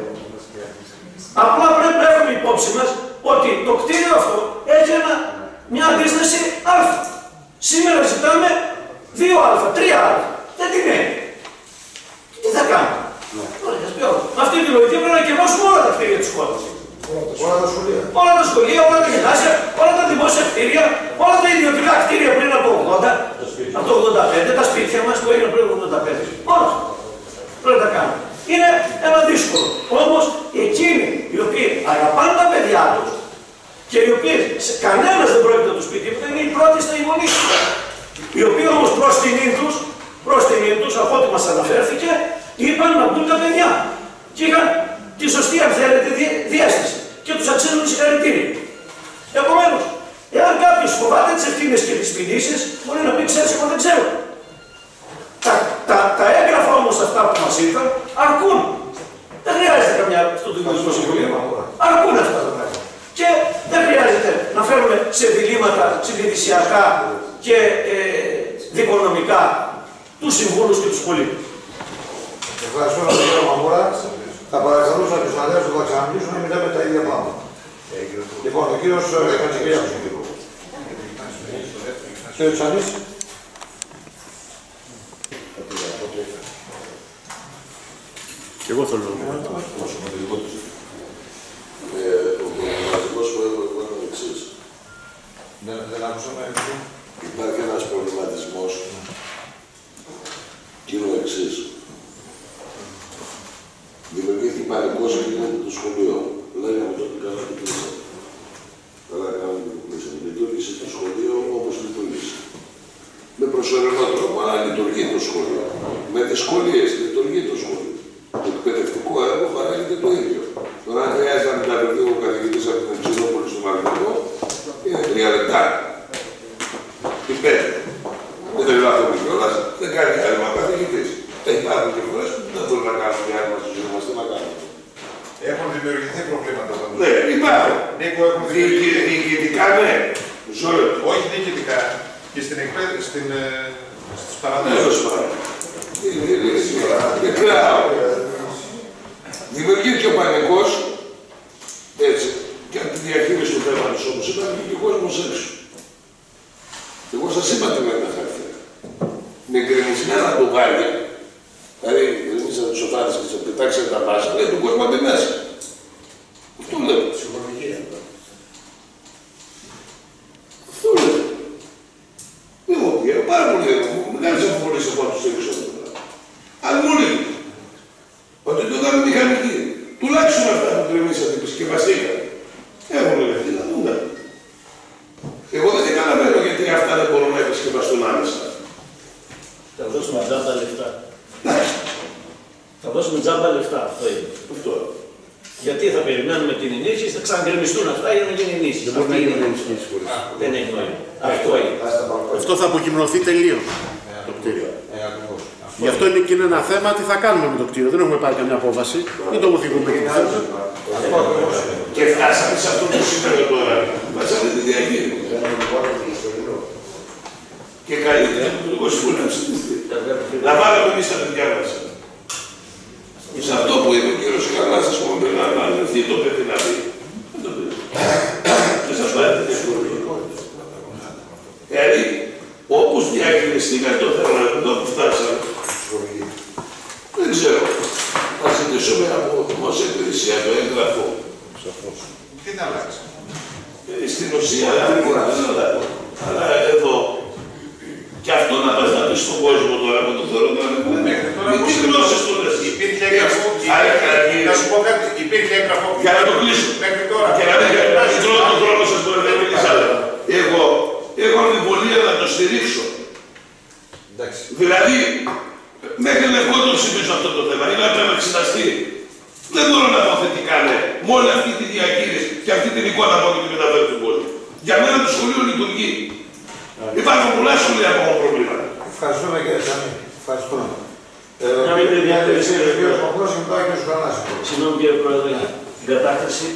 Απλά πρέπει να έχουμε υπόψη μας ότι το κτίριο αυτό έχει ένα, μια αντίσταση α. Σήμερα ζητάμε δύο α, τρία α. Δεν την έχει. Τι θα κάνουμε. Με αυτή τη λογική πρέπει να κενώσουμε όλα τα κτίρια της χώρας. Όλα τα σχολεία. Όλα τα σχολεία, όλα τα γυμνάσια, όλα τα δημόσια κτίρια, όλα τα ιδιωτικά κτίρια πριν από το ογδόντα, από το ογδόντα πέντε, τα σπίτια μας που έγιναν πριν από το ογδόντα πέντε. Όλα πρέπει να τα κάνουμε. Είναι ένα δύσκολο. Όμως εκείνοι οι οποίοι αγαπάνε τα παιδιά τους και οι οποίοι κανένας δεν πρόκειται να τους πει τίποτα, είναι οι πρώτοι στα γονείς. Οι οποίοι όμως προς τιμήν τους, προς τιμήν τους, από ό,τι μας αναφέρθηκε, είπαν να μπουν τα παιδιά. Και είχαν τη σωστή, αν θέλετε, διάσταση. Και τους αξίζουν συγχαρητήρια. Επομένως, εάν κάποιος φοβάται τις ευθύνες και τις ποινήσεις, μπορεί να πει: ξέρεις, εγώ δεν ξέρω. Τα, τα, τα έγγραφα όμως αυτά που μας ήρθαν αρκούν. Δεν χρειάζεται καμιά στο Δημοτικό Συμβούλιο. Αρκούν αυτά τα πράγματα. Και δεν χρειάζεται να φέρουμε σε διλήμματα συνειδησιακά και ε, δικονομικά τους συμβούλους και τους πολίτες. Ευχαριστώ τον κύριο Μαμούρα. Θα παρακαλούσα τους αδέρφους που θα ξαναμιλήσουν να μιλάμε τα ίδια πράγματα. Λοιπόν, ο κύριος Χατζικυριάκος. Κύριε Τσανής. Και εγώ θέλω να πω. Ο προβληματισμός που έχω εγώ είναι ο εξής. Δεν, δεν άκουσαμε. Υπάρχει ένας προβληματισμός και είναι ο εξής. Δημιουργήθηκε πανικός και γίνεται το σχολείο. Λέγαμε τότε καλά το κλείσαμε. Καλά κάναμε το κλείσαμε. Λειτουργήσε το σχολείο όπως λειτουργήσε. Με προσωρινό τρόπο, αλλά λειτουργεί το σχολείο. Με δυσκολίες λειτουργεί το σχολείο. Το εκπαιδευτικό έργο παράγεται το ίδιο. Τώρα, αν χρειάζεται να μεταφερθεί ο καθηγητής από την Ψηλόπολη στο Μαρκανό, είναι τρία λεπτά. Τι πέντε. Δεν θέλει να το πει κιόλας, δεν κάνει άλμα καθηγητής. Υπάρχουν και φορές που δεν μπορούμε να κάνουμε άλμα στη ζωή μας, τι να κάνουμε. Έχουν δημιουργηθεί προβλήματα εδώ. Ναι, υπάρχουν. Νίκο, έχουν δημιουργηθεί. Διοικητικά, ναι. Ζόλε. Όχι διοικητικά. Και στην εκπαίδευση, στην, στις Ναι, παραδόσεις. Δημιουργήθηκε ο πανικός, έτσι, και από τη διαχείριση του θέματος όμως ήταν και ο κόσμος έξω. Εγώ σας είπα τι με χαρτιά. Με γκρεμισμένα ντουβάρια, δηλαδή γκρεμίσατε τους σοφάδες και σας πετάξατε τα μάσα, λέει τον κόσμο απ' μέσα. Αυτό λέω. Ψυχολογία. Αυτό λέω. Εγώ πήγα πάρα πολύ, μεγάλες αμφιβολίες από τους έξω από το πράγμα. Αλλά μου λέει, ότι το κάνουμε μηχανική. Τουλάχιστον αυτά που γκρεμίσατε και επισκευαστήκατε. Έχουν λεφτεί να δούμε. Εγώ δεν καταλαβαίνω γιατί αυτά δεν μπορούν να επισκευαστούν άμεσα. Θα δώσουμε τζάμπα λεφτά. Θα δώσουμε τζάμπα λεφτά, αυτό είναι. Αυτό. Γιατί θα περιμένουμε την ενίσχυση, θα ξαναγκρεμιστούν αυτά για να γίνει ενίσχυση. Δεν μπορεί να γίνει ενίσχυση χωρίς. Δεν έχει νόημα. Αυτό είναι. Αυτό θα αποκυμρωθεί τελείως το κτίριο. Γι' αυτό είναι και είναι ένα θέμα τι θα κάνουμε με το κτίριο. Δεν έχουμε πάρει καμία απόφαση. Μην το οδηγούμε εκεί που θέλουμε. Και φτάσαμε σε αυτό το σημείο τώρα. Βάζαμε τη διαχείριση. Και καλύτερα το Υπουργικό Συμβούλιο να ψηφιστεί. Να βάλουμε εμείς τα παιδιά μας. Σε αυτό που είπε ο κύριος Καρλάς, ας πούμε, πρέπει να αναλυθεί το παιδί να δει. Δεν σας πάρει τη διαφορετικότητα. Δηλαδή, όπως διαχειριστήκατε το θέμα εδώ που φτάσαμε, δεν ξέρω. Θα ζητήσουμε από δημόσια υπηρεσία το έγγραφο. Τι θα αλλάξει. Στην ουσία, αλλά εδώ, και αυτό να πας να πεις στον κόσμο τώρα, με το θεωρώ τώρα, με τι γνώσεις του λες. Υπήρχε έγγραφο, να σου πω κάτι, υπήρχε έγγραφο. Για να το κλείσω. Μέχρι τώρα. Και να μην τρώω τον χρόνο σας που δεν μιλήσατε. Εγώ έχω αμφιβολία να το στηρίξω. Δηλαδή, μέχρι λευκό το ψηφίσω αυτό το θέμα, είναι να πρέπει να εξεταστεί. Δεν μπορώ να πω θετικά, ναι, με όλη αυτή τη διαχείριση και αυτή την εικόνα από την μεταφέρει του κόσμου. Για μένα το σχολείο λειτουργεί. Υπάρχουν πολλά σχολεία που έχουν προβλήματα. Ευχαριστούμε κύριε Σαμί. Ευχαριστούμε. Να μην είναι διάκριση. Συγγνώμη κύριε Πρόεδρε, την κατάκριση.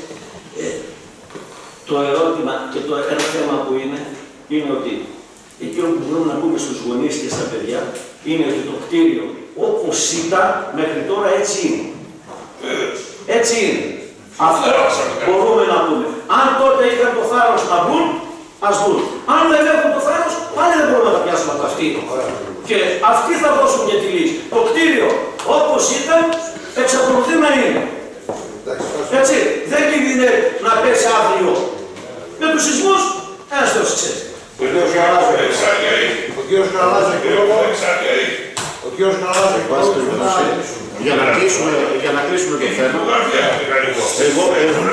Το ερώτημα και το ένα θέμα που είναι, είναι ότι εκείνο που μπορούμε να πούμε στους γονείς και στα παιδιά είναι ότι το κτίριο όπως ήταν μέχρι τώρα έτσι είναι. Έτσι είναι. Αυτό μπορούμε να πούμε. Αν τότε είχαν το θάρρος να μπουν, ας μπουν. Αν δεν έχουν το θάρρος, πάλι δεν μπορούμε να τα πιάσουμε από αυτή. Και αυτοί θα δώσουν και τη λύση. Το κτίριο όπως ήταν, εξακολουθεί να είναι. Έτσι, δεν κινδυνεύει να πέσει αύριο. Με τους σεισμούς, ένας Θεός ξέρει. Ο κύριος Καραλάς, ο κύριος Καραλάς, ο κύριος Καραλάς, Για να κλείσουμε, για να κλείσουμε το θέμα, εγώ,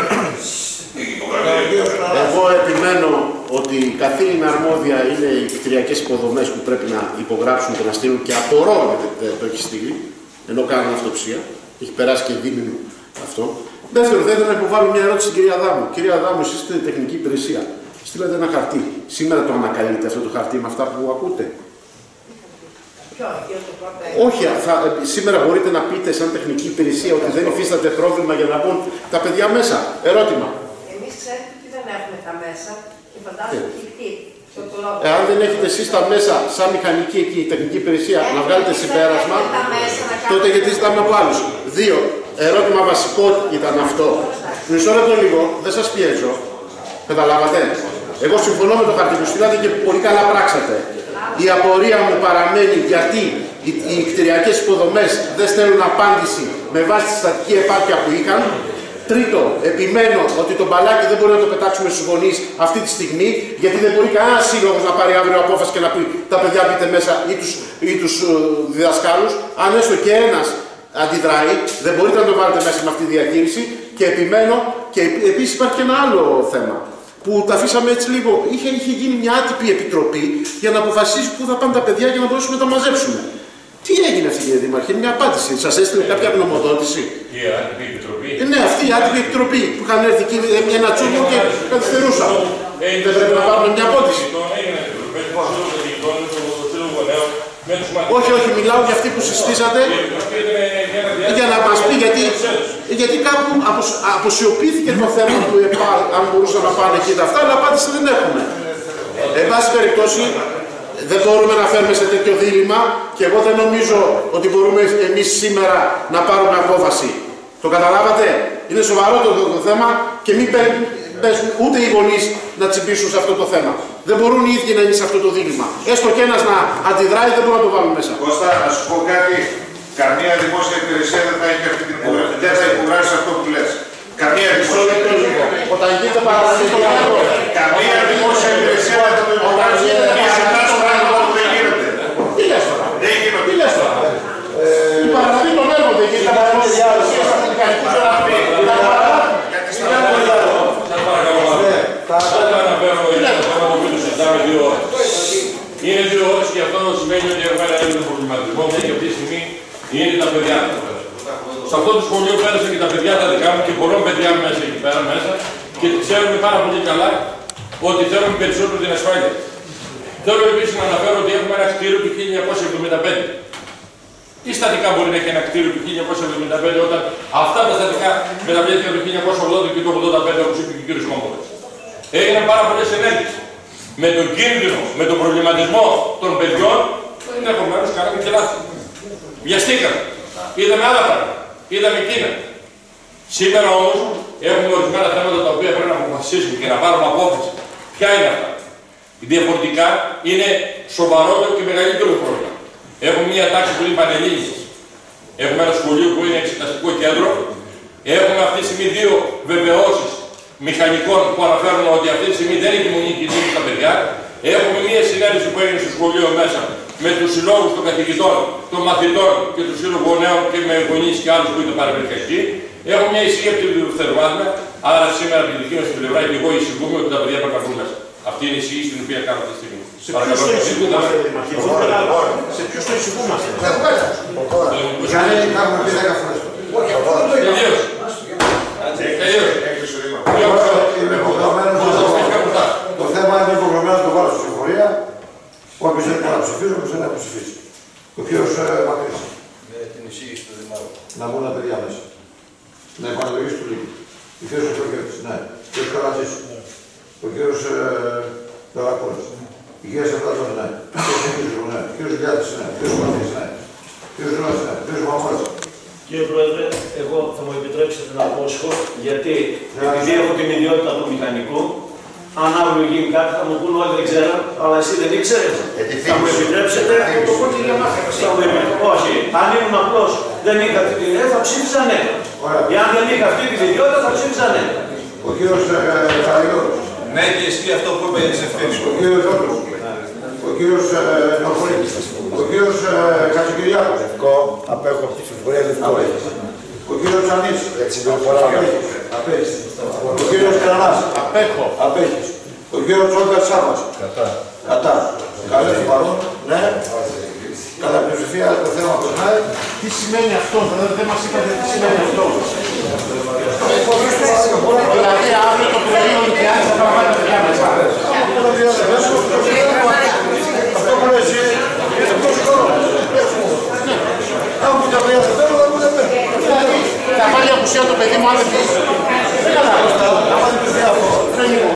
εγώ επιμένω ότι η καθήλυνα αρμόδια είναι οι κτηριακές υποδομές που πρέπει να υπογράψουν και να στείλουν και απορώ δεν το έχει στείλει, ενώ κάνουν αυτοψία, έχει περάσει και δίμηνο αυτό. Δεύτερο, θα ήθελα να υποβάλω μια ερώτηση στην κυρία Δάμου. Κυρία Δάμου, εσείς είστε τεχνική υπηρεσία. Στείλατε ένα χαρτί. Σήμερα το ανακαλείτε αυτό το χαρτί με αυτά που ακούτε. Όχι, θα, σήμερα μπορείτε να πείτε σαν τεχνική υπηρεσία ότι δεν υφίσταται πρόβλημα για να μπουν τα παιδιά μέσα. Ερώτημα. Εμείς ξέρετε ότι δεν έχουμε τα μέσα και φαντάζομαι ότι κτίρι. Εάν δεν έχετε εσείς τα μέσα σαν μηχανική εκεί, τεχνική υπηρεσία, να βγάλετε συμπέρασμα, τότε γιατί ζητάμε από άλλους. Δύο. Ερώτημα βασικό ήταν αυτό. Μισό λεπτό λίγο, δεν σας πιέζω. Καταλάβατε. Εγώ συμφωνώ με το χαρτί που στείλατε και πολύ καλά πράξατε. Η απορία μου παραμένει γιατί οι, οι κτηριακές υποδομές δεν στέλνουν απάντηση με βάση τη στατική επάρκεια που είχαν Τρίτο, επιμένω ότι το μπαλάκι δεν μπορεί να το πετάξουμε στους γονείς αυτή τη στιγμή, γιατί δεν μπορεί κανένα σύλλογος να πάρει αύριο απόφαση και να πει τα παιδιά μπείτε μέσα ή τους, ή τους uh, διδασκάλους. Αν έστω και ένας αντιδράει, δεν μπορείτε να το βάλετε μέσα με αυτή τη διαχείριση. Και επιμένω, και επίσης υπάρχει και ένα άλλο θέμα, που τα αφήσαμε έτσι λίγο. Είχε, είχε γίνει μια άτυπη επιτροπή για να αποφασίσει πού θα πάνε τα παιδιά για να μπορέσουμε να τα μαζέψουμε. Τι έγινε αυτή, κύριε Δήμαρχε, μια απάντηση. Σας έστειλε κάποια γνωμοδότηση? Η άτυπη επιτροπή. Ε, ναι, αυτή η άτυπη επιτροπή που είχαν έρθει εκεί με ένα τσούκο και καθυστερούσαν. Δεν πρέπει να πάρουμε μια απάντηση? Όχι, όχι, μιλάω για αυτή που συστήσατε για να μας πει, γιατί, γιατί κάπου αποσ, αποσιωπήθηκε το θέμα του ΕΠΑ, αν μπορούσαν να πάνε εκεί τα αυτά, αλλά απάντηση δεν έχουμε. Εν πάση περιπτώσει, δεν μπορούμε να φέρουμε σε τέτοιο δίλημμα και εγώ δεν νομίζω ότι μπορούμε εμείς σήμερα να πάρουμε απόφαση. Το καταλάβατε? Είναι σοβαρό το, το, το θέμα και μην πέσουν ούτε οι γονείς να τσιμπήσουν σε αυτό το θέμα. Δεν μπορούν οι ίδιοι να είναι σε αυτό το δίλημμα. Έστω και ένας να αντιδράει, δεν μπορούν να το βάλουν μέσα. Κώστα, να σου πω κάτι. Καμία δημόσια υπηρεσία δεν θα έχει αυτή την υπογραφή. Δεν θα υπογράψει αυτό που λες. Καμία δημόσια υπηρεσία. Όταν γίνεται παραγωγή στο έργο. Καμία δημόσια υπηρεσία δεν θα το υπογράψει. Και ζητά στο πράγμα που δεν γίνεται. Τι λες τώρα? Δεν γίνεται. Τι λες τώρα? Η παραγωγή των έργων δεν γίνεται. Είναι δύο ώρες και αυτό σημαίνει ότι έχουμε ένα έλλειμμα προβληματισμό, γιατί αυτή τη στιγμή είναι τα παιδιά. Σε αυτό το σχολείο πέρασαν και τα παιδιά τα δικά μου και πολλών παιδιά μέσα εκεί πέρα μέσα και ξέρουμε πάρα πολύ καλά ότι θέλουμε περισσότερο την ασφάλεια. Θέλω επίσης να αναφέρω ότι έχουμε ένα κτίριο του χίλια εννιακόσια εβδομήντα πέντε. Τι στατικά μπορεί να έχει ένα κτίριο του χίλια εννιακόσια εβδομήντα πέντε όταν αυτά τα στατικά μεταβλήθηκαν το χίλια εννιακόσια ογδόντα και το ογδόντα πέντε, όπως είπε και ο κ. Κόμπολας. Έγιναν πάρα πολλές ενέργειες. Με τον κίνδυνο, με τον προβληματισμό των παιδιών, ενδεχομένως κάναμε και λάθη. Βιαστήκαμε. Είδαμε άλλα πράγματα. Είδαμε εκείνα. Σήμερα όμως έχουμε ορισμένα θέματα τα οποία πρέπει να αποφασίσουμε και να πάρουμε απόφαση. Ποια είναι αυτά? Διαφορετικά είναι σοβαρότερο και μεγαλύτερο πρόβλημα. Έχουμε μια τάξη που είναι πανελλήνιες. Έχουμε ένα σχολείο που είναι εξεταστικό κέντρο. Έχουμε αυτή τη στιγμή δύο βεβαιώσεις μηχανικών που αναφέρουν ότι αυτή τη στιγμή δεν είναι κοινωνική κινδύνη στα παιδιά. Έχουμε μια συνέντευξη που έγινε στο σχολείο μέσα με τους συλλόγους των καθηγητών, των μαθητών και του σύλλογου γονέων και με γονείς και άλλους που ήταν παραπληκτικοί. Έχουμε μια ησυχία που την θερμάτουμε, άρα σήμερα από την δική μας την πλευρά και εγώ εισηγούμε ότι τα παιδιά πρέπει να βρουν μέσα. Αυτή είναι η εισηγή στην οποία κάνω αυτή τη στιγμή. Σε ποιους το εισηγούμαστε? Σε ποιους το εισηγούμαστε? Τελείως. Τελείως. Το θέμα είναι υπογραμμένο να το βάλω στη συμφορία. Όποιος δεν μπορεί να ψηφίσει, όποιος δεν έχει ψηφίσει. Ο κύριος Μακρύς. Με την εισήγηση του Δημάρχου. Να μπουν τα παιδιά μέσα. Να επαναλογήσει του Λίγου. Ο κύριος Ευρωκέτης, ναι. Ο κύριος Καρατσής. Ο κύριος Δαλακούρας. Η κυρία Σεφτάτων, ναι. Ο κύριος ναι. Ο κύριος Γιάτης, ναι. Ο κύριος Μακρύς, ναι. Ο κύριος Ζωνάς, ναι. Ο κύριος Μαμάς. Κύριε Πρόεδρε, εγώ θα μου επιτρέψετε να απόσχω, γιατί επειδή έχω την ιδιότητα του μηχανικού, αν αύριο γίνει κάτι θα μου πούν όλοι δεν ξέραν, αλλά εσύ δεν ήξερες. Θα μου επιτρέψετε. Θα μου επιτρέψετε. Όχι, αν ήμουν απλώς δεν είχα την ιδιότητα, θα ψήφιζα ναι. Εάν δεν είχα αυτή την ιδιότητα, θα ψήφιζα ναι. Ο κύριος Καραγιώτος. Ναι, και ισχύει αυτό που είπε της ευθύνης. Ο κύριος Ζώτος. Ο κύριος Νορφολίτης. Ο κύριος Κατσικυριάκος. Λευκό, απέχω από τη συμφορία Λευκό. Ο κύριος Τζανής. Έτσι δεν φορά. Απέχεις. Ο κύριος Κρανάς. Απέχω. Απέχεις. Ο κύριος Τσόγκας Σάβας. Κατά. Κατά. Καλές παρόν. Ναι. Κατά πλειοψηφία το θέμα περνάει. Τι σημαίνει αυτό? Δεν μας είπατε τι σημαίνει αυτό. Δηλαδή αύριο το πρωί ο Ολυμπιάδης θα πάμε τα παιδιά μέσα. Αυτό που λες είναι τόσο χρόνο. Αν μου τα παιδιά δεν θέλω, δεν μου τα παίρνω. Θα βάλει απουσία το παιδί μου αν δεν